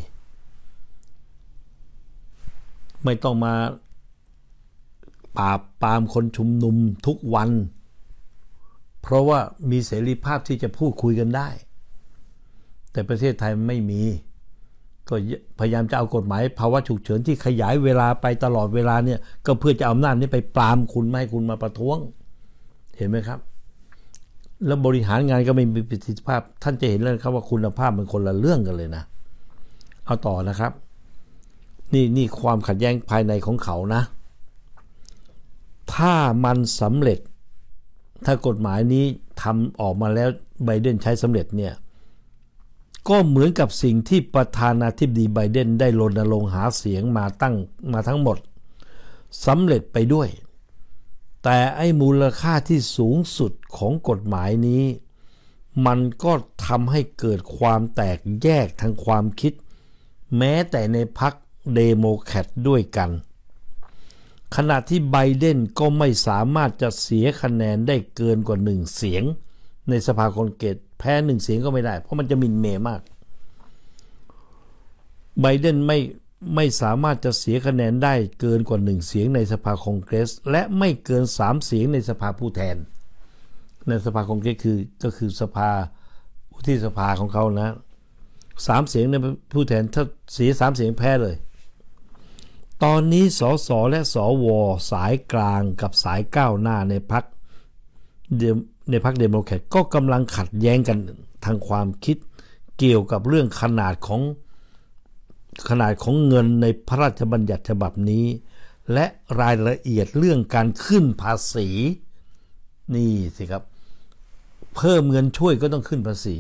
ไม่ต้องมาปราบปรามคนชุมนุมทุกวันเพราะว่ามีเสรีภาพที่จะพูดคุยกันได้แต่ประเทศไทยไม่มีก็พยายามจะเอากฎหมายภาวะฉุกเฉินที่ขยายเวลาไปตลอดเวลาเนี่ยก็เพื่อจะเอาอำนาจนี้ไปปรามคุณไม่ให้คุณมาประท้วงเห็นไหมครับแล้วบริหารงานก็ไม่มีประสิทธิภาพท่านจะเห็นเลยครับว่าคุณภาพมันคนละเรื่องกันเลยนะเอาต่อนะครับนี่นี่ความขัดแย้งภายในของเขานะถ้ามันสำเร็จถ้ากฎหมายนี้ทำออกมาแล้วไบเดนใช้สำเร็จเนี่ยก็เหมือนกับสิ่งที่ประธานาธิบดีไบเดนได้รณรงค์หาเสียงมาตั้งมาทั้งหมดสำเร็จไปด้วยแต่ไอ้มูลค่าที่สูงสุดของกฎหมายนี้มันก็ทำให้เกิดความแตกแยกทางความคิดแม้แต่ในพรรคเดโมแครตด้วยกันขณะที่ไบเดนก็ไม่สามารถจะเสียคะแนนได้เกินกว่าหนึ่งเสียงในสภาคองเกรสแพ้หนึ่งเสียงก็ไม่ได้เพราะมันจะหมิ่นเหม่มากไบเดนไม่ไม่สามารถจะเสียคะแนนได้เกินกว่าหนึ่งเสียงในสภาคองเกรสและไม่เกินสามเสียงในสภาผู้แทนในสภาคองเกรสคือก็คือสภาวุฒิสภาของเขานะสามเสียงในผู้แทนถ้าเสียสามเสียงแพ้เลยตอนนี้สสและสวสายกลางกับสายก้าวหน้าในพรรคในพรรคเดโมแครตก็กำลังขัดแย้งกันทางความคิดเกี่ยวกับเรื่องขนาดของขนาดของเงินในพระราชบัญญัติฉบับนี้และรายละเอียดเรื่องการขึ้นภาษีนี่สิครับเพิ่มเงินช่วยก็ต้องขึ้นภาษี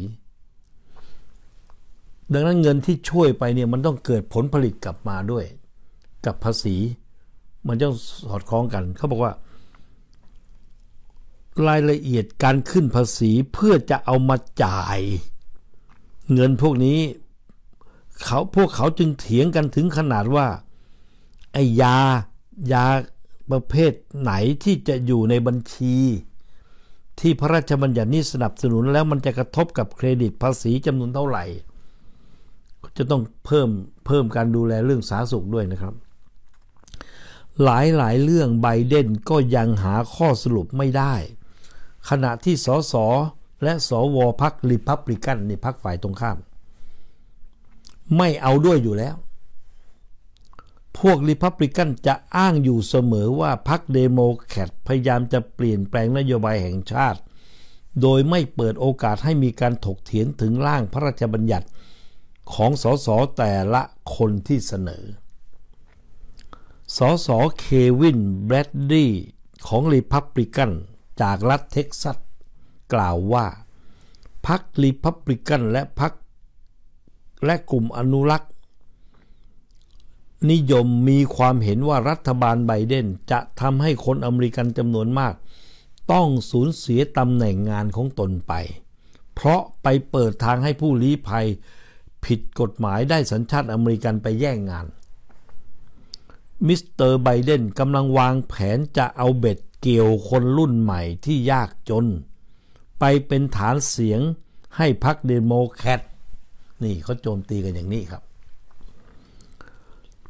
ดังนั้นเงินที่ช่วยไปเนี่ยมันต้องเกิดผลผลิตกลับมาด้วยกับภาษีมันต้องสอดคล้องกันเขาบอกว่ารายละเอียดการขึ้นภาษีเพื่อจะเอามาจ่ายเงินพวกนี้เขาพวกเขาจึงเถียงกันถึงขนาดว่าไอ้ยายาประเภทไหนที่จะอยู่ในบัญชีที่พระราชบัญญัตินี้สนับสนุนแล้วมันจะกระทบกับเครดิตภาษีจำนวนเท่าไหร่จะต้องเพิ่มเพิ่มการดูแลเรื่องสาธารณสุขด้วยนะครับหลายหลายเรื่องไบเดนก็ยังหาข้อสรุปไม่ได้ขณะที่สสและสวพรรคริพับลิกันนี่พรรคฝ่ายตรงข้ามไม่เอาด้วยอยู่แล้วพวกริพับลิกันจะอ้างอยู่เสมอว่าพรรคเดโมแครตพยายามจะเปลี่ยนแปลงนโยบายแห่งชาติโดยไม่เปิดโอกาสให้มีการถกเถียงถึงร่างพระราชบัญญัติของสสแต่ละคนที่เสนอสสเควินแบรดลีย์ของริพับลิกันจากรัฐเท็กซัสกล่าวว่าพรรคริพับลิกันและพรรคและกลุ่มอนุรักษ์นิยมมีความเห็นว่ารัฐบาลไบเดนจะทำให้คนอเมริกันจำนวนมากต้องสูญเสียตำแหน่งงานของตนไปเพราะไปเปิดทางให้ผู้ลี้ภัยผิดกฎหมายได้สัญชาติอเมริกันไปแย่งงานมิสเตอร์ไบเดนกำลังวางแผนจะเอาเบ็ดเกี่ยวคนรุ่นใหม่ที่ยากจนไปเป็นฐานเสียงให้พรรคเดโมแครตนี่เขาโจมตีกันอย่างนี้ครับ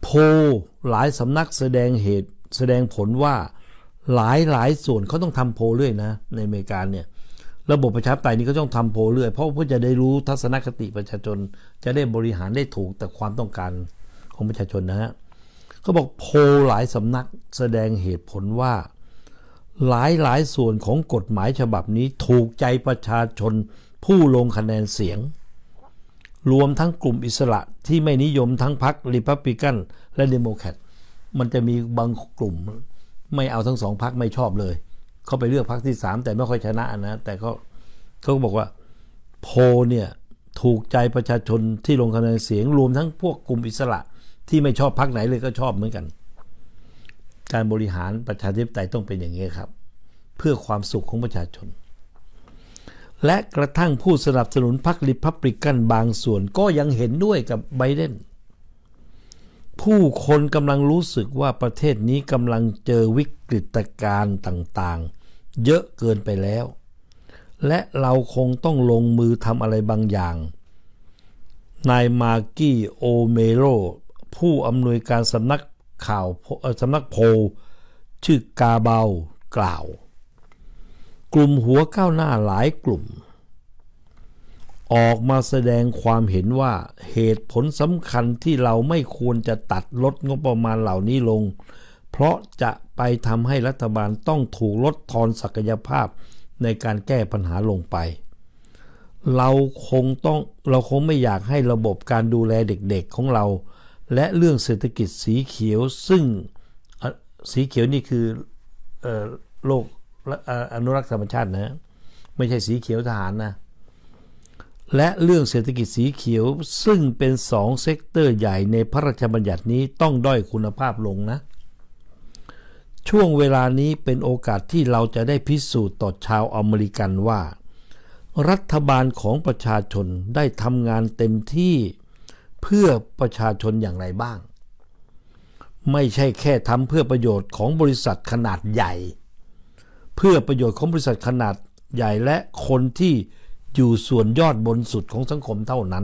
โพลหลายสำนักแสดงเหตุแสดงผลว่าหลายหลายส่วนเขาต้องทำโพลเรื่อยนะในอเมริกาเนี่ยระบบประชาธิปไตยนี้ก็ต้องทำโพลเรื่อยเพราะเพื่อจะได้รู้ทัศนคติประชาชนจะได้บริหารได้ถูกแต่ความต้องการของประชาชนนะฮะเขาบอกโพลหลายสำนักแสดงเหตุผลว่าหลายหลายส่วนของกฎหมายฉบับนี้ถูกใจประชาชนผู้ลงคะแนนเสียงรวมทั้งกลุ่มอิสระที่ไม่นิยมทั้งพรรครีพับลิกันและเดโมแครตมันจะมีบางกลุ่มไม่เอาทั้งสองพรรคไม่ชอบเลยเขาไปเลือกพรรคที่สามแต่ไม่ค่อยชนะนะแต่เขาเขาก็บอกว่าโพลเนี่ยถูกใจประชาชนที่ลงคะแนนเสียงรวมทั้งพวกกลุ่มอิสระที่ไม่ชอบพรรคไหนเลยก็ชอบเหมือนกันการบริหารประชาธิปไตยต้องเป็นอย่างนี้ครับเพื่อความสุขของประชาชนและกระทั่งผู้สนับสนุนพรรคริพับลิกันบางส่วนก็ยังเห็นด้วยกับไบเดนผู้คนกำลังรู้สึกว่าประเทศนี้กำลังเจอวิกฤตการณ์ต่างๆเยอะเกินไปแล้วและเราคงต้องลงมือทำอะไรบางอย่างนายมาร์กี้โอเมโรผู้อำนวยการสำนักข่าวสำนักโพลชื่อกาเบา กล่าวกลุ่มหัวก้าวหน้าหลายกลุ่มออกมาแสดงความเห็นว่าเหตุผลสำคัญที่เราไม่ควรจะตัดลดงบประมาณเหล่านี้ลงเพราะจะไปทำให้รัฐบาลต้องถูกลดทอนศักยภาพในการแก้ปัญหาลงไปเราคงต้องเราคงไม่อยากให้ระบบการดูแลเด็กๆของเราและเรื่องเศรษฐกิจสีเขียวซึ่งสีเขียวนี่คือเอ่อโลกอนุรักษ์ธรรมชาตินะไม่ใช่สีเขียวทหารนะและเรื่องเศรษฐกิจสีเขียวซึ่งเป็นสองเซกเตอร์ใหญ่ในพระราชบัญญัตินี้ต้องด้อยคุณภาพลงนะช่วงเวลานี้เป็นโอกาสที่เราจะได้พิสูจน์ต่อชาวอเมริกันว่ารัฐบาลของประชาชนได้ทำงานเต็มที่เพื่อประชาชนอย่างไรบ้างไม่ใช่แค่ทำเพื่อประโยชน์ของบริษัทขนาดใหญ่เพื่อประโยชน์ของบริษัทขนาดใหญ่และคนที่อยู่ส่วนยอดบนสุดของสังคมเท่านั้น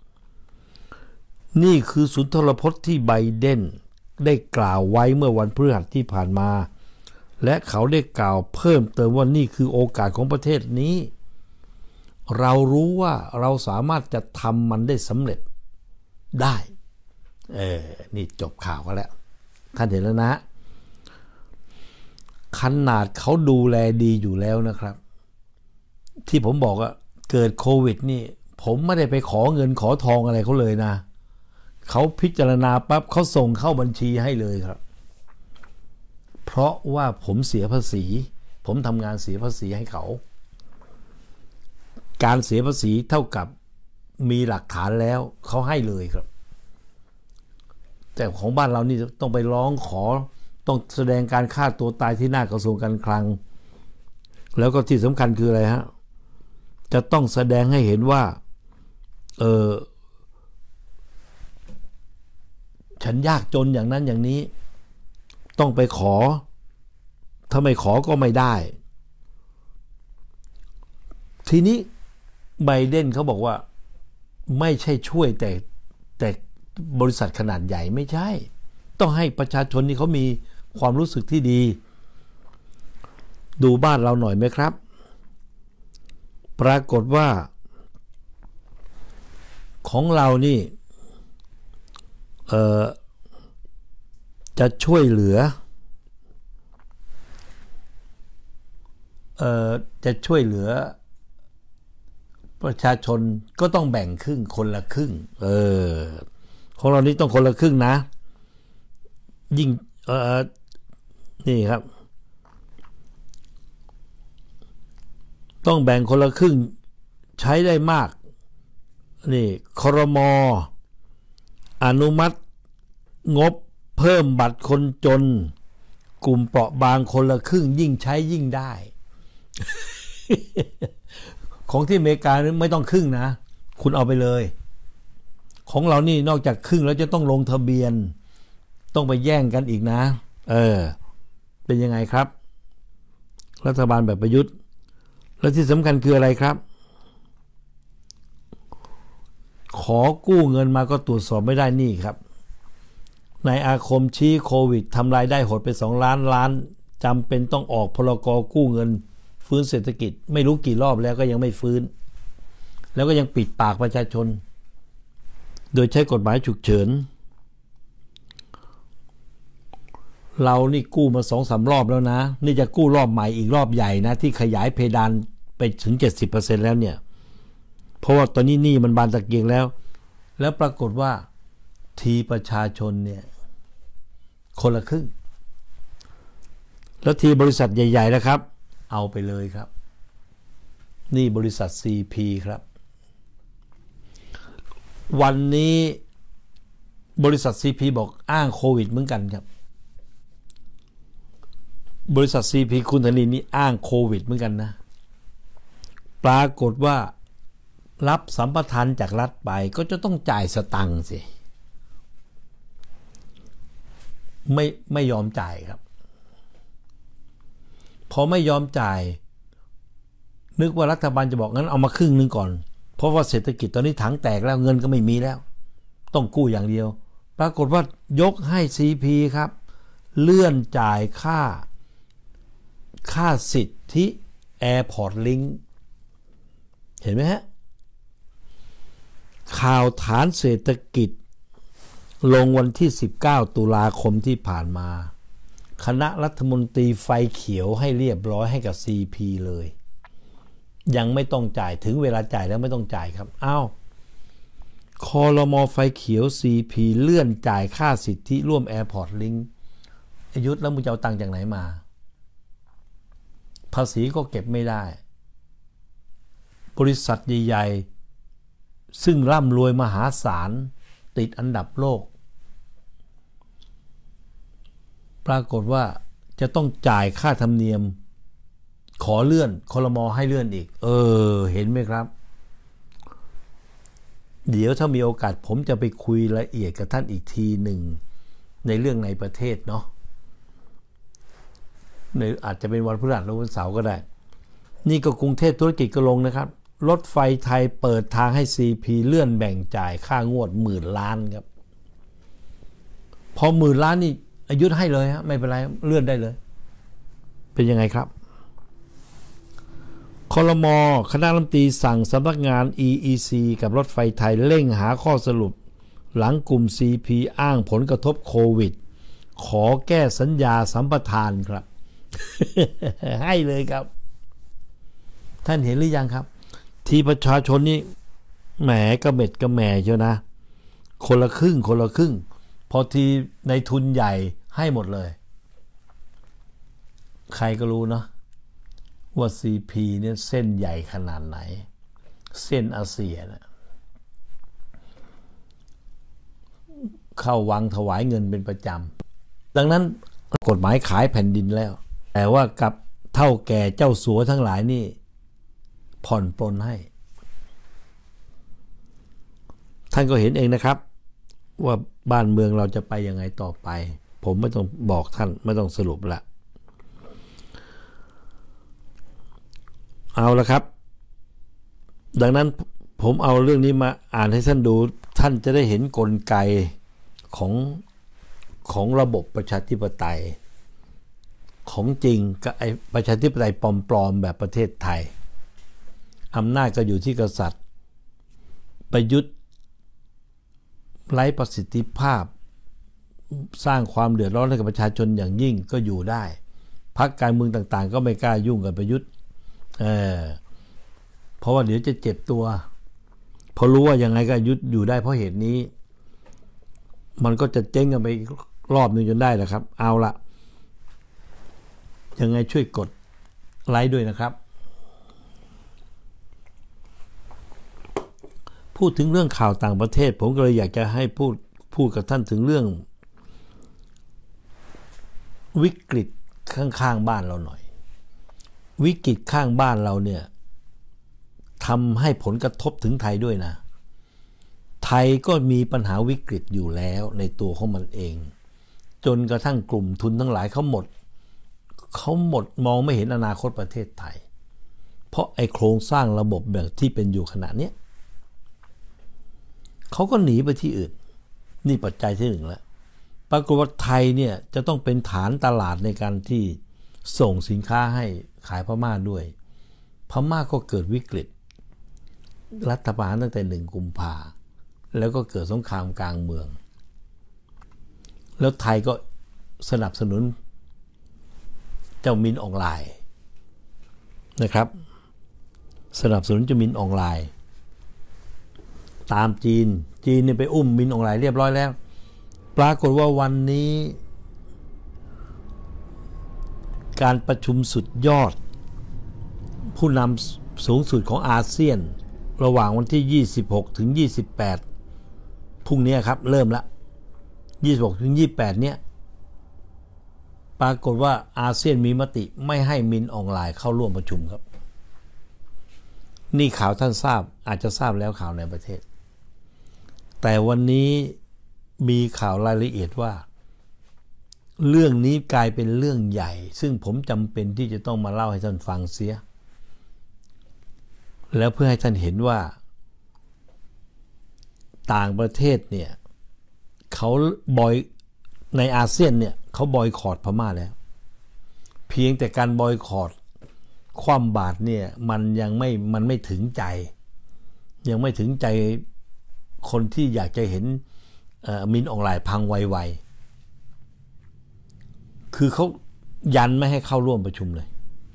นี่คือสุนทรพจน์ที่ไบเดนได้กล่าวไว้เมื่อวันพฤหัสที่ผ่านมาและเขาได้กล่าวเพิ่มเติมว่านี่คือโอกาสของประเทศนี้เรารู้ว่าเราสามารถจะทำมันได้สำเร็จได้เออนี่จบข่าวกันแล้วท่านเห็นแล้วนะขนาดเขาดูแลดีอยู่แล้วนะครับที่ผมบอกว่าเกิดโควิดนี่ผมไม่ได้ไปขอเงินขอทองอะไรเขาเลยนะเขาพิจารณาปั๊บเขาส่งเข้าบัญชีให้เลยครับเพราะว่าผมเสียภาษีผมทำงานเสียภาษีให้เขาการเสียภาษีเท่ากับมีหลักฐานแล้วเขาให้เลยครับแต่ของบ้านเรานี่ต้องไปร้องขอต้องแสดงการฆ่าตัวตายที่หน้ากระทรวงการคลังแล้วก็ที่สำคัญคืออะไรฮะจะต้องแสดงให้เห็นว่าเออฉันยากจนอย่างนั้นอย่างนี้ต้องไปขอถ้าไม่ขอก็ไม่ได้ทีนี้ไบเดนเขาบอกว่าไม่ใช่ช่วยแต่แต่บริษัทขนาดใหญ่ไม่ใช่ต้องให้ประชาชนที่เขามีความรู้สึกที่ดีดูบ้านเราหน่อยไหมครับปรากฏว่าของเรานี่เอ่อจะช่วยเหลือเอ่อจะช่วยเหลือประชาชนก็ต้องแบ่งครึ่งคนละครึ่งเออของเรานี่ต้องคนละครึ่งนะยิ่งเอ่อนี่ครับต้องแบ่งคนละครึ่งใช้ได้มากนี่ครม.อนุมัติงบเพิ่มบัตรคนจนกลุ่มเปราะบางคนละครึ่งยิ่งใช้ยิ่งได้ ของที่อเมริกาไม่ต้องครึ่งนะคุณเอาไปเลยของเรานี่นอกจากครึ่งแล้วจะต้องลงทะเบียนต้องไปแย่งกันอีกนะเออเป็นยังไงครับรัฐบาลแบบประยุทธ์และที่สำคัญคืออะไรครับขอกู้เงินมาก็ตรวจสอบไม่ได้นี่ครับนายอาคมชี้โควิดทำรายได้หดไปสองล้านล้านจำเป็นต้องออกพรกกู้เงินฟื้นเศรษฐกิจไม่รู้กี่รอบแล้วก็ยังไม่ฟื้นแล้วก็ยังปิดปากประชาชนโดยใช้กฎหมายฉุกเฉินเรานี่กู้มาสองสามรอบแล้วนะนี่จะกู้รอบใหม่อีกรอบใหญ่นะที่ขยายเพดานไปถึง เจ็ดสิบเปอร์เซ็นต์ แล้วเนี่ยเพราะว่าตอนนี้หนี้มันบานตะเกียงแล้วแล้วปรากฏว่าทีประชาชนเนี่ยคนละครึ่งแล้วทีบริษัทใหญ่ๆนะครับเอาไปเลยครับนี่บริษัท ซี พี ครับวันนี้บริษัท ซี พี บอกอ้างโควิดเหมือนกันครับบริษัท ซี พี คุณธนินนี่อ้างโควิดเหมือนกันนะปรากฏว่ารับสัมปทานจากรัฐไปก็จะต้องจ่ายสตังค์สิไม่ไม่ยอมจ่ายครับพอไม่ยอมจ่ายนึกว่ารัฐบาลจะบอกงั้นเอามาครึ่งนึงก่อนเพราะว่าเศรษฐกิจตอนนี้ถังแตกแล้วเงินก็ไม่มีแล้วต้องกู้อย่างเดียวปรากฏว่ายกให้ ซี พี ครับเลื่อนจ่ายค่าค่าสิทธิ Airport Link เห็นไหมฮะข่าวฐานเศรษฐกิจลงวันที่สิบเก้าตุลาคมที่ผ่านมาคณะรัฐมนตรีไฟเขียวให้เรียบร้อยให้กับ ซี พี เลยยังไม่ต้องจ่ายถึงเวลาจ่ายแล้วไม่ต้องจ่ายครับอ้าวครม.ไฟเขียว ซี พี เลื่อนจ่ายค่าสิทธิร่วม Airport Link อายุทธแล้วมึงจะเอาตังค์จากไหนมาภาษีก็เก็บไม่ได้บริษัทใหญ่ๆซึ่งร่ำรวยมหาศาลติดอันดับโลกปรากฏว่าจะต้องจ่ายค่าธรรมเนียมขอเลื่อนครม.ให้เลื่อนอีกเออเห็นไหมครับเดี๋ยวถ้ามีโอกาสผมจะไปคุยละเอียดกับท่านอีกทีหนึ่งในเรื่องในประเทศเนาะในอาจจะเป็นวันพฤหัสหรือวันเสาร์ก็ได้นี่ก็กรุงเทพธุรกิจก็ลงนะครับรถไฟไทยเปิดทางให้ ซี พี เลื่อนแบ่งจ่ายค่างวดหมื่นล้านครับพอหมื่นล้านนี่อายุให้เลยฮะไม่เป็นไรเลื่อนได้เลยเป็นยังไงครับครม.คณะรัฐมนตรีสั่งสำนักงาน อี อี ซี กับรถไฟไทยเร่งหาข้อสรุปหลังกลุ่ม ซี พี อ้างผลกระทบโควิดขอแก้สัญญาสัมปทานครับ ให้เลยครับท่านเห็นหรือยังครับที่ประชาชนนี่แหมกระเม็ดกระแหม่เชียวนะคนละครึ่งคนละครึ่งพอทีในทุนใหญ่ให้หมดเลยใครก็รู้เนาะว่า ซี พี เนี่ยเส้นใหญ่ขนาดไหนเส้นอาเซียนะเข้าวังถวายเงินเป็นประจำดังนั้นกฎหมายขายแผ่นดินแล้วแต่ว่ากับเท่าแก่เจ้าสัวทั้งหลายนี่ผ่อนปลนให้ท่านก็เห็นเองนะครับว่าบ้านเมืองเราจะไปยังไงต่อไปผมไม่ต้องบอกท่านไม่ต้องสรุปละเอาละครับดังนั้นผมเอาเรื่องนี้มาอ่านให้ท่านดูท่านจะได้เห็นกลไกของของระบบประชาธิปไตยของจริงกับไอ้ประชาธิปไตยปลอมๆแบบประเทศไทยอำนาจก็อยู่ที่กษัตริย์ประยุทธ์ไร้ประสิทธิภาพสร้างความเดือดร้อนให้กับประชาชนอย่างยิ่งก็อยู่ได้พรรคการเมืองต่างๆก็ไม่กล้ายุ่งกับประยุทธ์เออเพราะว่าเดี๋ยวจะเจ็บตัวพอรู้ว่ายังไงก็ยุดอยู่ได้เพราะเหตุนี้มันก็จะเจ๊งกันไปรอบนึงจนได้แหละครับเอาละยังไงช่วยกดไลค์ด้วยนะครับพูดถึงเรื่องข่าวต่างประเทศผมก็เลยอยากจะให้พูดพูดกับท่านถึงเรื่องวิกฤตข้างๆบ้านเราหน่อยวิกฤตข้างบ้านเราเนี่ยทำให้ผลกระทบถึงไทยด้วยนะไทยก็มีปัญหาวิกฤตอยู่แล้วในตัวของมันเองจนกระทั่งกลุ่มทุนทั้งหลายเขาหมดเขาหมดมองไม่เห็นอนาคตประเทศไทยเพราะไอ้โครงสร้างระบบแบบที่เป็นอยู่ขณะนี้เขาก็หนีไปที่อื่นนี่ปัจจัยที่หนึ่งแล้วปปรากฏว่าไทยเนี่ยจะต้องเป็นฐานตลาดในการที่ส่งสินค้าให้ขายพม่าด้วยพม่าก็เกิดวิกฤตรัฐประหารตั้งแต่หนึ่งกุมภาแล้วก็เกิดสงครามกลางเมืองแล้วไทยก็สนับสนุนเจ้ามินออนไลน์นะครับสนับสนุนเจ้ามินออนไลน์ตามจีนจีนเนี่ยไปอุ้มมินออนไลน์เรียบร้อยแล้วปรากฏว่าวันนี้การประชุมสุดยอดผู้นำสูงสุดของอาเซียนระหว่างวันที่ยี่สิบหกถึงยี่สิบแปดพรุ่งนี้ครับเริ่มละยี่สิบหกถึงยี่สิบแปดเนี่ยปรากฏว่าอาเซียนมีมติไม่ให้มินออนไลน์เข้าร่วมประชุมครับนี่ข่าวท่านทราบอาจจะทราบแล้วข่าวในประเทศแต่วันนี้มีข่าวรายละเอียดว่าเรื่องนี้กลายเป็นเรื่องใหญ่ซึ่งผมจำเป็นที่จะต้องมาเล่าให้ท่านฟังเสียแล้วเพื่อให้ท่านเห็นว่าต่างประเทศเนี่ยเขาบอยในอาเซียนเนี่ยเขาบอยคอตพม่าแล้วเพียงแต่การบอยคอตคว่ำบาตรเนี่ยมันยังไม่มันไม่ถึงใจยังไม่ถึงใจคนที่อยากจะเห็นมินออนไลน์พังไวๆคือเขายันไม่ให้เข้าร่วมประชุมเลย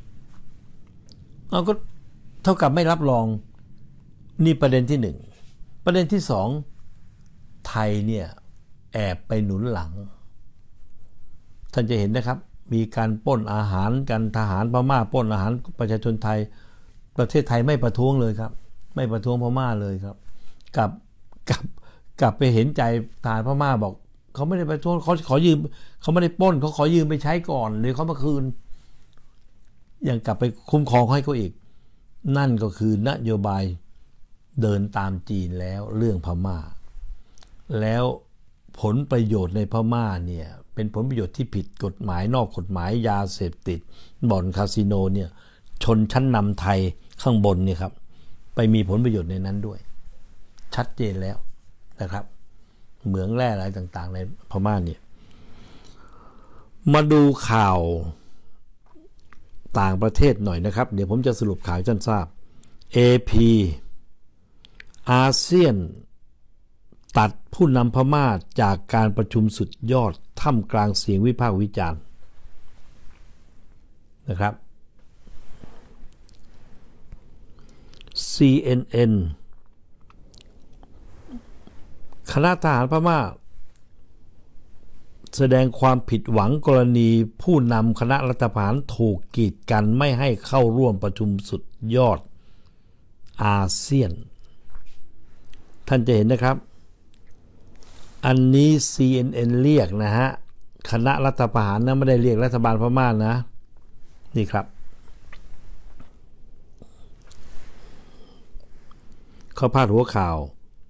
เอาก็เท่ากับไม่รับรองนี่ประเด็นที่หนึ่งประเด็นที่สองไทยเนี่ยแอบไปหนุนหลังท่านจะเห็นนะครับมีการปล้นอาหารกันทหารพม่าปล้นอาหารประชาชนไทยประเทศไทยไม่ประท้วงเลยครับไม่ประท้วงพม่าเลยครับกับกับกลับไปเห็นใจทหารพม่าบอกเขาไม่ได้ประท้วงเขาขอยืมเขาไม่ได้ปล้นเขาขอยืมไปใช้ก่อนหรือเขามาคืนยังกลับไปคุ้มครองให้เขาอีกนั่นก็คือนโยบายเดินตามจีนแล้วเรื่องพม่าแล้วผลประโยชน์ในพม่าเนี่ยเป็นผลประโยชน์ที่ผิดกฎหมายนอกกฎหมายยาเสพติดบ่อนคาสิโนเนี่ยชนชั้นนำไทยข้างบนเนี่ยครับไปมีผลประโยชน์ในนั้นด้วยชัดเจนแล้วนะครับเหมืองแร่อะไรต่างๆในพม่าเนี่ยมาดูข่าวต่างประเทศหน่อยนะครับเดี๋ยวผมจะสรุปข่าวให้ท่านทราบ เอ พี อาเซียนตัดผู้นำพม่าจากการประชุมสุดยอดท่ามกลางเสียงวิพากษ์วิจารณ์นะครับ ซี เอ็น เอ็น คณะทหารพม่าแสดงความผิดหวังกรณีผู้นำคณะรัฐประหารถูกกีดกันไม่ให้เข้าร่วมประชุมสุดยอดอาเซียนท่านจะเห็นนะครับอันนี้ ซี เอ็น เอ็น เรียกนะฮะคณะรัฐประหารนะไม่ได้เรียกรัฐบาลพม่านะนี่ครับเขาพาดหัวข่าว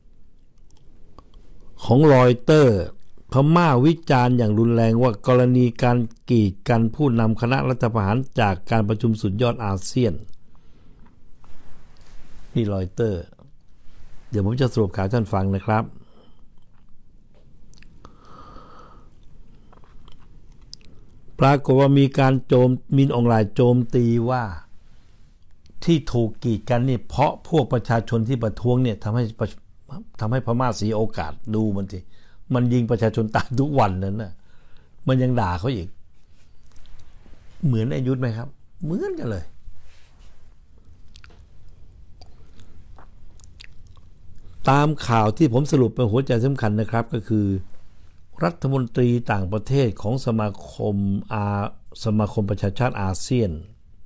ของรอยเตอร์พม่าวิจารณ์อย่างรุนแรงว่ากรณีการกีดกันผู้นำคณะรัฐประหารจากการประชุมสุดยอดอาเซียนนี่รอยเตอร์เดี๋ยวผมจะสรุปข่าวท่านฟังนะครับปรากฏว่ามีการโจมมินออนไลน์โจมตีว่าที่ถูกกีดกันนี่เพราะพวกประชาชนที่ประท้วงเนี่ยทำให้ทำให้พม่าเสียโอกาสดูมันสิมันยิงประชาชนตายทุกวันนั้นน่ะมันยังด่าเขาอีกเหมือนไอ้ยุทธไหมครับเหมือนกันเลยตามข่าวที่ผมสรุปเป็นหัวใจสำคัญนะครับก็คือรัฐมนตรีต่างประเทศของสมาคมอาสมาคมประชาชาติอาเซียน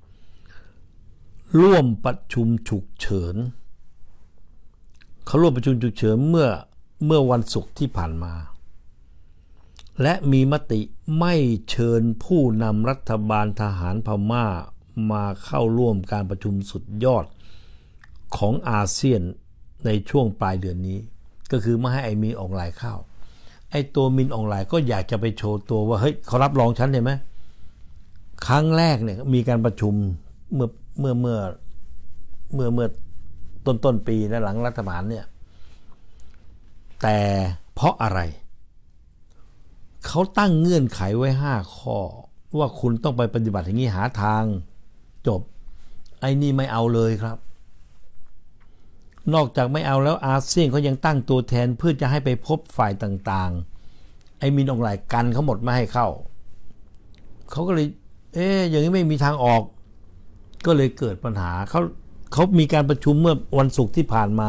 ร่วมประชุมฉุกเฉินเขาร่วมประชุมฉุกเฉินเมื่อเมื่อวันศุกร์ที่ผ่านมาและมีมติไม่เชิญผู้นำรัฐบาลทหารพม่ามาเข้าร่วมการประชุมสุดยอดของอาเซียนในช่วงปลายเดือนนี้ก็คือไม่ให้ไอ้มินออนไลน์เข้าไอ้ตัวมินออนไลน์ก็อยากจะไปโชว์ตัวว่าเฮ้ยเขารับรองฉันเห็นไหมครั้งแรกเนี่ยมีการประชุมเมื่อเมื่อเมื่อเมื่อเมื่อต้นต้นปีและหลังรัฐประหารเนี่ยแต่เพราะอะไรเขาตั้งเงื่อนไขไว้ห้าข้อว่าคุณต้องไปปฏิบัติอย่างนี้หาทางจบไอ้นี่ไม่เอาเลยครับนอกจากไม่เอาแล้วอาเซียนเขายังตั้งตัวแทนเพื่อจะให้ไปพบฝ่ายต่างๆไอ้มินออนไลน์กันเขาหมดไม่ให้เข้าเขาก็เลยเอ๊ะอย่างนี้ไม่มีทางออกก็เลยเกิดปัญหาเขาเขามีการประชุมเมื่อวันศุกร์ที่ผ่านมา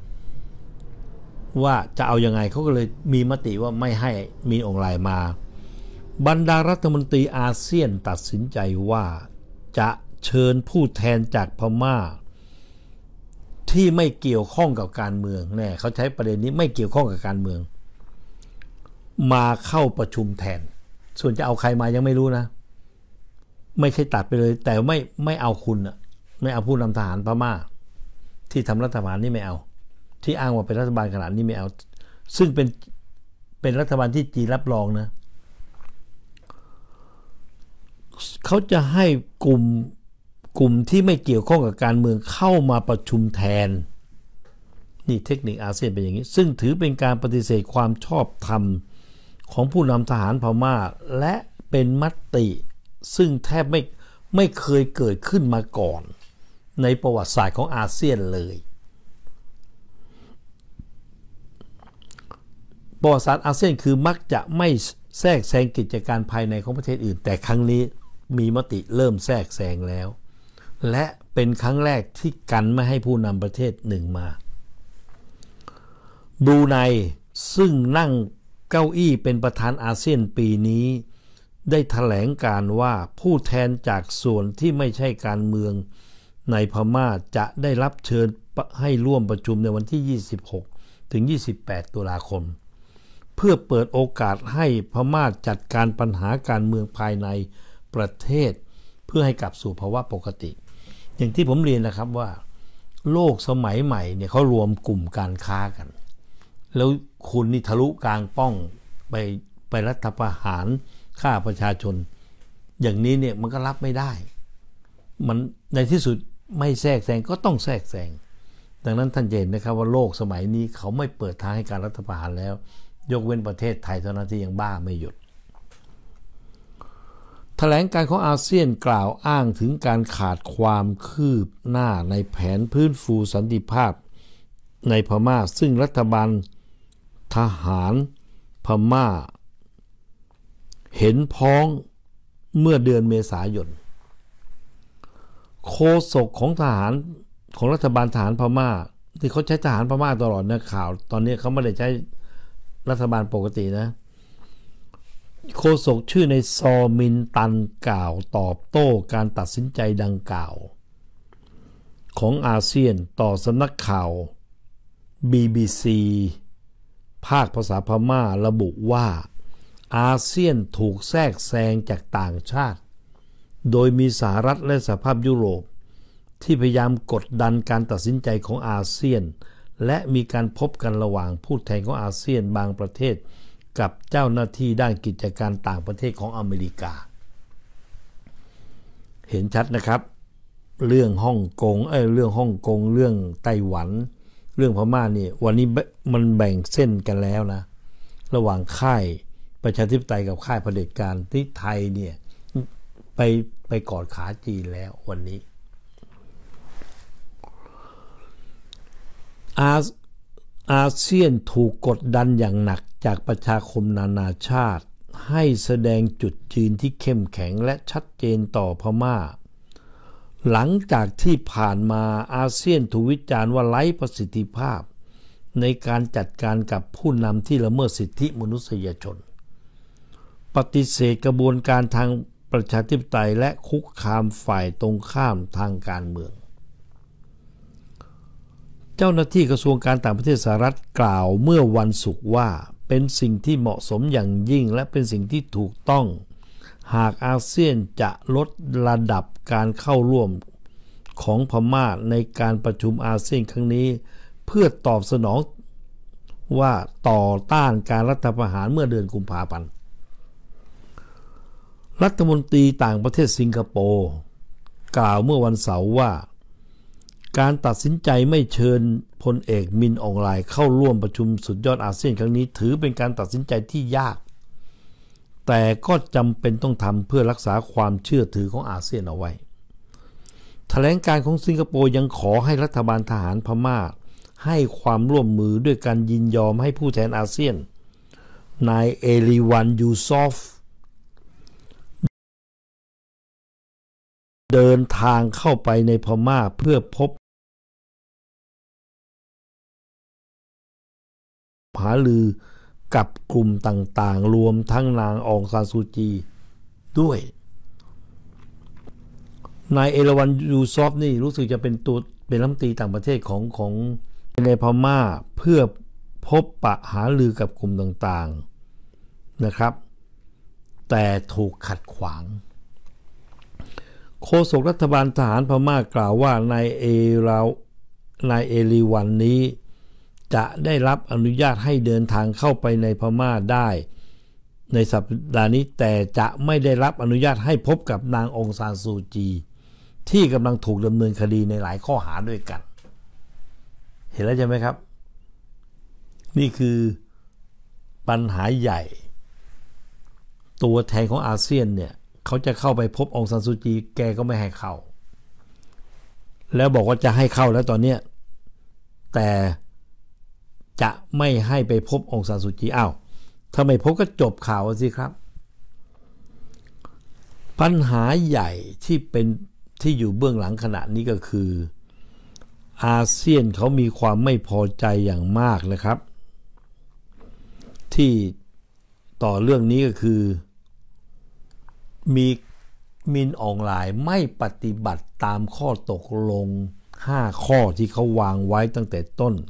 ว่าจะเอายังไงเขาก็เลยมีมติว่าไม่ให้มีออนไลน์มาบรรดารัฐมนตรีอาเซียนตัดสินใจว่าจะเชิญผู้แทนจากพม่าที่ไม่เกี่ยวข้องกับการเมืองแน่เขาใช้ประเด็นนี้ไม่เกี่ยวข้องกับการเมืองมาเข้าประชุมแทนส่วนจะเอาใครมายังไม่รู้นะไม่ใช่ตัดไปเลยแต่ไม่ไม่เอาคุณอะไม่เอาผู้นำทหารพม่าที่ทำรัฐบาลนี่ไม่เอาที่อ้างว่าเป็นรัฐบาลขนาดนี้ไม่เอาซึ่งเป็นเป็นรัฐบาลที่จีนรับรองนะเขาจะให้กลุ่มกลุ่มที่ไม่เกี่ยวข้องกับการเมืองเข้ามาประชุมแทนนี่เทคนิคอาเซียนเป็นอย่างนี้ซึ่งถือเป็นการปฏิเสธความชอบธรรมของผู้นำทหารพม่าและเป็นมติซึ่งแทบไม่ไม่เคยเกิดขึ้นมาก่อนในประวัติศาสตร์ของอาเซียนเลยประวัติศาสตร์อาเซียนคือมักจะไม่แทรกแซงกิจการภายในของประเทศอื่นแต่ครั้งนี้มีมติเริ่มแทรกแซงแล้วและเป็นครั้งแรกที่กันไม่ให้ผู้นำประเทศหนึ่งมาบรูไนซึ่งนั่งเก้าอี้เป็นประธานอาเซียนปีนี้ได้แถลงการว่าผู้แทนจากส่วนที่ไม่ใช่การเมืองในพม่าจะได้รับเชิญให้ร่วมประชุมในวันที่ยี่สิบหกถึงยี่สิบแปดตุลาคมเพื่อเปิดโอกาสให้พม่าจัดการปัญหาการเมืองภายในประเทศเพื่อให้กลับสู่ภาวะปกติอย่างที่ผมเรียนนะครับว่าโลกสมัยใหม่เนี่ยเขารวมกลุ่มการค้ากันแล้วคุณนี่ทะลุกลางป้องไปไปรัฐประหารฆ่าประชาชนอย่างนี้เนี่ยมันก็รับไม่ได้มันในที่สุดไม่แทรกแซงก็ต้องแทรกแซงดังนั้นท่านเห็นนะครับว่าโลกสมัยนี้เขาไม่เปิดทางให้การรัฐประหารแล้วยกเว้นประเทศไทยเท่านั้นที่ยังบ้าไม่หยุดแถลงการของอาเซียนกล่าวอ้างถึงการขาดความคืบหน้าในแผนพื้นฟูสันติภาพในพม่าซึ่งรัฐบาลทหารพม่าเห็นพ้องเมื่อเดือนเมษายนโฆษกของทหารของรัฐบาลทหารพม่าที่เขาใช้ทหารพม่าตลอดนะข่าวตอนนี้เขาไม่ได้ใช้รัฐบาลปกตินะโฆษกชื่อในซอมินตันกล่าวตอบโต้การตัดสินใจดังกล่าวของอาเซียนต่อสำนักข่าว บี บี ซี ภาคภาษาพม่าระบุว่าอาเซียนถูกแทรกแซงจากต่างชาติโดยมีสหรัฐและสหภาพยุโรปที่พยายามกดดันการตัดสินใจของอาเซียนและมีการพบกันระหว่างผู้แทนของอาเซียนบางประเทศกับเจ้าหน้าที่ด้านกิจการต่างประเทศของอเมริกาเห็นชัดนะครับเรื่องฮ่องกงเอ้ยเรื่องฮ่องกงเรื่องไต้หวันเรื่องพม่านี่วันนี้มันแบ่งเส้นกันแล้วนะระหว่างค่ายประชาธิปไตยกับค่ายเผด็จการที่ไทยเนี่ยไปไปกอดขาจีนแล้ววันนี้อาอาเซียนถูกกดดันอย่างหนักจากประชาคมนานาชาติให้แสดงจุดยืนที่เข้มแข็งและชัดเจนต่อพม่าหลังจากที่ผ่านมาอาเซียนถูกวิจารณ์ว่าไร้ประสิทธิภาพในการจัดการกับผู้นำที่ละเมิดสิทธิมนุษยชนปฏิเสธกระบวนการทางประชาธิปไตยและคุกคามฝ่ายตรงข้ามทางการเมืองเจ้าหน้าที่กระทรวงการต่างประเทศสหรัฐกล่าวเมื่อวันศุกร์ว่าเป็นสิ่งที่เหมาะสมอย่างยิ่งและเป็นสิ่งที่ถูกต้องหากอาเซียนจะลดระดับการเข้าร่วมของพม่าในการประชุมอาเซียนครั้งนี้เพื่อตอบสนองว่าต่อต้านการรัฐประหารเมื่อเดือนกุมภาพันธ์รัฐมนตรีต่างประเทศสิงคโปร์กล่าวเมื่อวันเสาร์ว่าการตัดสินใจไม่เชิญพลเอกมินอองไลน์เข้าร่วมประชุมสุดยอดอาเซียนครั้งนี้ถือเป็นการตัดสินใจที่ยากแต่ก็จำเป็นต้องทำเพื่อรักษาความเชื่อถือของอาเซียนเอาไว้แถลงการของสิงคโปร์ยังขอให้รัฐบาลทหารพม่าให้ความร่วมมือด้วยการยินยอมให้ผู้แทนอาเซียนนายเอลีวันยูซอฟเดินทางเข้าไปในพม่าเพื่อพบหารือกับกลุ่มต่างๆรวมทั้งนางองซานซูจีด้วยนายเอราวันยูซอฟนี่รู้สึกจะเป็นตัวเป็นรัฐมนตรีต่างประเทศของของในพม่าเพื่อพบปะหารือกับกลุ่มต่างๆนะครับแต่ถูกขัดขวางโฆษกรัฐบาลทหารพม่ากล่าวว่านายเอรานายเอลีวันนี้จะได้รับอนุญาตให้เดินทางเข้าไปในพม่าได้ในสัปดาห์นี้แต่จะไม่ได้รับอนุญาตให้พบกับนางองซานซูจีที่กำลังถูกดำเนินคดีในหลายข้อหาด้วยกันเห็นแล้วใช่ไหมครับนี่คือปัญหาใหญ่ตัวแทนของอาเซียนเนี่ยเขาจะเข้าไปพบองซานซูจีแกก็ไม่ให้เข้าแล้วบอกว่าจะให้เข้าแล้วตอนนี้แต่จะไม่ให้ไปพบองซานซูจีอ้าวถ้าไม่พบก็จบข่าวสิครับปัญหาใหญ่ที่เป็นที่อยู่เบื้องหลังขณะนี้ก็คืออาเซียนเขามีความไม่พอใจอย่างมากนะครับที่ต่อเรื่องนี้ก็คือมีมินออนไลน์ไม่ปฏิบัติตามข้อตกลงห้าข้อที่เขาวางไว้ตั้งแต่ต้น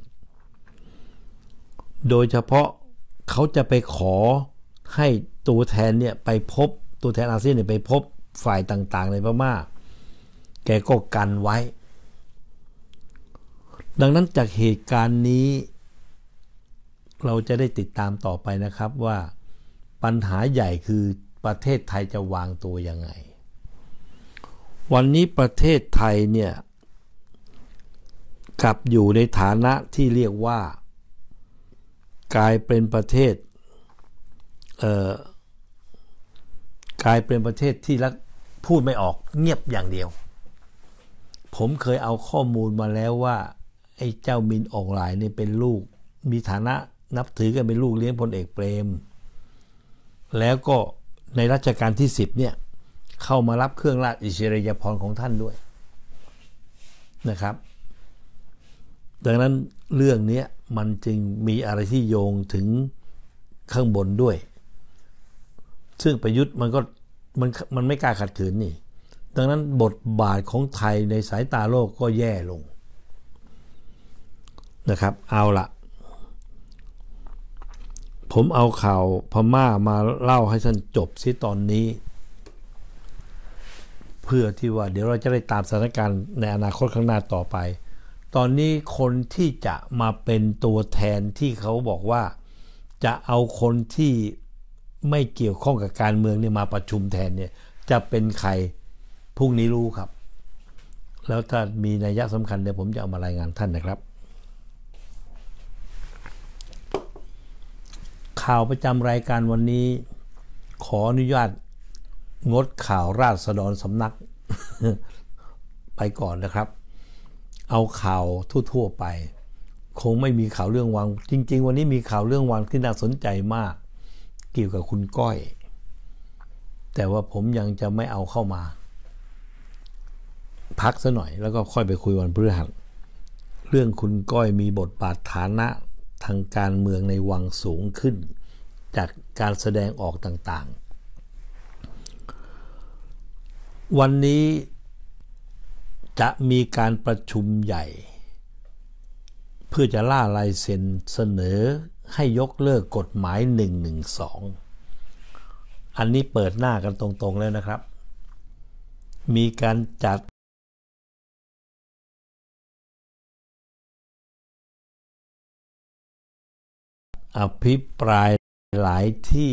โดยเฉพาะเขาจะไปขอให้ตัวแทนเนี่ยไปพบตัวแทนอาเซียนเนี่ยไปพบฝ่ายต่างๆในพม่าแกก็กันไว้ดังนั้นจากเหตุการณ์นี้เราจะได้ติดตามต่อไปนะครับว่าปัญหาใหญ่คือประเทศไทยจะวางตัวยังไงวันนี้ประเทศไทยเนี่ยกลับอยู่ในฐานะที่เรียกว่ากลายเป็นประเทศเอ่อกลายเป็นประเทศที่รักพูดไม่ออกเงียบอย่างเดียวผมเคยเอาข้อมูลมาแล้วว่าไอ้เจ้ามินออนไลน์นี่เป็นลูกมีฐานะนับถือกันเป็นลูกเลี้ยงพลเอกเปรมแล้วก็ในรัชกาลที่สิบเนี่ยเข้ามารับเครื่องราชอิสริยาภรณ์ของท่านด้วยนะครับดังนั้นเรื่องนี้มันจึงมีอะไรที่โยงถึงข้างบนด้วยซึ่งประยุทธ์มันก็มันมันไม่กล้าขัดขืนนี่ดังนั้นบทบาทของไทยในสายตาโลกก็แย่ลงนะครับเอาละผมเอาข่าวพม่ามาเล่าให้ท่านจบซิตอนนี้เพื่อที่ว่าเดี๋ยวเราจะได้ตามสถานการณ์ในอนาคตข้างหน้าต่อไปตอนนี้คนที่จะมาเป็นตัวแทนที่เขาบอกว่าจะเอาคนที่ไม่เกี่ยวข้องกับการเมืองเนี่ยมาประชุมแทนเนี่ยจะเป็นใครพรุ่งนี้รู้ครับแล้วถ้ามีนัยยะสำคัญเดี๋ยวผมจะเอามารายงานท่านนะครับข่าวประจำรายการวันนี้ขออนุญาตงดข่าวราษฎรสำนัก ไปก่อนนะครับเอาข่าวทั่วๆไปคงไม่มีข่าวเรื่องวังจริงๆวันนี้มีข่าวเรื่องวังที่น่าสนใจมากเกี่ยวกับคุณก้อยแต่ว่าผมยังจะไม่เอาเข้ามาพักซะหน่อยแล้วก็ค่อยไปคุยวันพฤหัสเรื่องคุณก้อยมีบทบาทฐานะทางการเมืองในวังสูงขึ้นจากการแสดงออกต่างๆวันนี้จะมีการประชุมใหญ่เพื่อจะล่าลายเซ็นเสนอให้ยกเลิกกฎหมายหนึ่งหนึ่งสองอันนี้เปิดหน้ากันตรงๆแล้วนะครับมีการจัดอภิปรายหลายที่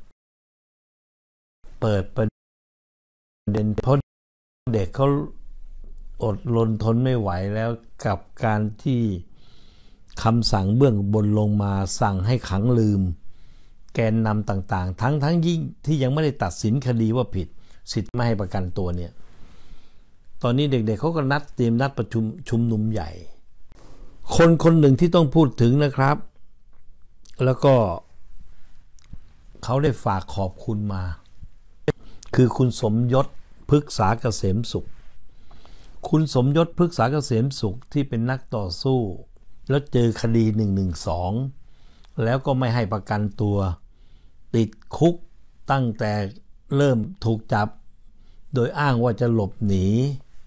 เปิดประเด็นเพราะเด็กเขาอดรนทนไม่ไหวแล้วกับการที่คำสั่งเบื้องบนลงมาสั่งให้ขังลืมแกนนำต่างๆทั้งทั้งยิ่งที่ยังไม่ได้ตัดสินคดีว่าผิดสิทธิ์ไม่ให้ประกันตัวเนี่ยตอนนี้เด็กๆ เขาก็นัดเตรียมนัดประชุมชุมนุมใหญ่คนคนหนึ่งที่ต้องพูดถึงนะครับแล้วก็เขาได้ฝากขอบคุณมาคือคุณสมยศพฤกษาเกษมสุขคุณสมยศพฤกษาเกษมสุขที่เป็นนักต่อสู้แล้วเจอคดีหนึ่งหนึ่งสองแล้วก็ไม่ให้ประกันตัวติดคุกตั้งแต่เริ่มถูกจับโดยอ้างว่าจะหลบหนี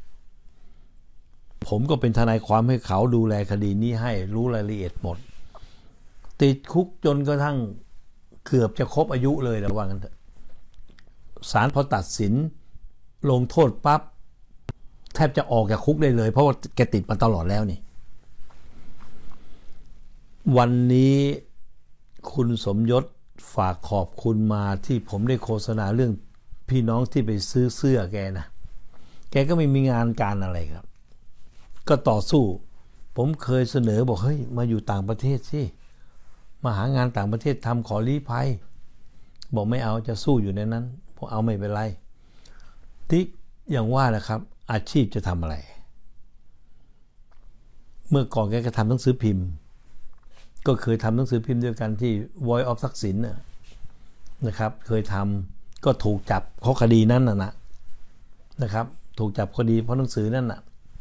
ผมก็เป็นทนายความให้เขาดูแลคดีนี้ให้รู้รายละเอียดหมดติดคุกจนกระทั่งเกือบจะครบอายุเลยนะว่างั้นเถอะศาลพอตัดสินลงโทษปั๊บแทบจะออกจากคุกได้เลยเพราะว่าแกติดมาตลอดแล้วนี่วันนี้คุณสมยศฝากขอบคุณมาที่ผมได้โฆษณาเรื่องพี่น้องที่ไปซื้อเสื้อแกนะแกก็ไม่มีงานการอะไรครับก็ต่อสู้ผมเคยเสนอบอกเฮ้ยมาอยู่ต่างประเทศสิมาหางานต่างประเทศทำขอลี้ภัยบอกไม่เอาจะสู้อยู่ในนั้นพอเอาไม่เป็นไรที่อย่างว่านะครับอาชีพจะทำอะไรเมื่อก่อนแกก็ทำหนังสือพิมพ์ก็เคยทำหนังสือพิมพ์ด้วยกันที่ Voice of ทักษิณนะครับเคยทำก็ถูกจับเพราะคดีนั้นน่ะนะนะครับถูกจับคดีเพราะหนังสือนั่นน่ะ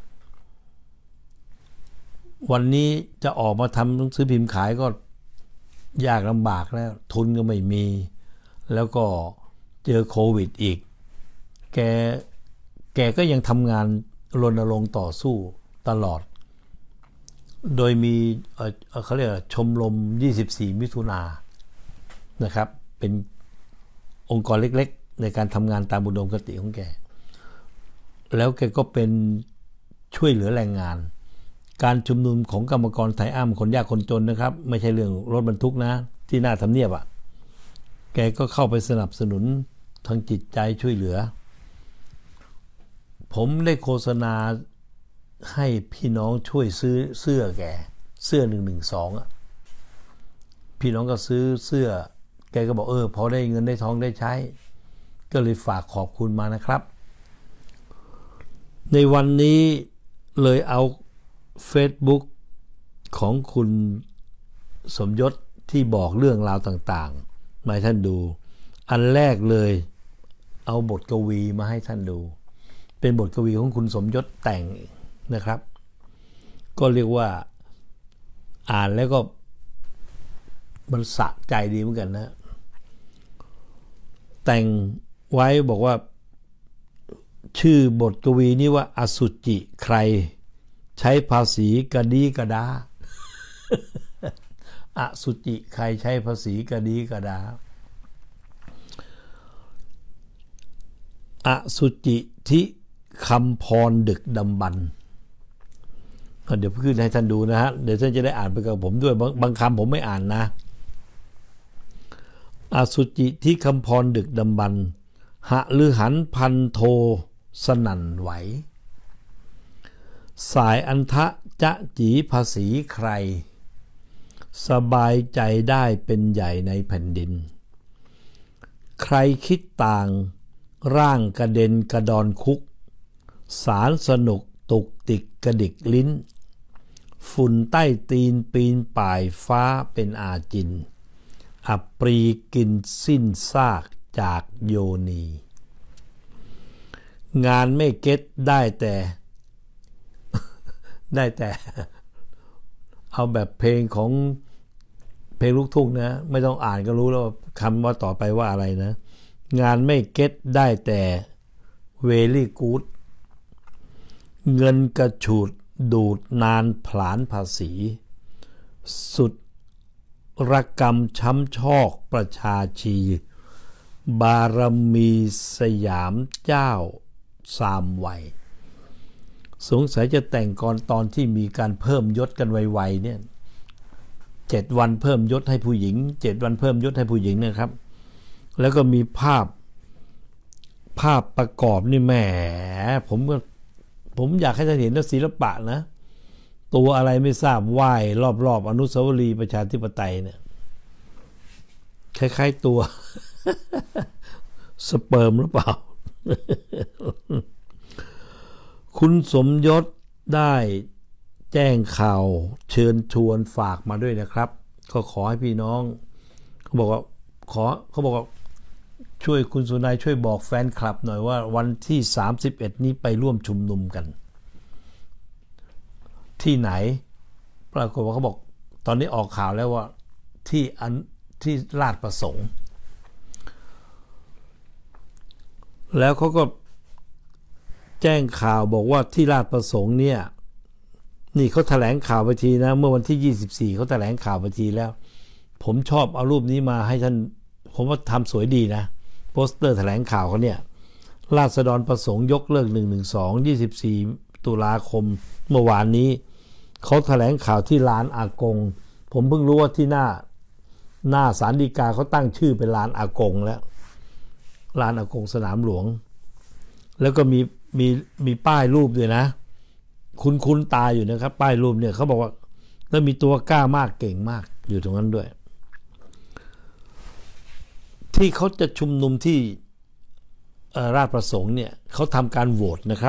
วันนี้จะออกมาทำหนังสือพิมพ์ขายก็ยากลำบากแล้วทุนก็ไม่มีแล้วก็เจอโควิดอีกแกแกก็ยังทำงานรณรงค์ต่อสู้ตลอดโดยมีเอ่อเขาเรียกชมรมยี่สิบสี่มิถุนายนนะครับเป็นองค์กรเล็กๆในการทำงานตามอุดมคติของแกแล้วแกก็เป็นช่วยเหลือแรงงานการชุมนุมของกรรมกรไทยอ้ำคนยากคนจนนะครับไม่ใช่เรื่องรถบรรทุกนะที่หน้าทำเนียบอ่ะแกก็เข้าไปสนับสนุนทางจิตใจช่วยเหลือผมได้โฆษณาให้พี่น้องช่วยซื้อเสื้อแกเสื้อหนึ่งหนึ่งสองอ่ะพี่น้องก็ซื้อเสื้อแกก็บอกเออพอได้เงินได้ทองได้ใช้ก็เลยฝากขอบคุณมานะครับในวันนี้เลยเอา Facebook ของคุณสมยศที่บอกเรื่องราวต่างๆมาให้ท่านดูอันแรกเลยเอาบทกวีมาให้ท่านดูเป็นบทกวีของคุณสมยศแต่งนะครับก็เรียกว่าอ่านแล้วก็มันสะใจดีเหมือนกันนะแต่งไว้บอกว่าชื่อบทกวีนี้ว่าอสุจิใครใช้ภาษีกระดีกระดา อสุจิใครใช้ภาษีกระดีกระดาอสุจิที่คำพรดึกดำบรรพ์เดี๋ยวขึ้นให้ท่านดูนะฮะเดี๋ยวท่านจะได้อ่านไปกับผมด้วยบางบางคำผมไม่อ่านนะอสุจิที่คำพรดึกดำบรรพ์หะลือหันพันโทสนั่นไหวสายอันทะจะจีภาษีใครสบายใจได้เป็นใหญ่ในแผ่นดินใครคิดต่างร่างกระเด็นกระดอนคุกสารสนุกตุกติกกระดิกลิ้นฝุ่นใต้ตีนปีนป่ายฟ้าเป็นอาจินอับปรีกินสิ้นซากจากโยนีงานไม่เก็ตได้แต่ได้แต่เอาแบบเพลงของเพลงลูกทุ่งนะไม่ต้องอ่านก็รู้แล้วคำว่าต่อไปว่าอะไรนะงานไม่เก็ตได้แต่เวลี่กู๊ดเงินกระฉูดดูดนานผลาญภาษีสุดรกรรมช้ำชอกประชาชีบารมีสยามเจ้าสามวัยสงสัยจะแต่งก่อนตอนที่มีการเพิ่มยศกันไวๆเนี่ยเจ็ดวันเพิ่มยศให้ผู้หญิงเจ็ดวันเพิ่มยศให้ผู้หญิงนะครับแล้วก็มีภาพภาพประกอบนี่แหมผมก็ผมอยากให้ท่านเห็นแล้วศิลปะนะตัวอะไรไม่ทราบว่ายรอบๆอนุสาวรีย์ประชาธิปไตยเนี่ยคล้ายๆตัว สเปิร์มหรือเปล่า คุณสมยศได้แจ้งข่าวเชิญชวนฝากมาด้วยนะครับก็ขอให้พี่น้องเขาบอกว่าขอเขาบอกว่าช่วยคุณสุนัยช่วยบอกแฟนคลับหน่อยว่าวันที่สามสิบเอ็ดนี้ไปร่วมชุมนุมกันที่ไหนปรากฏว่าเขาบอกตอนนี้ออกข่าวแล้วว่าที่อันที่ลาดประสงค์แล้วเขาก็แจ้งข่าวบอกว่าที่ลาดประสงค์เนี่ยนี่เขาแถลงข่าวไปทีนะเมื่อวันที่ยี่สิบสี่เขาแถลงข่าวไปทีแล้วผมชอบเอารูปนี้มาให้ท่านผมว่าทำสวยดีนะโปสเตอร์แถลงข่าวเขาเนี่ยราษฎรประสงค์ยกเลิกหนึ่งหนึ่งสอง ยี่สิบสี่ตุลาคมเมื่อวานนี้เขาแถลงข่าวที่ลานอากงผมเพิ่งรู้ว่าที่หน้าหน้าศาลฎีกาเขาตั้งชื่อเป็นลานอากงแล้วลานอากงสนามหลวงแล้วก็มีมีมีป้ายรูปด้วยนะคุ้นคุ้นตาอยู่นะครับป้ายรูปเนี่ยเขาบอกว่าแล้วมีตัวกล้ามากเก่งมากอยู่ตรงนั้นด้วยที่เขาจะชุมนุมที่ราชประสงค์เนี่ยเขาทำการโหวตนะครับ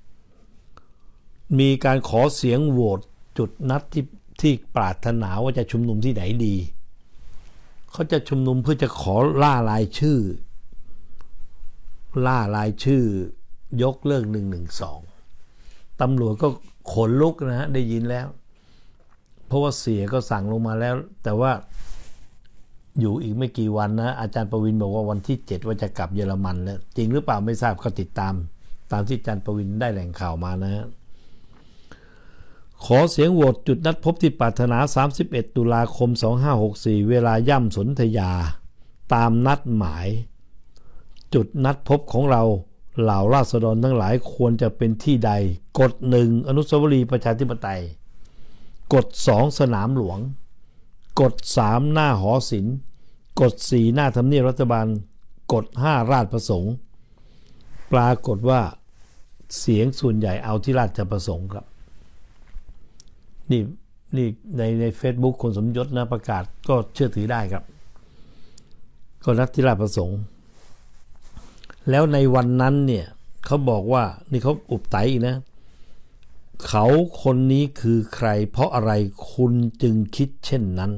มีการขอเสียงโหวตจุดนัดที่ที่ปรารถนาว่าจะชุมนุมที่ไหนดีเขาจะชุมนุมเพื่อจะขอล่ารายชื่อล่ารายชื่อยกเลิกหนึ่งหนึ่งสองตำรวจก็ขนลุกนะฮะได้ยินแล้วเพราะว่าเสียก็สั่งลงมาแล้วแต่ว่าอยู่อีกไม่กี่วันนะอาจารย์ประวินบอกว่าวันที่เจ็ดว่าจะกลับเยอรมันแล้วจริงหรือเปล่าไม่ทราบก็ติดตามตามที่อาจารย์ประวินได้แหล่งข่าวมานะฮะขอเสียงโหวตจุดนัดพบที่ปรารถนาสามสิบเอ็ดตุลาคมสองห้าหกสี่เวลาย่ำสนธยาตามนัดหมายจุดนัดพบของเราเหล่าราษฎรทั้งหลายควรจะเป็นที่ใดกฎหนึ่งอนุสาวรีย์ประชาธิปไตยกฎสองสนามหลวงกฎสามหน้าหอศิลป์กฎสี่หน้าทำเนียบรัฐบาลกฎห้าราชประสงค์ปรากฏว่าเสียงส่วนใหญ่เอาที่ราชประสงค์ครับนี่นี่ในใน Facebook คนสมยศนะประกาศก็เชื่อถือได้ครับก็นัดที่ราชประสงค์แล้วในวันนั้นเนี่ยเขาบอกว่านี่เขาอุบไตอีกนะเขาคนนี้คือใครเพราะอะไรคุณจึงคิดเช่นนั้น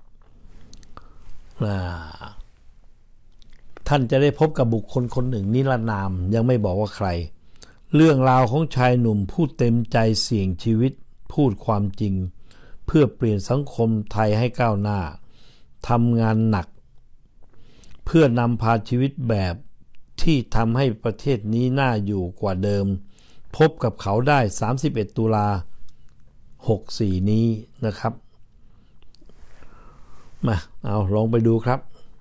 ท่านจะได้พบกับบุคคลคนหนึ่งนิรนามยังไม่บอกว่าใครเรื่องราวของชายหนุ่มผู้เต็มใจเสี่ยงชีวิตพูดความจริงเพื่อเปลี่ยนสังคมไทยให้ก้าวหน้าทำงานหนักเพื่อนำพาชีวิตแบบที่ทำให้ประเทศนี้น่าอยู่กว่าเดิมพบกับเขาได้สามสิบเอ็ดตุลาหกสี่นี้นะครับมาเอาลองไปดูครับ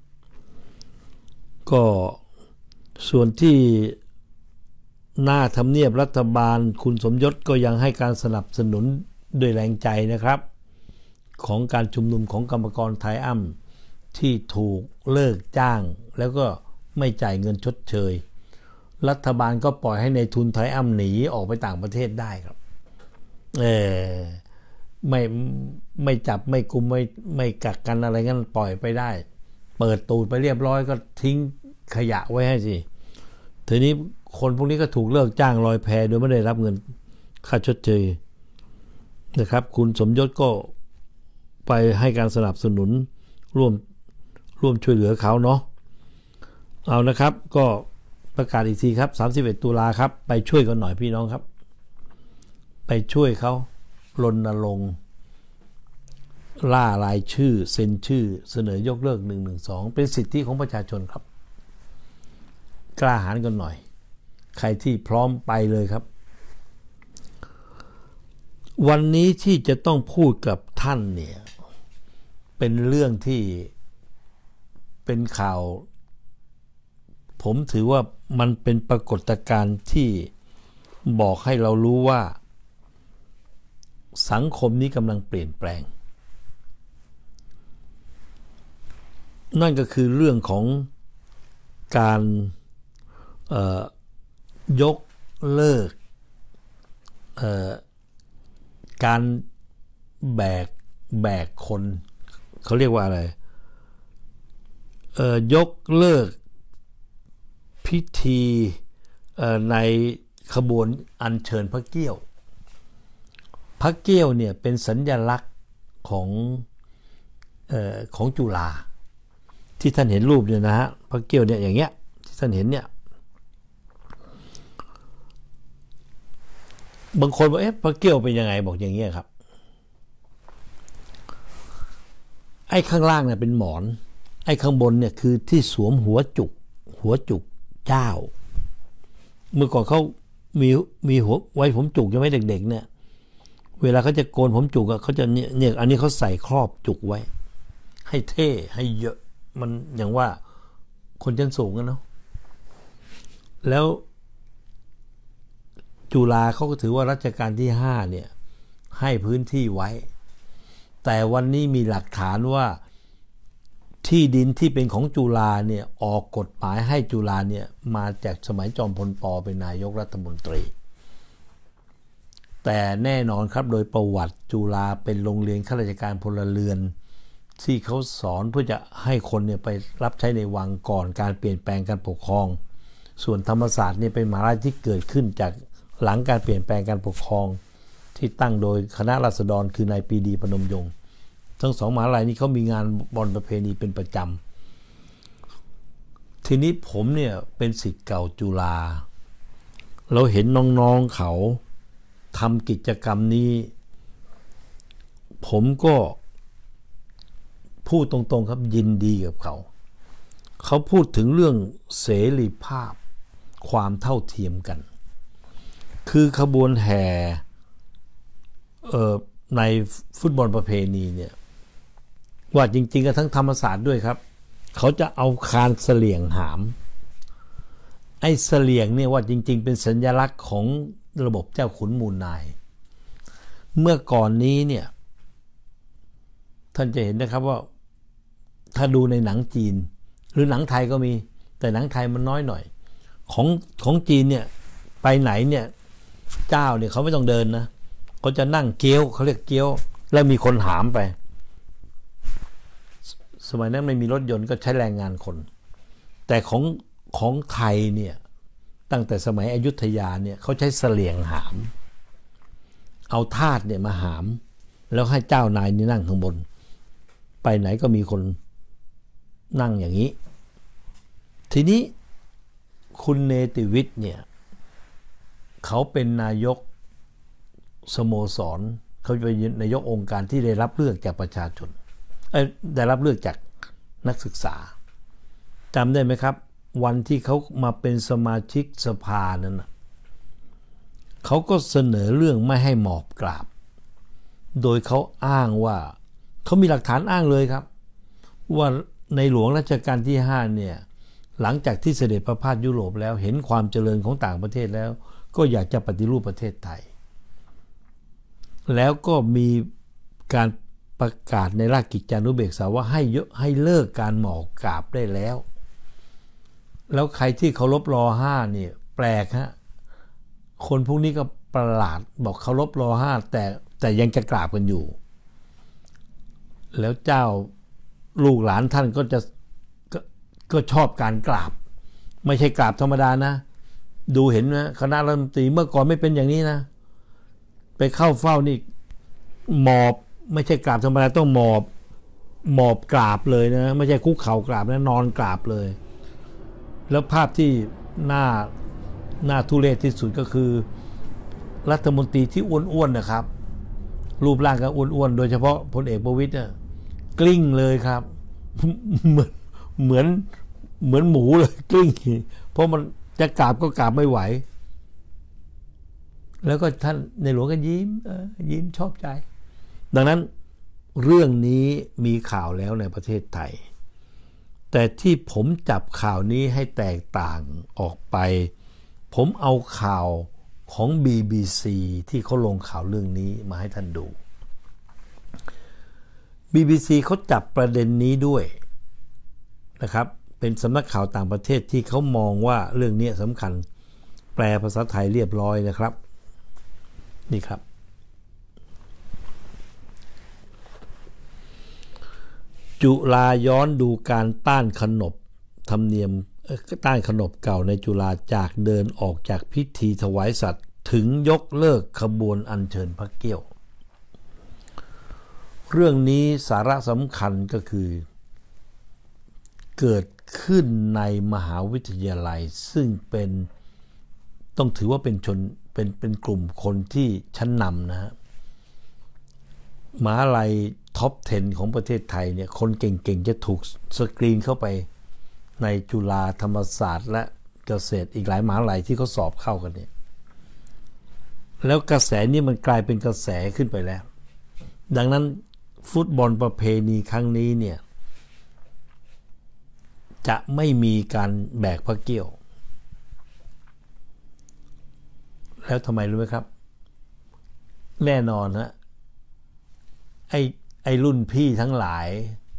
ก็ส่วนที่หน้าทำเนียบรัฐบาลคุณสมยศก็ยังให้การสนับสนุนด้วยแรงใจนะครับของการชุมนุมของกรรมกรไทยอ้ำที่ถูกเลิกจ้างแล้วก็ไม่จ่ายเงินชดเชยรัฐบาลก็ปล่อยให้ในทุนไทยอ้ำหนีออกไปต่างประเทศได้ครับเออไม่ไม่จับไม่กุมไม่ไม่กักกันอะไรงั้นปล่อยไปได้เปิดตูดไปเรียบร้อยก็ทิ้งขยะไว้ให้สิทีนี้คนพวกนี้ก็ถูกเลิกจ้างลอยแพโดยไม่ได้รับเงินค่าชดเชยนะครับคุณสมยศก็ไปให้การสนับสนุนร่วมร่วมช่วยเหลือเขาเนาะเอานะครับก็ประกาศอีกทีครับสามสิบเอ็ดตุลาครับไปช่วยกันหน่อยพี่น้องครับไปช่วยเขารณรงค์ล่ารายชื่อเซ็นชื่อเสนอยกเลิกหนึ่งหนึ่งสองเป็นสิทธิของประชาชนครับกล้าหาญกันหน่อยใครที่พร้อมไปเลยครับวันนี้ที่จะต้องพูดกับท่านเนี่ยเป็นเรื่องที่เป็นข่าวผมถือว่ามันเป็นปรากฏการณ์ที่บอกให้เรารู้ว่าสังคมนี้กำลังเปลี่ยนแปลงนั่นก็คือเรื่องของการยกเลิกการแบกแบกคนเขาเรียกว่าอะไรยกเลิกพิธีในขบวนอัญเชิญพระเกี้ยวพระเกี้ยวเนี่ยเป็นสัญลักษณ์ของเอ่อของจุฬาที่ท่านเห็นรูปเนี่ยนะฮะพระเกี้ยวเนี่ยอย่างเงี้ยที่ท่านเห็นเนี่ยบางคนบอกเอ๊ะพระเกี้ยวเป็นยังไงบอกอย่างเงี้ยครับไอ้ข้างล่างเนี่ยเป็นหมอนไอ้ข้างบนเนี่ยคือที่สวมหัวจุกหัวจุกเจ้าเมื่อก่อนเขามีมีหัวไว้ผมจุกยังไม่เด็กๆเนี่ยเวลาเขาจะโกนผมจุกอะเขาจะเนี่ยเนี่ยอันนี้เขาใส่ครอบจุกไว้ให้เท่ให้เยอะมันอย่างว่าคนชั้นสูงกันเนาะแล้วจุฬาเขาก็ถือว่ารัชกาลที่ห้าเนี่ยให้พื้นที่ไว้แต่วันนี้มีหลักฐานว่าที่ดินที่เป็นของจุฬาเนี่ยออกกฎหมายให้จุฬาเนี่ยมาจากสมัยจอมพลป.เป็นนายกรัฐมนตรีแต่แน่นอนครับโดยประวัติจุฬาเป็นโรงเรียนข้าราชการพลเรือนที่เขาสอนเพื่อจะให้คนเนี่ยไปรับใช้ในวังก่อนการเปลี่ยนแปลงการปกครองส่วนธรรมศาสตร์เนี่ยเป็นมหาวิทยาลัยที่เกิดขึ้นจากหลังการเปลี่ยนแปลงการปกครองที่ตั้งโดยคณะราษฎรคือนายปรีดีพนมยงค์ทั้งสองมหาวิทยาลัยนี้เขามีงานบอลประเพณีเป็นประจำทีนี้ผมเนี่ยเป็นศิษย์เก่าจุฬาเราเห็นน้องๆเขาทำกิจกรรมนี้ผมก็พูดตรงๆครับยินดีกับเขาเขาพูดถึงเรื่องเสรีภาพความเท่าเทียมกันคือขบวนแห่ในฟุตบอลประเพณีเนี่ยว่าจริงๆก็ทั้งธรรมศาสตร์ด้วยครับเขาจะเอาคานเสลี่ยงหามไอ้เสลี่ยงเนี่ยว่าจริงๆเป็นสัญลักษณ์ของระบบเจ้าขุนมูลนายเมื่อก่อนนี้เนี่ยท่านจะเห็นนะครับว่าถ้าดูในหนังจีนหรือหนังไทยก็มีแต่หนังไทยมันน้อยหน่อยของของจีนเนี่ยไปไหนเนี่ยเจ้าเนี่ยเขาไม่ต้องเดินนะเขาจะนั่งเกี้ยวเขาเรียกเกี้ยวแล้วมีคนหามไปสมัยนั้นไม่มีรถยนต์ก็ใช้แรงงานคนแต่ของของไทยเนี่ยตั้งแต่สมัยอยุธยาเนี่ยเขาใช้เสลี่ยงหามเอาทาสเนี่ยมาหามแล้วให้เจ้านายนี่นั่งข้างบนไปไหนก็มีคนนั่งอย่างนี้ทีนี้คุณเนติวิทย์เนี่ยเขาเป็นนายกสโมสรเขาเป็นนายกองค์การที่ได้รับเลือกจากประชาชนได้รับเลือกจากนักศึกษาจำได้ไหมครับวันที่เขามาเป็นสมาชิกสภานั้นนะเขาก็เสนอเรื่องไม่ให้หมอบกราบโดยเขาอ้างว่าเขามีหลักฐานอ้างเลยครับว่าในหลวงรัชกาลที่ห้าเนี่ยหลังจากที่เสด็จประพาสยุโรปแล้วเห็นความเจริญของต่างประเทศแล้วก็อยากจะปฏิรูปประเทศไทยแล้วก็มีการประกาศในราชกิจจานุเบกษาว่าให้ยกให้เลิกการหมอบกราบได้แล้วแล้วใครที่เคารพรอห้าเนี่ยแปลกฮะคนพวกนี้ก็ประหลาดบอกเคารพรอห้าแต่แต่ยังจะกราบกันอยู่แล้วเจ้าลูกหลานท่านก็จะก็ก็ชอบการกราบไม่ใช่กราบธรรมดานะดูเห็นนะคณะรัฐมนตรีเมื่อก่อนไม่เป็นอย่างนี้นะไปเข้าเฝ้านี่หมอบไม่ใช่กราบธรรมดาต้องหมอบหมอบกราบเลยนะไม่ใช่คุกเข่ากราบนะนอนกราบเลยแล้วภาพที่หน้าหน้าทุเรศที่สุดก็คือรัฐมนตรีที่อ้วนๆนะครับรูปร่างก็อ้วนๆโดยเฉพาะพลเอกประวิตรเนี่ยกลิ้งเลยครับเหมือนเหมือนเหมือนหมูเลยกลิ้งเพราะมันจะกราบก็กราบไม่ไหวแล้วก็ท่านในหลวงก็ยิ้มยิ้มชอบใจดังนั้นเรื่องนี้มีข่าวแล้วในประเทศไทยแต่ที่ผมจับข่าวนี้ให้แตกต่างออกไปผมเอาข่าวของ บี บี ซี ที่เขาลงข่าวเรื่องนี้มาให้ท่านดู บี บี ซี เขาจับประเด็นนี้ด้วยนะครับเป็นสำนักข่าวต่างประเทศที่เขามองว่าเรื่องนี้สำคัญแปลภาษาไทยเรียบร้อยนะครับนี่ครับจุฬาย้อนดูการต้านขนบธรรมเนียมต้านขนบเก่าในจุฬาจากเดินออกจากพิธีถวายสัตว์ถึงยกเลิกขบวนอัญเชิญพระเกี้ยวเรื่องนี้สาระสำคัญก็คือเกิดขึ้นในมหาวิทยาลัยซึ่งเป็นต้องถือว่าเป็นชนเป็นเป็นกลุ่มคนที่ชั้นนำนะฮะมหาวิทยาลัยท็อปสิบของประเทศไทยเนี่ยคนเก่งๆจะถูกสกรีนเข้าไปในจุฬาธรรมศาสตร์และเกษตรอีกหลายมหาวิทยาลัยที่เขาสอบเข้ากันเนี่ยแล้วกระแสนี้มันกลายเป็นกระแสขึ้นไปแล้วดังนั้นฟุตบอลประเพณีครั้งนี้เนี่ยจะไม่มีการแบกพระเกี้ยวแล้วทำไมรู้ไหมครับแน่นอนฮะไอ้ไอ้รุ่นพี่ทั้งหลาย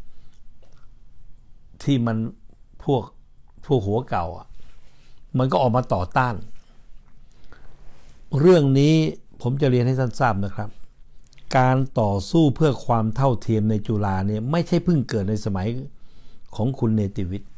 ที่มันพวกพวกหัวเก่าอ่ะมันก็ออกมาต่อต้านเรื่องนี้ผมจะเรียนให้ท่านทราบนะครับการต่อสู้เพื่อความเท่าเทียมในจุฬาเนี่ยไม่ใช่เพิ่งเกิดในสมัยของคุณเนติวิทย์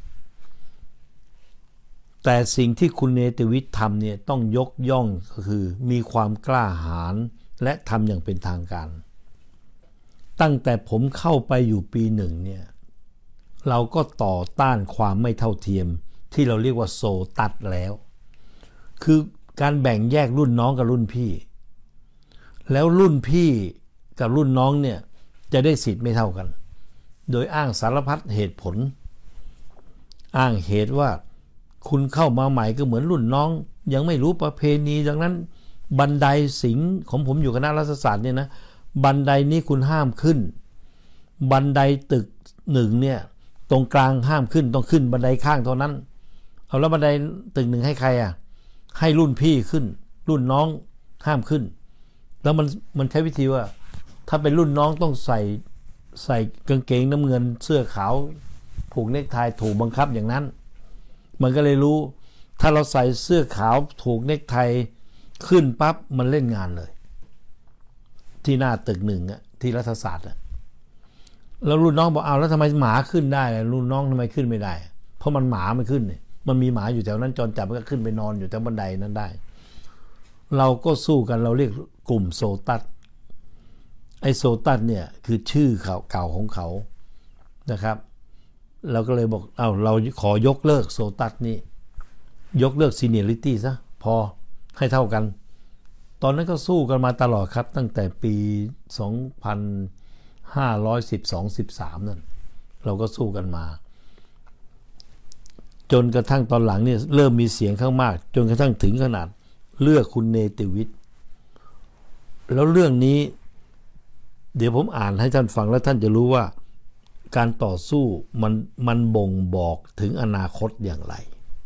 แต่สิ่งที่คุณเนติวิทย์ทำเนี่ยต้องยกย่องก็คือมีความกล้าหาญและทำอย่างเป็นทางการตั้งแต่ผมเข้าไปอยู่ปีหนึ่งเนี่ยเราก็ต่อต้านความไม่เท่าเทียมที่เราเรียกว่าโซตัสแล้วคือการแบ่งแยกรุ่นน้องกับรุ่นพี่แล้วรุ่นพี่กับรุ่นน้องเนี่ยจะได้สิทธิ์ไม่เท่ากันโดยอ้างสารพัดเหตุผลอ้างเหตุว่าคุณเข้ามาใหม่ก็เหมือนรุ่นน้องยังไม่รู้ประเพณีดังนั้นบันไดสิงห์ของผมอยู่คณะรัฐศาสตร์เนี่ยนะบันไดนี้คุณห้ามขึ้นบันไดตึกหนึ่งเนี่ยตรงกลางห้ามขึ้นต้องขึ้นบันไดข้างเท่านั้นเอาแล้วบันไดตึกหนึ่งให้ใครอ่ะให้รุ่นพี่ขึ้นรุ่นน้องห้ามขึ้นแล้วมันมันใช้วิธีว่าถ้าเป็นรุ่นน้องต้องใส่ใส่กางเกงน้ำเงินเสื้อขาวผูกเนคไทถูกบังคับอย่างนั้นมันก็เลยรู้ถ้าเราใส่เสื้อขาวถูกเนคไทขึ้นปั๊บมันเล่นงานเลยที่หน้าตึกหนึ่งอะที่รัฐศาสตร์อะแล้วรุ่นน้องบอกเอาแล้วทำไมหมาขึ้นได้รุ่นน้องทำไมขึ้นไม่ได้เพราะมันหมาไม่ขึ้นเนี่ยมันมีหมาอยู่แถวนั้นจรจัดมันก็ขึ้นไปนอนอยู่แถวบันไดนั้นได้เราก็สู้กันเราเรียกกลุ่มโซตัสไอโซตัสเนี่ยคือชื่อเก่าของเขานะครับเราก็เลยบอกเอาเราขอยกเลิกโซตัสนี่ยกเลิกซีเนียริตี้ซะพอให้เท่ากันตอนนั้นก็สู้กันมาตลอดครับตั้งแต่ปีสองพันห้าร้อยสิบสอง สิบสามนั่นเราก็สู้กันมาจนกระทั่งตอนหลังเนี่ยเริ่มมีเสียงข้างมากจนกระทั่งถึงขนาดเลือกคุณเนติวิทย์แล้วเรื่องนี้เดี๋ยวผมอ่านให้ท่านฟังแล้วท่านจะรู้ว่าการต่อสู้มันมันบ่งบอกถึงอนาคตอย่างไร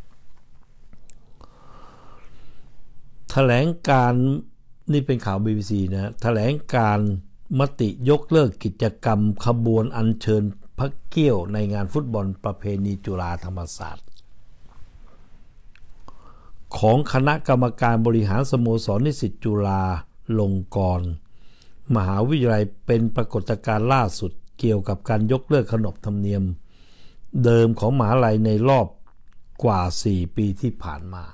แถลงการนี่เป็นข่าว บี บี ซี นะแถลงการมติยกเลิกกิจกรรมขบวนอัญเชิญพระเกี้ยวในงานฟุตบอลประเพณีจุฬาธรรมศาสตร์ของคณะกรรมการบริหารสโมสรนิสิตจุฬาลงกรณ์มหาวิทยาลัยเป็นปรากฏการณ์ล่าสุดเกี่ยวกับการยกเลิกขนบธรรมเนียมเดิมของมหาวิทยาลัยในรอบกว่าสี่ปีที่ผ่านมา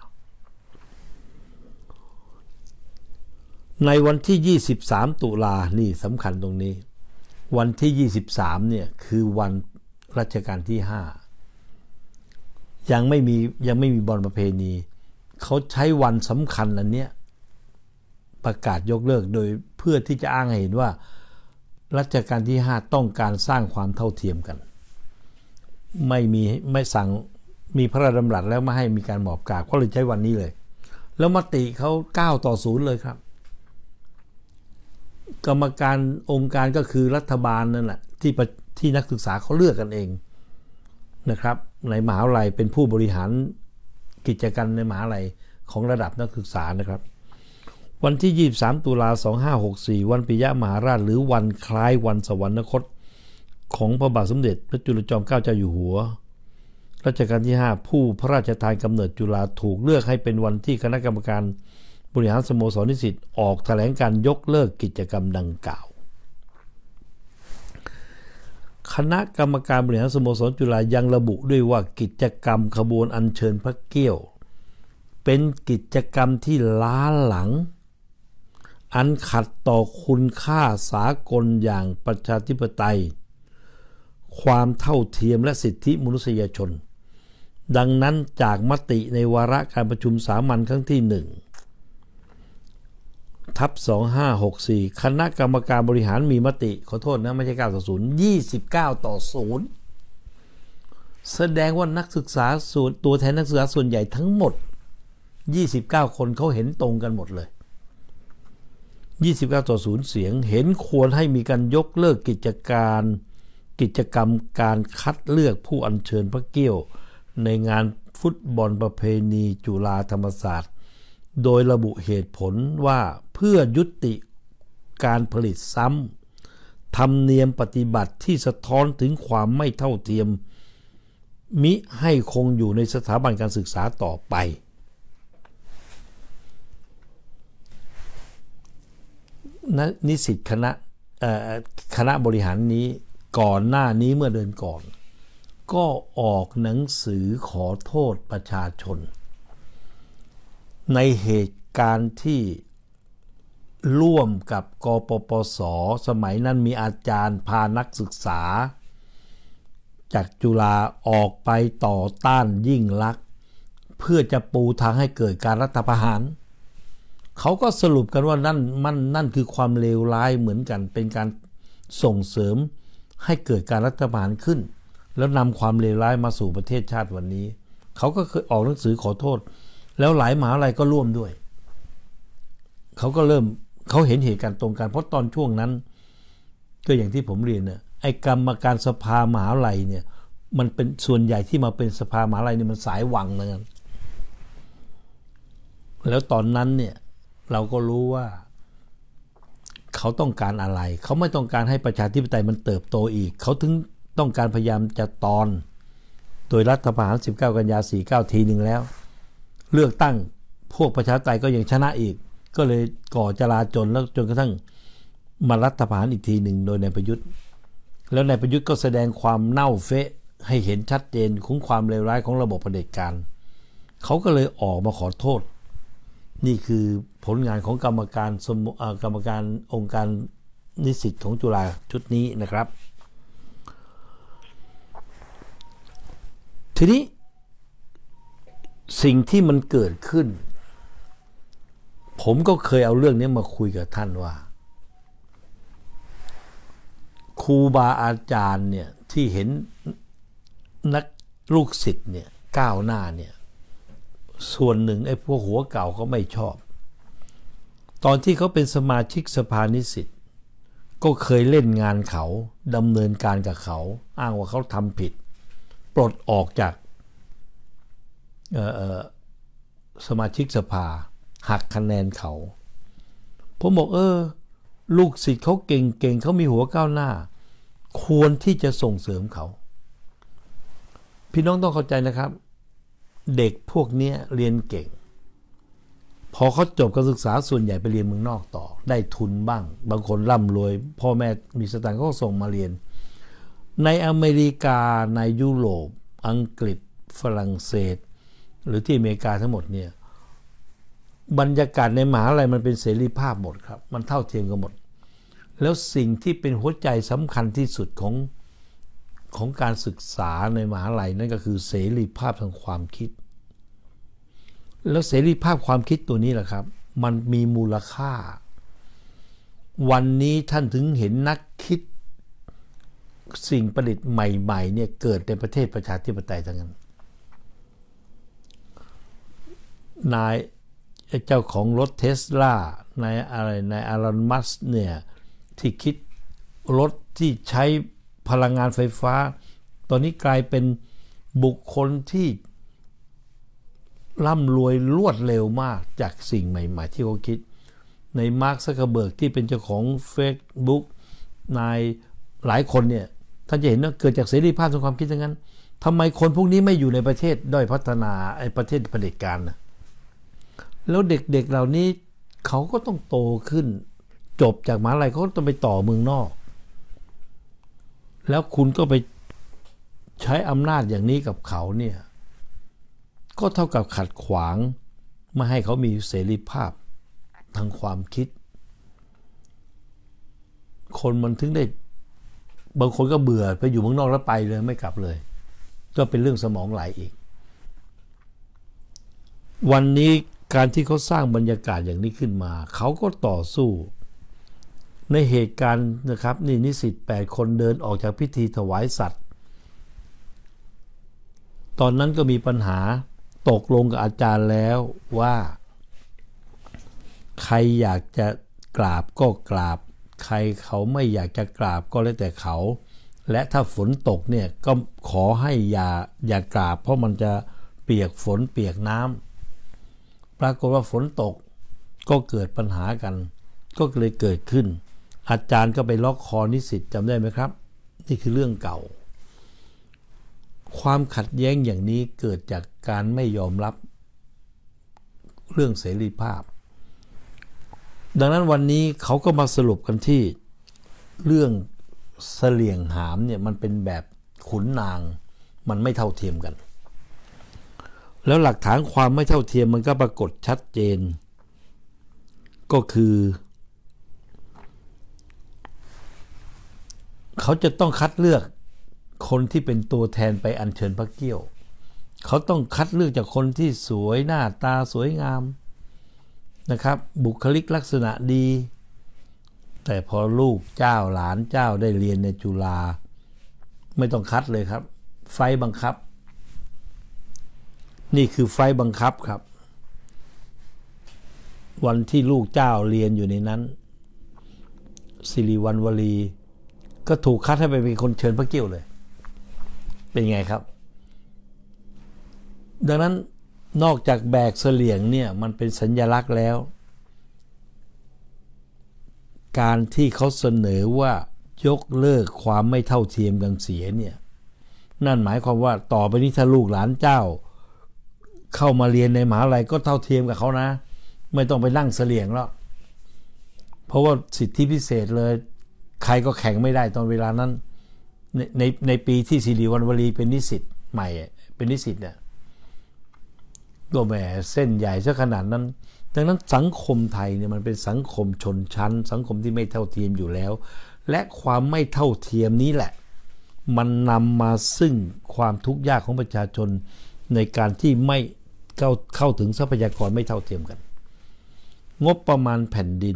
ในวันที่ยี่สิบสามตุลานี่สำคัญตรงนี้วันที่ยี่สิบสามเนี่ยคือวันรัชกาลที่ห้ายังไม่มียังไม่มีบอลประเพณีเขาใช้วันสำคัญอันเนี้ยประกาศยกเลิกโดยเพื่อที่จะอ้างให้เห็นว่ารัชกาลที่ห้าต้องการสร้างความเท่าเทียมกันไม่มีไม่สั่งมีพระราชดำรัสแล้วไม่ให้มีการหมอบกราบก็เลยใช้วันนี้เลยแล้วมติเขาเก้าต่อศูนย์เลยครับกรรมการองค์การก็คือรัฐบาลนั่นแหละที่ที่นักศึกษาเขาเลือกกันเองนะครับในมหาวิทยาลัยเป็นผู้บริหารกิจการในมหาวิทยาลัยของระดับนักศึกษานะครับวันที่ยี่สิบสามตุลาสองพันห้าร้อยหกสิบสี่วันปิยมหาราชหรือวันคล้ายวันสวรรคตของพระบาทสมเด็จพระจุลจอมเกล้าเจ้าอยู่หัวรัชกาลที่ห้าผู้พระราชทานกำเนิดจุฬาถูกเลือกให้เป็นวันที่คณะกรรมการบริหารสโมสรนิสิตออกแถลงการยกเลิกกิจกรรมดังกล่าวคณะกรรมการบริหารสโมสรจุฬายังระบุด้วยว่ากิจกรรมขบวนอัญเชิญพระเกี้ยวเป็นกิจกรรมที่ล้าหลังอันขัดต่อคุณค่าสากลอย่างประชาธิปไตยความเท่าเทียมและสิทธิมนุษยชนดังนั้นจากมติในวาระการประชุมสามัญครั้งที่หนึ่งทับสองห้าหกสี่คณะกรรมการบริหารมีมติขอโทษนะไม่ใช่เก้าต่อศูนย์ ยี่สิบเก้าต่อศูนย์แสดงว่านักศึกษาส่วนตัวแทนนักศึกษาส่วนใหญ่ทั้งหมดยี่สิบเก้าคนเขาเห็นตรงกันหมดเลยยี่สิบเก้าต่อศูนย์เสียงเห็นควรให้มีการยกเลิกกิจการกิจกรรมการคัดเลือกผู้อัญเชิญพระเกี้ยวในงานฟุตบอลประเพณีจุฬาธรรมศาสตร์โดยระบุเหตุผลว่าเพื่อยุติการผลิตซ้ำธรรมเนียมปฏิบัติที่สะท้อนถึงความไม่เท่าเทียมมิให้คงอยู่ในสถาบันการศึกษาต่อไปนิสิตคณะคณะบริหารนี้ก่อนหน้านี้เมื่อเดือนก่อนก็ออกหนังสือขอโทษประชาชนในเหตุการณ์ที่ร่วมกับกปปส.สมัยนั้นมีอาจารย์พานักศึกษาจากจุฬาออกไปต่อต้านยิ่งลักษณ์เพื่อจะปูทางให้เกิดการรัฐประหารเขาก็สรุปกันว่านั่นมันนั่นคือความเลวร้ายเหมือนกันเป็นการส่งเสริมให้เกิดการรัฐประหารขึ้นแล้วนำความเลวร้ายมาสู่ประเทศชาติวันนี้เขาก็เคยออกหนังสือขอโทษแล้วหลายมหาวิทยาลัยก็ร่วมด้วยเขาก็เริ่มเขาเห็นเหตุการณ์ตรงกันเพราะตอนช่วงนั้นก็อย่างที่ผมเรียนเนี่ยไอ้กรรมการสภามหาวิทยาลัยเนี่ยมันเป็นส่วนใหญ่ที่มาเป็นสภามหาวิทยาลัยเนี่ยมันสายวังนะกันแล้วตอนนั้นเนี่ยเราก็รู้ว่าเขาต้องการอะไรเขาไม่ต้องการให้ประชาธิปไตยมันเติบโตอีกเขาถึงต้องการพยายามจะตอนโดยรัฐประหารสิบเก้ากันยาสี่สิบเก้าทีหนึ่งแล้วเลือกตั้งพวกประชาธิปไตยก็ยังชนะอีกก็เลยก่อจลาจลแล้วจนกระทั่งมารัฐประหารอีกทีหนึ่งโดยนายประยุทธ์แล้วนายประยุทธ์ก็แสดงความเน่าเฟะให้เห็นชัดเจนของความเลวร้ายของระบบเผด็จการเขาก็เลยออกมาขอโทษนี่คือผลงานของกรรมการสมกรรมการองค์การนิสิตของจุฬาชุดนี้นะครับทีนี้สิ่งที่มันเกิดขึ้นผมก็เคยเอาเรื่องนี้มาคุยกับท่านว่าครูบาอาจารย์เนี่ยที่เห็นนักลูกศิษย์เนี่ยก้าวหน้าเนี่ยส่วนหนึ่งไอ้พวกหัวเก่าเขาไม่ชอบตอนที่เขาเป็นสมาชิกสภานิสิตก็เคยเล่นงานเขาดำเนินการกับเขาอ้างว่าเขาทำผิดปลดออกจากสมาชิกสภาหักคะแนนเขาผมบอกเออลูกศิษย์เขาเก่งๆเขามีหัวก้าวหน้าควรที่จะส่งเสริมเขาพี่น้องต้องเข้าใจนะครับเด็กพวกนี้เรียนเก่งพอเขาจบการศึกษาส่วนใหญ่ไปเรียนเมืองนอกต่อได้ทุนบ้างบางคนร่ำรวยพ่อแม่มีสตางค์ก็ส่งมาเรียนในอเมริกาในยุโรปอังกฤษฝรั่งเศสหรือที่อเมริกาทั้งหมดเนี่ยบรรยากาศในมหาวิทยาลัยมันเป็นเสรีภาพหมดครับมันเท่าเทียมกันหมดแล้วสิ่งที่เป็นหัวใจสำคัญที่สุดของของการศึกษาในมหาวิทยาลัยนั่นก็คือเสรีภาพทางความคิดแล้วเสรีภาพความคิดตัวนี้แหละครับมันมีมูลค่าวันนี้ท่านถึงเห็นนักคิดสิ่งประดิษฐ์ใหม่ๆเนี่ยเกิดในประเทศประชาธิปไตยทั้งนั้นนายเจ้าของรถเทสลานายอะไรนายอารอนมัสก์เนี่ยที่คิดรถที่ใช้พลังงานไฟฟ้าตอนนี้กลายเป็นบุคคลที่ร่ำรวยรวดเร็วมากจากสิ่งใหม่ๆที่เขาคิดในมาร์ค ซักเคอร์เบิร์กที่เป็นเจ้าของ Facebook นายหลายคนเนี่ยท่านจะเห็นว่าเกิดจากเสรีภาพทางความคิดทั้งนั้นทำไมคนพวกนี้ไม่อยู่ในประเทศด้อยพัฒนาไอ้ประเทศเผด็จการนะแล้วเด็กๆ เเหล่านี้เขาก็ต้องโตขึ้นจบจากมหาวิทยาลัยเขาต้องไปต่อเมืองนอกแล้วคุณก็ไปใช้อำนาจอย่างนี้กับเขาเนี่ยก็เท่ากับขัดขวางไม่ให้เขามีเสรีภาพทางความคิดคนมันถึงได้บางคนก็เบื่อไปอยู่เมืองนอกแล้วไปเลยไม่กลับเลยก็เป็นเรื่องสมองไหลอีกวันนี้การที่เขาสร้างบรรยากาศอย่างนี้ขึ้นมาเขาก็ต่อสู้ในเหตุการณ์นะครับนี่นิสิตแปดคนเดินออกจากพิธีถวายสัตว์ตอนนั้นก็มีปัญหาตกลงกับอาจารย์แล้วว่าใครอยากจะกราบก็กราบใครเขาไม่อยากจะกราบก็แล้วแต่เขาและถ้าฝนตกเนี่ยก็ขอให้อย่าอย่ากราบเพราะมันจะเปียกฝนเปียกน้ำปรากฏว่าฝนตกก็เกิดปัญหากันก็เลยเกิดขึ้นอาจารย์ก็ไปล็อกคอนิสิตจำได้ไหมครับนี่คือเรื่องเก่าความขัดแย้งอย่างนี้เกิดจากการไม่ยอมรับเรื่องเสรีภาพดังนั้นวันนี้เขาก็มาสรุปกันที่เรื่องเสลี่ยงหามเนี่ยมันเป็นแบบขุนนางมันไม่เท่าเทียมกันแล้วหลักฐานความไม่เท่าเทียมมันก็ปรากฏชัดเจนก็คือเขาจะต้องคัดเลือกคนที่เป็นตัวแทนไปอัญเชิญพระเกี้ยวเขาต้องคัดเลือกจากคนที่สวยหน้าตาสวยงามนะครับบุคลิกลักษณะดีแต่พอลูกเจ้าหลานเจ้าได้เรียนในจุฬาไม่ต้องคัดเลยครับไฟบังคับนี่คือไฟบังคับครับวันที่ลูกเจ้าเรียนอยู่ในนั้นสิริวัณวลีก็ถูกคัดให้ไปเป็นคนเชิญพระเกี้ยวเลยเป็นไงครับดังนั้นนอกจากแบกเสลี่ยงเนี่ยมันเป็นสัญลักษณ์แล้วการที่เขาเสนอว่ายกเลิกความไม่เท่าเทียมกันเสียเนี่ยนั่นหมายความว่าต่อไปนี้ถ้าลูกหลานเจ้าเข้ามาเรียนในมหาวิทยาลัยก็เท่าเทียมกับเขานะไม่ต้องไปนั่งเสลี่ยงแล้วเพราะว่าสิทธิพิเศษเลยใครก็แข่งไม่ได้ตอนเวลานั้นในในในปีที่สิริวัณวลีเป็นนิสิตใหม่เป็นนิสิตเนี่ยก็แหมเส้นใหญ่ซะขนาดนั้นดังนั้นสังคมไทยเนี่ยมันเป็นสังคมชนชั้นสังคมที่ไม่เท่าเทียมอยู่แล้วและความไม่เท่าเทียมนี้แหละมันนำมาซึ่งความทุกข์ยากของประชาชนในการที่ไม่เข้าเข้าถึงทรัพยากรไม่เท่าเทียมกันงบประมาณแผ่นดิน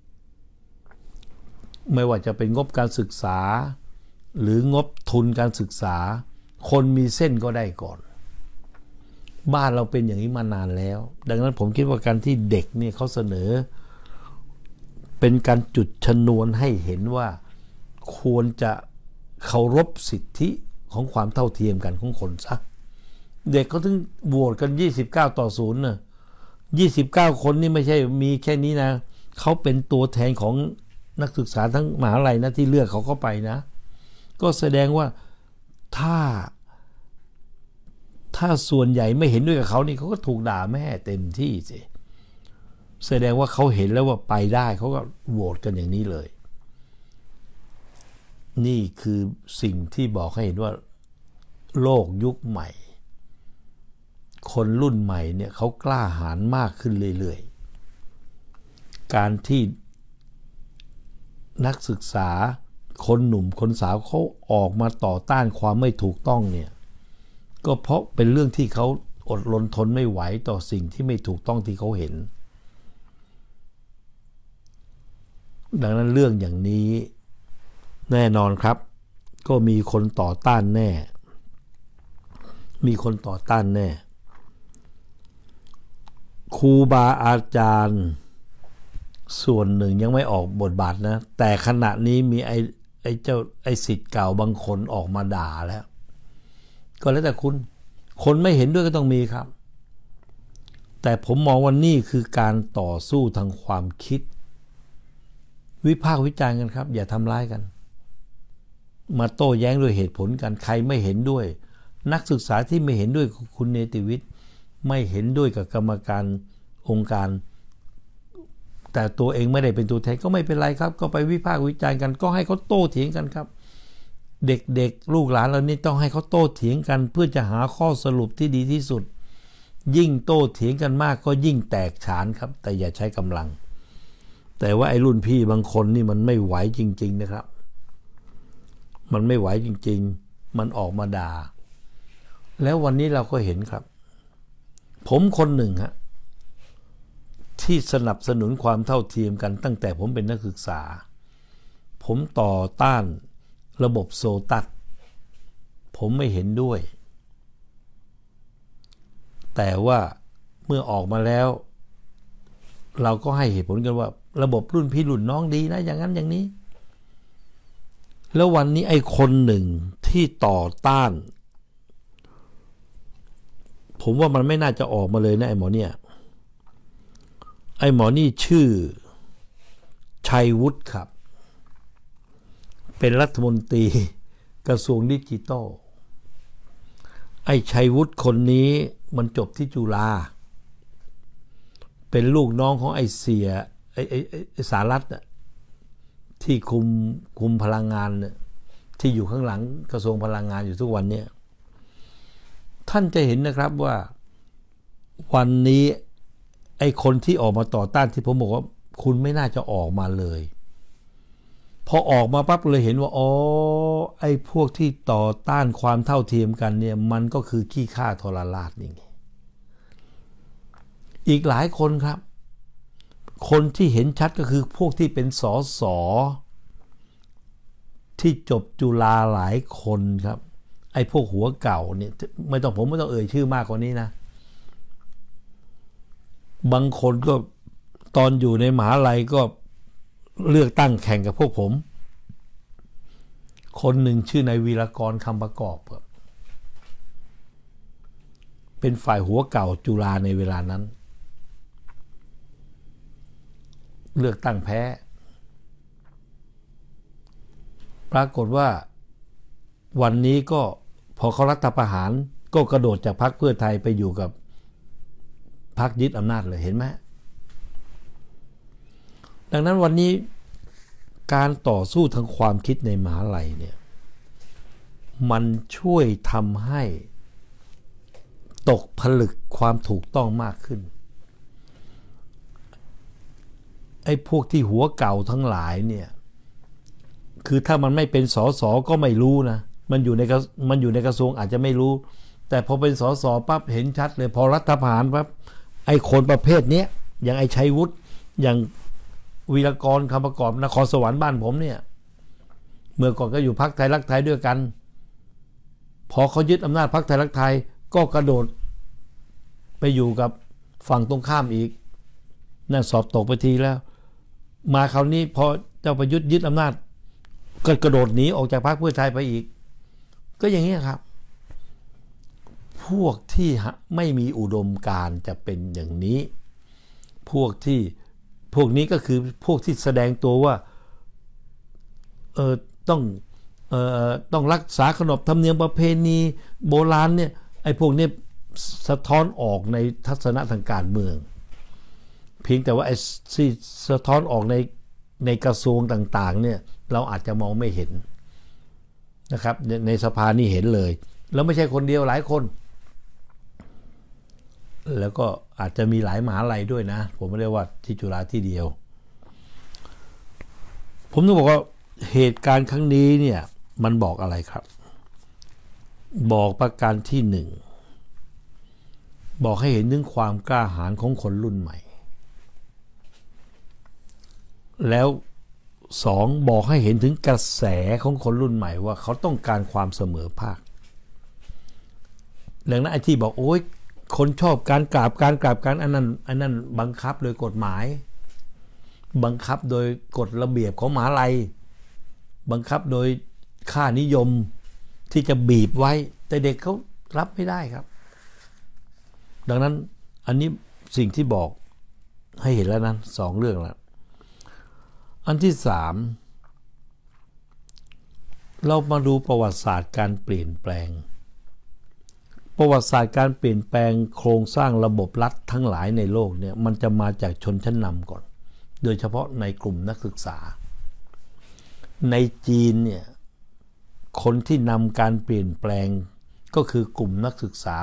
ไม่ว่าจะเป็นงบการศึกษาหรืองบทุนการศึกษาคนมีเส้นก็ได้ก่อนบ้านเราเป็นอย่างนี้มานานแล้วดังนั้นผมคิดว่าการที่เด็กเนี่ยเขาเสนอเป็นการจุดชนวนให้เห็นว่าควรจะเคารพสิทธิของความเท่าเทียมกันของคนซะเด็กเขาถึงโหวตกันยี่สิบเก้าต่อศูนย์นะยี่สิบเก้าคนนี่ไม่ใช่มีแค่นี้นะเขาเป็นตัวแทนของนักศึกษาทั้งมหาวิทยาลัยนะที่เลือกเขาเข้าไปนะก็แสดงว่าถ้าถ้าส่วนใหญ่ไม่เห็นด้วยกับเขานี่เขาก็ถูกด่าแม่เต็มที่สิแสดงว่าเขาเห็นแล้วว่าไปได้เขาก็โหวตกันอย่างนี้เลยนี่คือสิ่งที่บอกให้เห็นว่าโลกยุคใหม่คนรุ่นใหม่เนี่ยเขากล้าหาญมากขึ้นเรื่อยๆการที่นักศึกษาคนหนุ่มคนสาวเขาออกมาต่อต้านความไม่ถูกต้องเนี่ยก็เพราะเป็นเรื่องที่เขาอดรนทนไม่ไหวต่อสิ่งที่ไม่ถูกต้องที่เขาเห็นดังนั้นเรื่องอย่างนี้แน่นอนครับก็มีคนต่อต้านแน่มีคนต่อต้านแน่ครูบาอาจารย์ส่วนหนึ่งยังไม่ออกบทบาทนะแต่ขณะนี้มีไอ้ไอ้เจ้าไอ้ศิษย์เก่าบางคนออกมาด่าแล้วก็แล้วแต่คุณคนไม่เห็นด้วยก็ต้องมีครับแต่ผมมองว่านี่คือการต่อสู้ทางความคิดวิพากษ์วิจารณ์กันครับอย่าทำร้ายกันมาโต้แย้งด้วยเหตุผลกันใครไม่เห็นด้วยนักศึกษาที่ไม่เห็นด้วยคุณเนติวิทย์ไม่เห็นด้วยกับกรรมการองค์การแต่ตัวเองไม่ได้เป็นตัวแทนก็ไม่เป็นไรครับก็ไปวิพากษ์วิจารณ์กันก็ให้เขาโต้เถียงกันครับเด็กๆลูกหลานเรานี่ต้องให้เขาโต้เถียงกันเพื่อจะหาข้อสรุปที่ดีที่สุดยิ่งโต้เถียงกันมากก็ยิ่งแตกฉานครับแต่อย่าใช้กำลังแต่ว่าไอ้รุ่นพี่บางคนนี่มันไม่ไหวจริงๆนะครับมันไม่ไหวจริงๆมันออกมาด่าแล้ววันนี้เราก็เห็นครับผมคนหนึ่งฮะที่สนับสนุนความเท่าเทียมกันตั้งแต่ผมเป็นนักศึกษาผมต่อต้านระบบโซตัสผมไม่เห็นด้วยแต่ว่าเมื่อออกมาแล้วเราก็ให้เหตุผลกันว่าระบบรุ่นพี่รุ่นน้องดีนะอย่างนั้นอย่างนี้แล้ววันนี้ไอ้คนหนึ่งที่ต่อต้านผมว่ามันไม่น่าจะออกมาเลยนะไอ้หมอเนี่ยไอ้หมอนี่ชื่อชัยวุฒิครับเป็นรัฐมนตรีกระทรวงดิจิทัลไอ้ชัยวุฒิคนนี้มันจบที่จุฬาเป็นลูกน้องของไอ้เสียไอ้ไอ้ไอ้สารัตน์ที่คุมคุมพลังงานเนี่ยที่อยู่ข้างหลังกระทรวงพลังงานอยู่ทุกวันเนี่ยท่านจะเห็นนะครับว่าวันนี้ไอ้คนที่ออกมาต่อต้านที่ผมบอกว่าคุณไม่น่าจะออกมาเลยพอออกมาปั๊บเลยเห็นว่าอ๋อไอ้พวกที่ต่อต้านความเท่าเทียมกันเนี่ยมันก็คือขี้ข้าทรราชนี่ไงอีกหลายคนครับคนที่เห็นชัดก็คือพวกที่เป็นสสที่จบจุฬาหลายคนครับไอ้พวกหัวเก่าเนี่ยไม่ต้องผมไม่ต้องเอ่ยชื่อมากกว่านี้นะบางคนก็ตอนอยู่ในมหาลัยก็เลือกตั้งแข่งกับพวกผมคนหนึ่งชื่อนายวีรกรคำประกอบเป็นฝ่ายหัวเก่าจุฬาในเวลานั้นเลือกตั้งแพ้ปรากฏว่าวันนี้ก็พอเขารัฐประหารก็กระโดดจากพรรคเพื่อไทยไปอยู่กับพรรคยึดอำนาจเลยเห็นไหมดังนั้นวันนี้การต่อสู้ทางความคิดในมหาลัยเนี่ยมันช่วยทำให้ตกผลึกความถูกต้องมากขึ้นไอ้พวกที่หัวเก่าทั้งหลายเนี่ยคือถ้ามันไม่เป็นสสก็ไม่รู้นะมันอยู่ในมันอยู่ในกระทรวงอาจจะไม่รู้แต่พอเป็นสสปั๊บเห็นชัดเลยพอรัฐประหารปั๊บไอ้คนประเภทนี้อย่างไอ้ชัยวุฒิอย่างวีรกรคำประกอบนครสวรรค์บ้านผมเนี่ยเมื่อก่อนก็อยู่พรรคไทยรักไทยด้วยกันพอเขายึดอำนาจพรรคไทยรักไทยก็กระโดดไปอยู่กับฝั่งตรงข้ามอีกนั่นสอบตกไปทีแล้วมาคราวนี้พอเจ้าประยุทธ์ยึดอำนาจก็กระโดดหนีออกจากพรรคเพื่อไทยไปอีกก็อย่างนี้ครับพวกที่ไม่มีอุดมการณ์จะเป็นอย่างนี้พวกที่พวกนี้ก็คือพวกที่แสดงตัวว่าเออต้องเอ่อต้องรักษาขนบธรรมเนียมประเพณีโบราณเนี่ยไอ้พวกนี้สะท้อนออกในทัศนะทางการเมืองเพียงแต่ว่าไอ้ที่สะท้อนออกในในกระทรวงต่างๆเนี่ยเราอาจจะมองไม่เห็นนะครับในในสภานี่เห็นเลยแล้วไม่ใช่คนเดียวหลายคนแล้วก็อาจจะมีหลายมหาลัยด้วยนะผมไม่ได้ว่าที่จุฬาที่เดียวผมต้องบอกว่าเหตุการณ์ครั้งนี้เนี่ยมันบอกอะไรครับบอกประการที่หนึ่งบอกให้เห็นถึงความกล้าหาญของคนรุ่นใหม่แล้วสองบอกให้เห็นถึงกระแสของคนรุ่นใหม่ว่าเขาต้องการความเสมอภาคดังนั้นไอ้ที่บอกโอ๊ยคนชอบการกราบการกราบการอันนั้นอันนั้นบังคับโดยกฎหมายบังคับโดยกฎระเบียบของมหาลัยบังคับโดยค่านิยมที่จะบีบไว้แต่เด็กเขารับไม่ได้ครับดังนั้นอันนี้สิ่งที่บอกให้เห็นแล้วนั้นสองเรื่องแล้วอันที่สามเรามาดูประวัติศาสตร์การเปลี่ยนแปลงประวัติศาสตร์การเปลี่ยนแปลงโครงสร้างระบบรัฐทั้งหลายในโลกเนี่ยมันจะมาจากชนชั้นนำก่อนโดยเฉพาะในกลุ่มนักศึกษาในจีนเนี่ยคนที่นำการเปลี่ยนแปลงก็คือกลุ่มนักศึกษา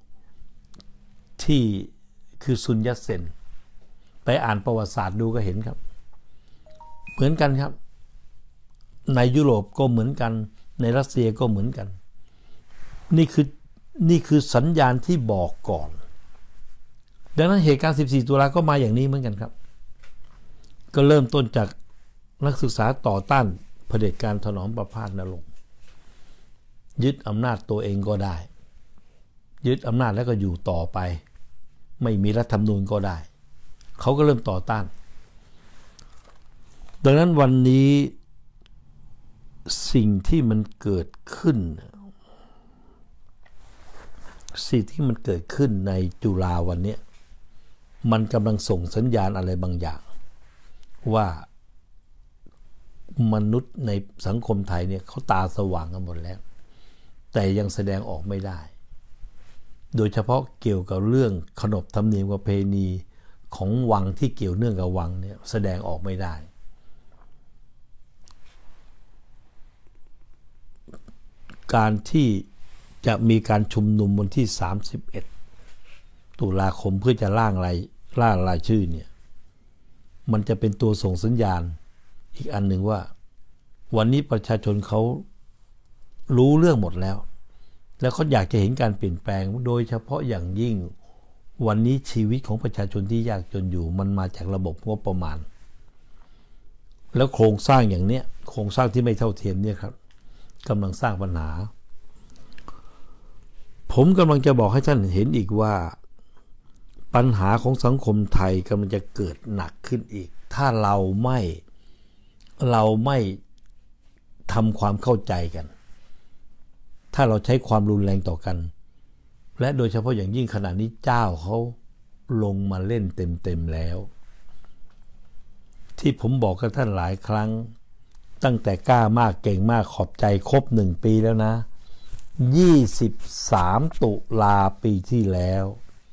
ที่คือซุนยัตเซนไปอ่านประวัติศาสตร์ดูก็เห็นครับเหมือนกันครับในยุโรปก็เหมือนกันในรัสเซียก็เหมือนกันนี่คือนี่คือสัญญาณที่บอกก่อนดังนั้นเหตุการณ์สิบสี่ตุลาก็มาอย่างนี้เหมือนกันครับก็เริ่มต้นจากนักศึกษาต่อต้านเผด็จการถนอมประพาสนรงค์ยึดอำนาจตัวเองก็ได้ยึดอำนาจแล้วก็อยู่ต่อไปไม่มีรัฐธรรมนูญก็ได้เขาก็เริ่มต่อต้านดังนั้นวันนี้สิ่งที่มันเกิดขึ้นสิ่งที่มันเกิดขึ้นในจุฬาวันนี้มันกำลังส่งสัญญาณอะไรบางอย่างว่ามนุษย์ในสังคมไทยเนี่ยเขาตาสว่างกันหมดแล้วแต่ยังแสดงออกไม่ได้โดยเฉพาะเกี่ยวกับเรื่องขนบธรรมเนียมประเพณีของวังที่เกี่ยวเนื่องกับวังเนี่ยแสดงออกไม่ได้การที่จะมีการชุมนุมวันที่สามสิบเอ็ดตุลาคมเพื่อจะร่างรายร่างรายชื่อเนี่ยมันจะเป็นตัวส่งสัญญาณอีกอันหนึ่งว่าวันนี้ประชาชนเขารู้เรื่องหมดแล้วแล้วเขาอยากจะเห็นการเปลี่ยนแปลงโดยเฉพาะอย่างยิ่งวันนี้ชีวิตของประชาชนที่ยากจนอยู่มันมาจากระบบงบประมาณแล้วโครงสร้างอย่างเนี้ยโครงสร้างที่ไม่เท่าเทียมเนี่ยครับกำลังสร้างปัญหาผมกำลังจะบอกให้ท่านเห็นอีกว่าปัญหาของสังคมไทยกำลังจะเกิดหนักขึ้นอีกถ้าเราไม่เราไม่ทำความเข้าใจกันถ้าเราใช้ความรุนแรงต่อกันและโดยเฉพาะอย่างยิ่งขณะนี้เจ้าเขาลงมาเล่นเต็มๆแล้วที่ผมบอกกับท่านหลายครั้งตั้งแต่กล้ามากเก่งมากขอบใจครบหนึ่งปีแล้วนะยี่สิบสามตุลาปีที่แล้ว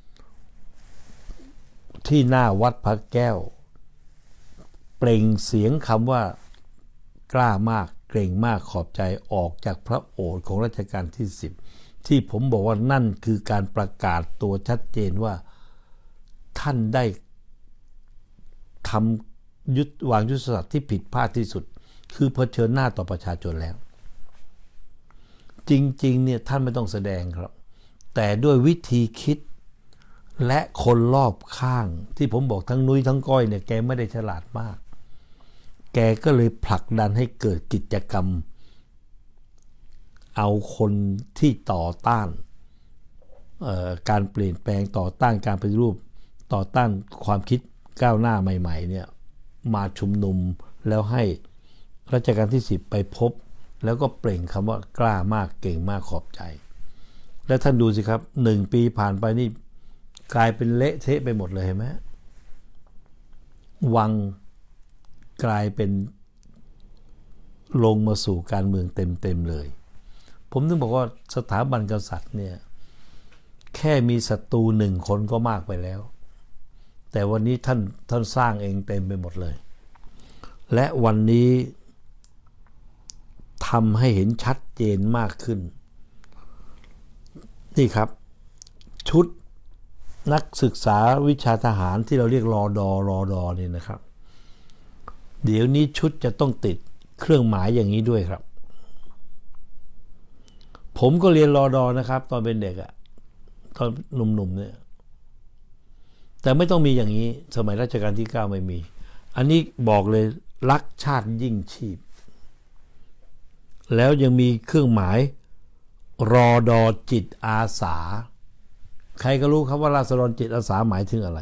ที่หน้าวัดพระแก้วเปล่งเสียงคำว่ากล้ามากเก่งมากขอบใจออกจากพระโอษฐ์ของรัชกาลที่สิบที่ผมบอกว่านั่นคือการประกาศตัวชัดเจนว่าท่านได้ทำยุทธวางยุทธศาสตร์ที่ผิดพลาดที่สุดคือเผชิญหน้าต่อประชาชนแล้วจริงๆเนี่ยท่านไม่ต้องแสดงครับแต่ด้วยวิธีคิดและคนรอบข้างที่ผมบอกทั้งนุ้ยทั้งก้อยเนี่ยแกไม่ได้ฉลาดมากแกก็เลยผลักดันให้เกิดกิจกรรมเอาคนที่ต่อต้านการเปลี่ยนแปลงต่อต้านการปฏิรูปต่อต้านความคิดก้าวหน้าใหม่ๆเนี่ยมาชุมนุมแล้วให้รัชกาลที่สิบไปพบแล้วก็เปล่งคำว่ากล้ามากเก่งมากขอบใจแล้วท่านดูสิครับหนึ่งปีผ่านไปนี่กลายเป็นเละเทะไปหมดเลยเห็นไหมวังกลายเป็นลงมาสู่การเมืองเต็มๆเลยผมถึงบอกว่าสถาบันกษัตริย์เนี่ยแค่มีศัตรูหนึ่งคนก็มากไปแล้วแต่วันนี้ท่านท่านสร้างเองเต็มไปหมดเลยและวันนี้ทำให้เห็นชัดเจนมากขึ้นนี่ครับชุดนักศึกษาวิชาทหารที่เราเรียกรอดอรอดอนี่นะครับเดี๋ยวนี้ชุดจะต้องติดเครื่องหมายอย่างนี้ด้วยครับผมก็เรียนรอดอนะครับตอนเป็นเด็กอะตอนหนุ่มๆเนี่ยแต่ไม่ต้องมีอย่างนี้สมัยรัชกาลที่เก้าไม่มีอันนี้บอกเลยรักชาติยิ่งชีพแล้วยังมีเครื่องหมายรอดอจิตอาสาใครก็รู้ครับว่าราษฎรจิตอาสาหมายถึงอะไร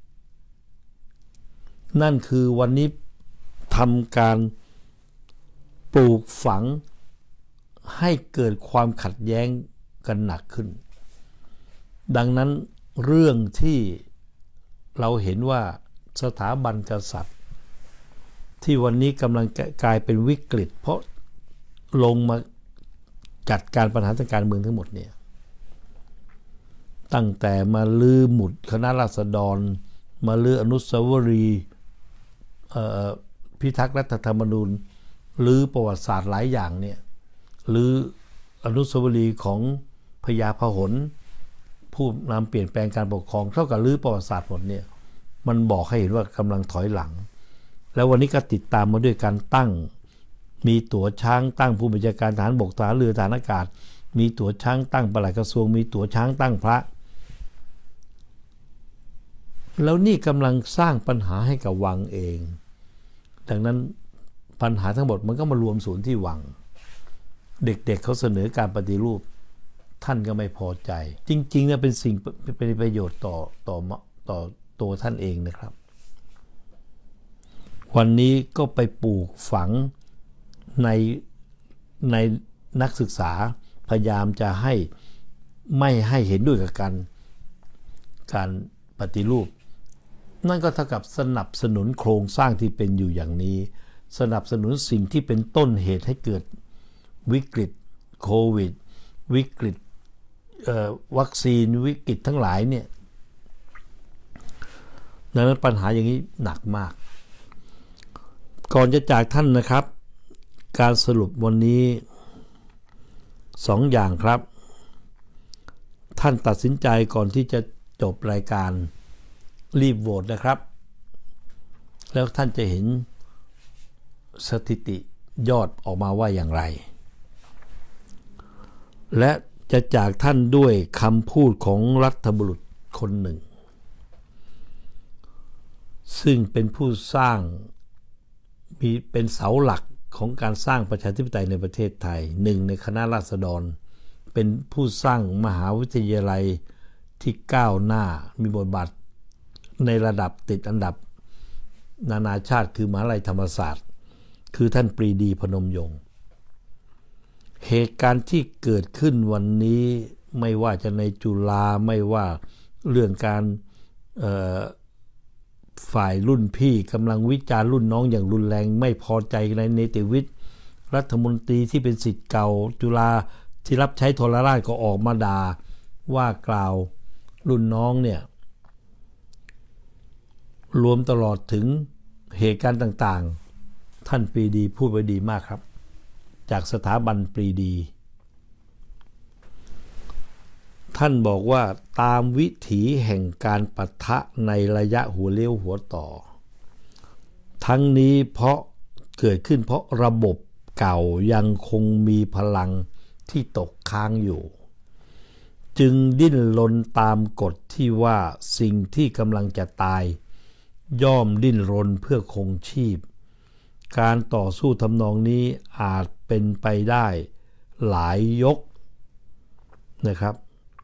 นั่นคือวันนี้ทำการปลูกฝังให้เกิดความขัดแย้งกันหนักขึ้นดังนั้นเรื่องที่เราเห็นว่าสถาบันกษัตริย์ที่วันนี้กำลังกลายเป็นวิกฤตเพราะลงมาจัดการปัญหาทางการเมืองทั้งหมดเนี่ยตั้งแต่มาลื้อหมุดคณะราษฎรมาลื้ออนุสาวรีย์พิทักษ์รัฐธรรมนูญลื้อประวัติศาสตร์หลายอย่างเนี่ยหรืออนุสาวรีย์ของพญาพหลผู้นำเปลี่ยนแปลงการปกครองเท่ากับลื้อประวัติศาสตร์หมดเนี่ยมันบอกให้เห็นว่ากำลังถอยหลังแล้ววันนี้ก็ติดตามมาด้วยการตั้งมีตั๋วช้างตั้งผู้บัญชาการทหารบกทหารเรือทหารอากาศมีตั๋วช้างตั้งปลัดกระทรวงมีตั๋วช้างตั้งพระแล้วนี่กำลังสร้างปัญหาให้กับวังเองดังนั้นปัญหาทั้งหมดมันก็มารวมศูนย์ที่วังเด็กๆ เ, เขาเสนอการปฏิรูปท่านก็ไม่พอใจจริงๆนะเป็นสิ่งเป็นประโยชน์ต่อต่อต่อตัวท่านเองนะครับวันนี้ก็ไปปลูกฝังในในนักศึกษาพยายามจะให้ไม่ให้เห็นด้วยกับการการปฏิรูปนั่นก็เท่ากับสนับสนุนโครงสร้างที่เป็นอยู่อย่างนี้สนับสนุนสิ่งที่เป็นต้นเหตุให้เกิดวิกฤตโควิดวิกฤตวัคซีนวิกฤตทั้งหลายเนี่ยดังนั้นปัญหาอย่างนี้หนักมากก่อนจะจากท่านนะครับการสรุปวันนี้สองอย่างครับท่านตัดสินใจก่อนที่จะจบรายการรีบโหวตนะครับแล้วท่านจะเห็นสถิติยอดออกมาว่าอย่างไรและจะจากท่านด้วยคำพูดของรัฐบุรุษคนหนึ่งซึ่งเป็นผู้สร้างมีเป็นเสาหลักของการสร้างประชาธิปไตยในประเทศไทยหนึ่งในคณะราษฎรเป็นผู้สร้างมหาวิทยาลัยที่ก้าวหน้ามีบทบาทในระดับติดอันดับนานาชาติคือมหาวิทยาลัยธรรมศาสตร์คือท่านปรีดีพนมยงค์เหตุการณ์ที่เกิดขึ้นวันนี้ไม่ว่าจะในจุฬาไม่ว่าเรื่องการฝ่ายรุ่นพี่กำลังวิจารณ์รุ่นน้องอย่างรุนแรงไม่พอใจในเนติวิทย์รัฐมนตรีที่เป็นศิษย์เก่าจุฬาที่รับใช้โทรราชก็ออกมาด่าว่ากล่าวรุ่นน้องเนี่ยรวมตลอดถึงเหตุการณ์ต่างๆท่านปรีดีพูดไว้ดีมากครับจากสถาบันปรีดีท่านบอกว่าตามวิถีแห่งการปะทะในระยะหัวเลี้ยวหัวต่อทั้งนี้เพราะเกิดขึ้นเพราะระบบเก่ายังคงมีพลังที่ตกค้างอยู่จึงดิ้นรนตามกฎที่ว่าสิ่งที่กำลังจะตายย่อมดิ้นรนเพื่อคงชีพการต่อสู้ทำนองนี้อาจเป็นไปได้หลายยกนะครับ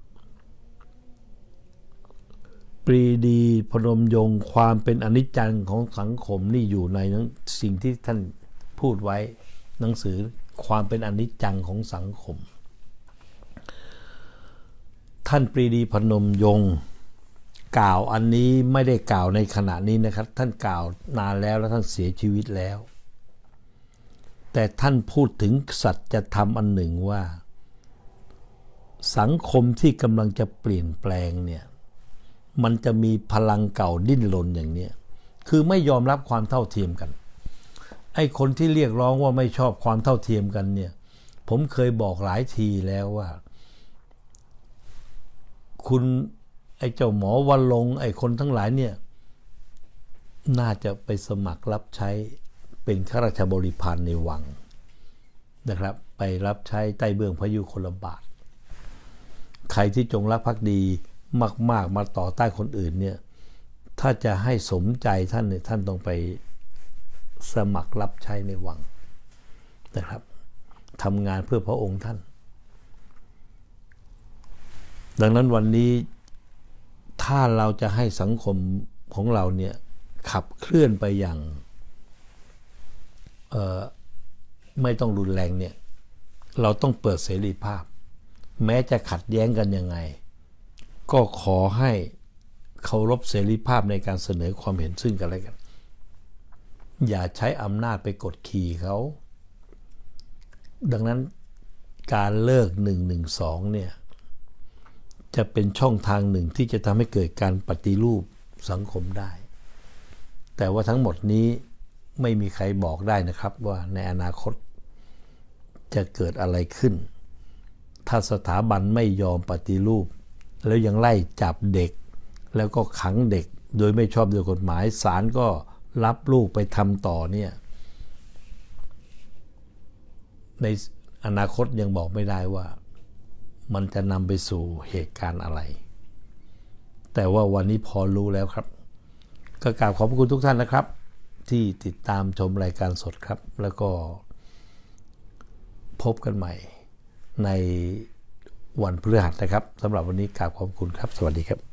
ปรีดีพนมยงค์ความเป็นอนิจจังของสังคมนี่อยู่ในสิ่งที่ท่านพูดไว้หนังสือความเป็นอนิจจังของสังคมท่านปรีดีพนมยงค์กล่าวอันนี้ไม่ได้กล่าวในขณะนี้นะครับท่านกล่าวนานแล้วและท่านเสียชีวิตแล้วแต่ท่านพูดถึงสัจธรรมอันหนึ่งว่าสังคมที่กำลังจะเปลี่ยนแปลงเนี่ยมันจะมีพลังเก่าดิ้นรนอย่างนี้คือไม่ยอมรับความเท่าเทียมกันไอ้คนที่เรียกร้องว่าไม่ชอบความเท่าเทียมกันเนี่ยผมเคยบอกหลายทีแล้วว่าคุณไอ้เจ้าหมอวันลงไอ้คนทั้งหลายเนี่ยน่าจะไปสมัครรับใช้เป็นข้าราชบริพารในวังนะครับไปรับใช้ใต้เบื้องพระยุคลบาทใครที่จงรักภักดีมากๆมาต่อต้านคนอื่นเนี่ยถ้าจะให้สมใจท่านเนี่ยท่านต้องไปสมัครรับใช้ในวังนะครับทำงานเพื่อพระองค์ท่านดังนั้นวันนี้ถ้าเราจะให้สังคมของเราเนี่ยขับเคลื่อนไปอย่างไม่ต้องรุนแรงเนี่ยเราต้องเปิดเสรีภาพแม้จะขัดแย้งกันยังไงก็ขอให้เคารพเสรีภาพในการเสนอความเห็นซึ่งกันและกันอย่าใช้อำนาจไปกดขี่เขาดังนั้นการเลิกหนึ่งหนึ่งสองเนี่ยจะเป็นช่องทางหนึ่งที่จะทำให้เกิดการปฏิรูปสังคมได้แต่ว่าทั้งหมดนี้ไม่มีใครบอกได้นะครับว่าในอนาคตจะเกิดอะไรขึ้นถ้าสถาบันไม่ยอมปฏิรูปแล้วยังไล่จับเด็กแล้วก็ขังเด็กโดยไม่ชอบด้วยกฎหมายศาลก็รับลูกไปทำต่อเนี่ยในอนาคตยังบอกไม่ได้ว่ามันจะนำไปสู่เหตุการณ์อะไรแต่ว่าวันนี้พอรู้แล้วครับก็กราบขอบคุณทุกท่านนะครับที่ติดตามชมรายการสดครับแล้วก็พบกันใหม่ในวันพฤหัสนะครับสำหรับวันนี้กราบขอบคุณครับสวัสดีครับ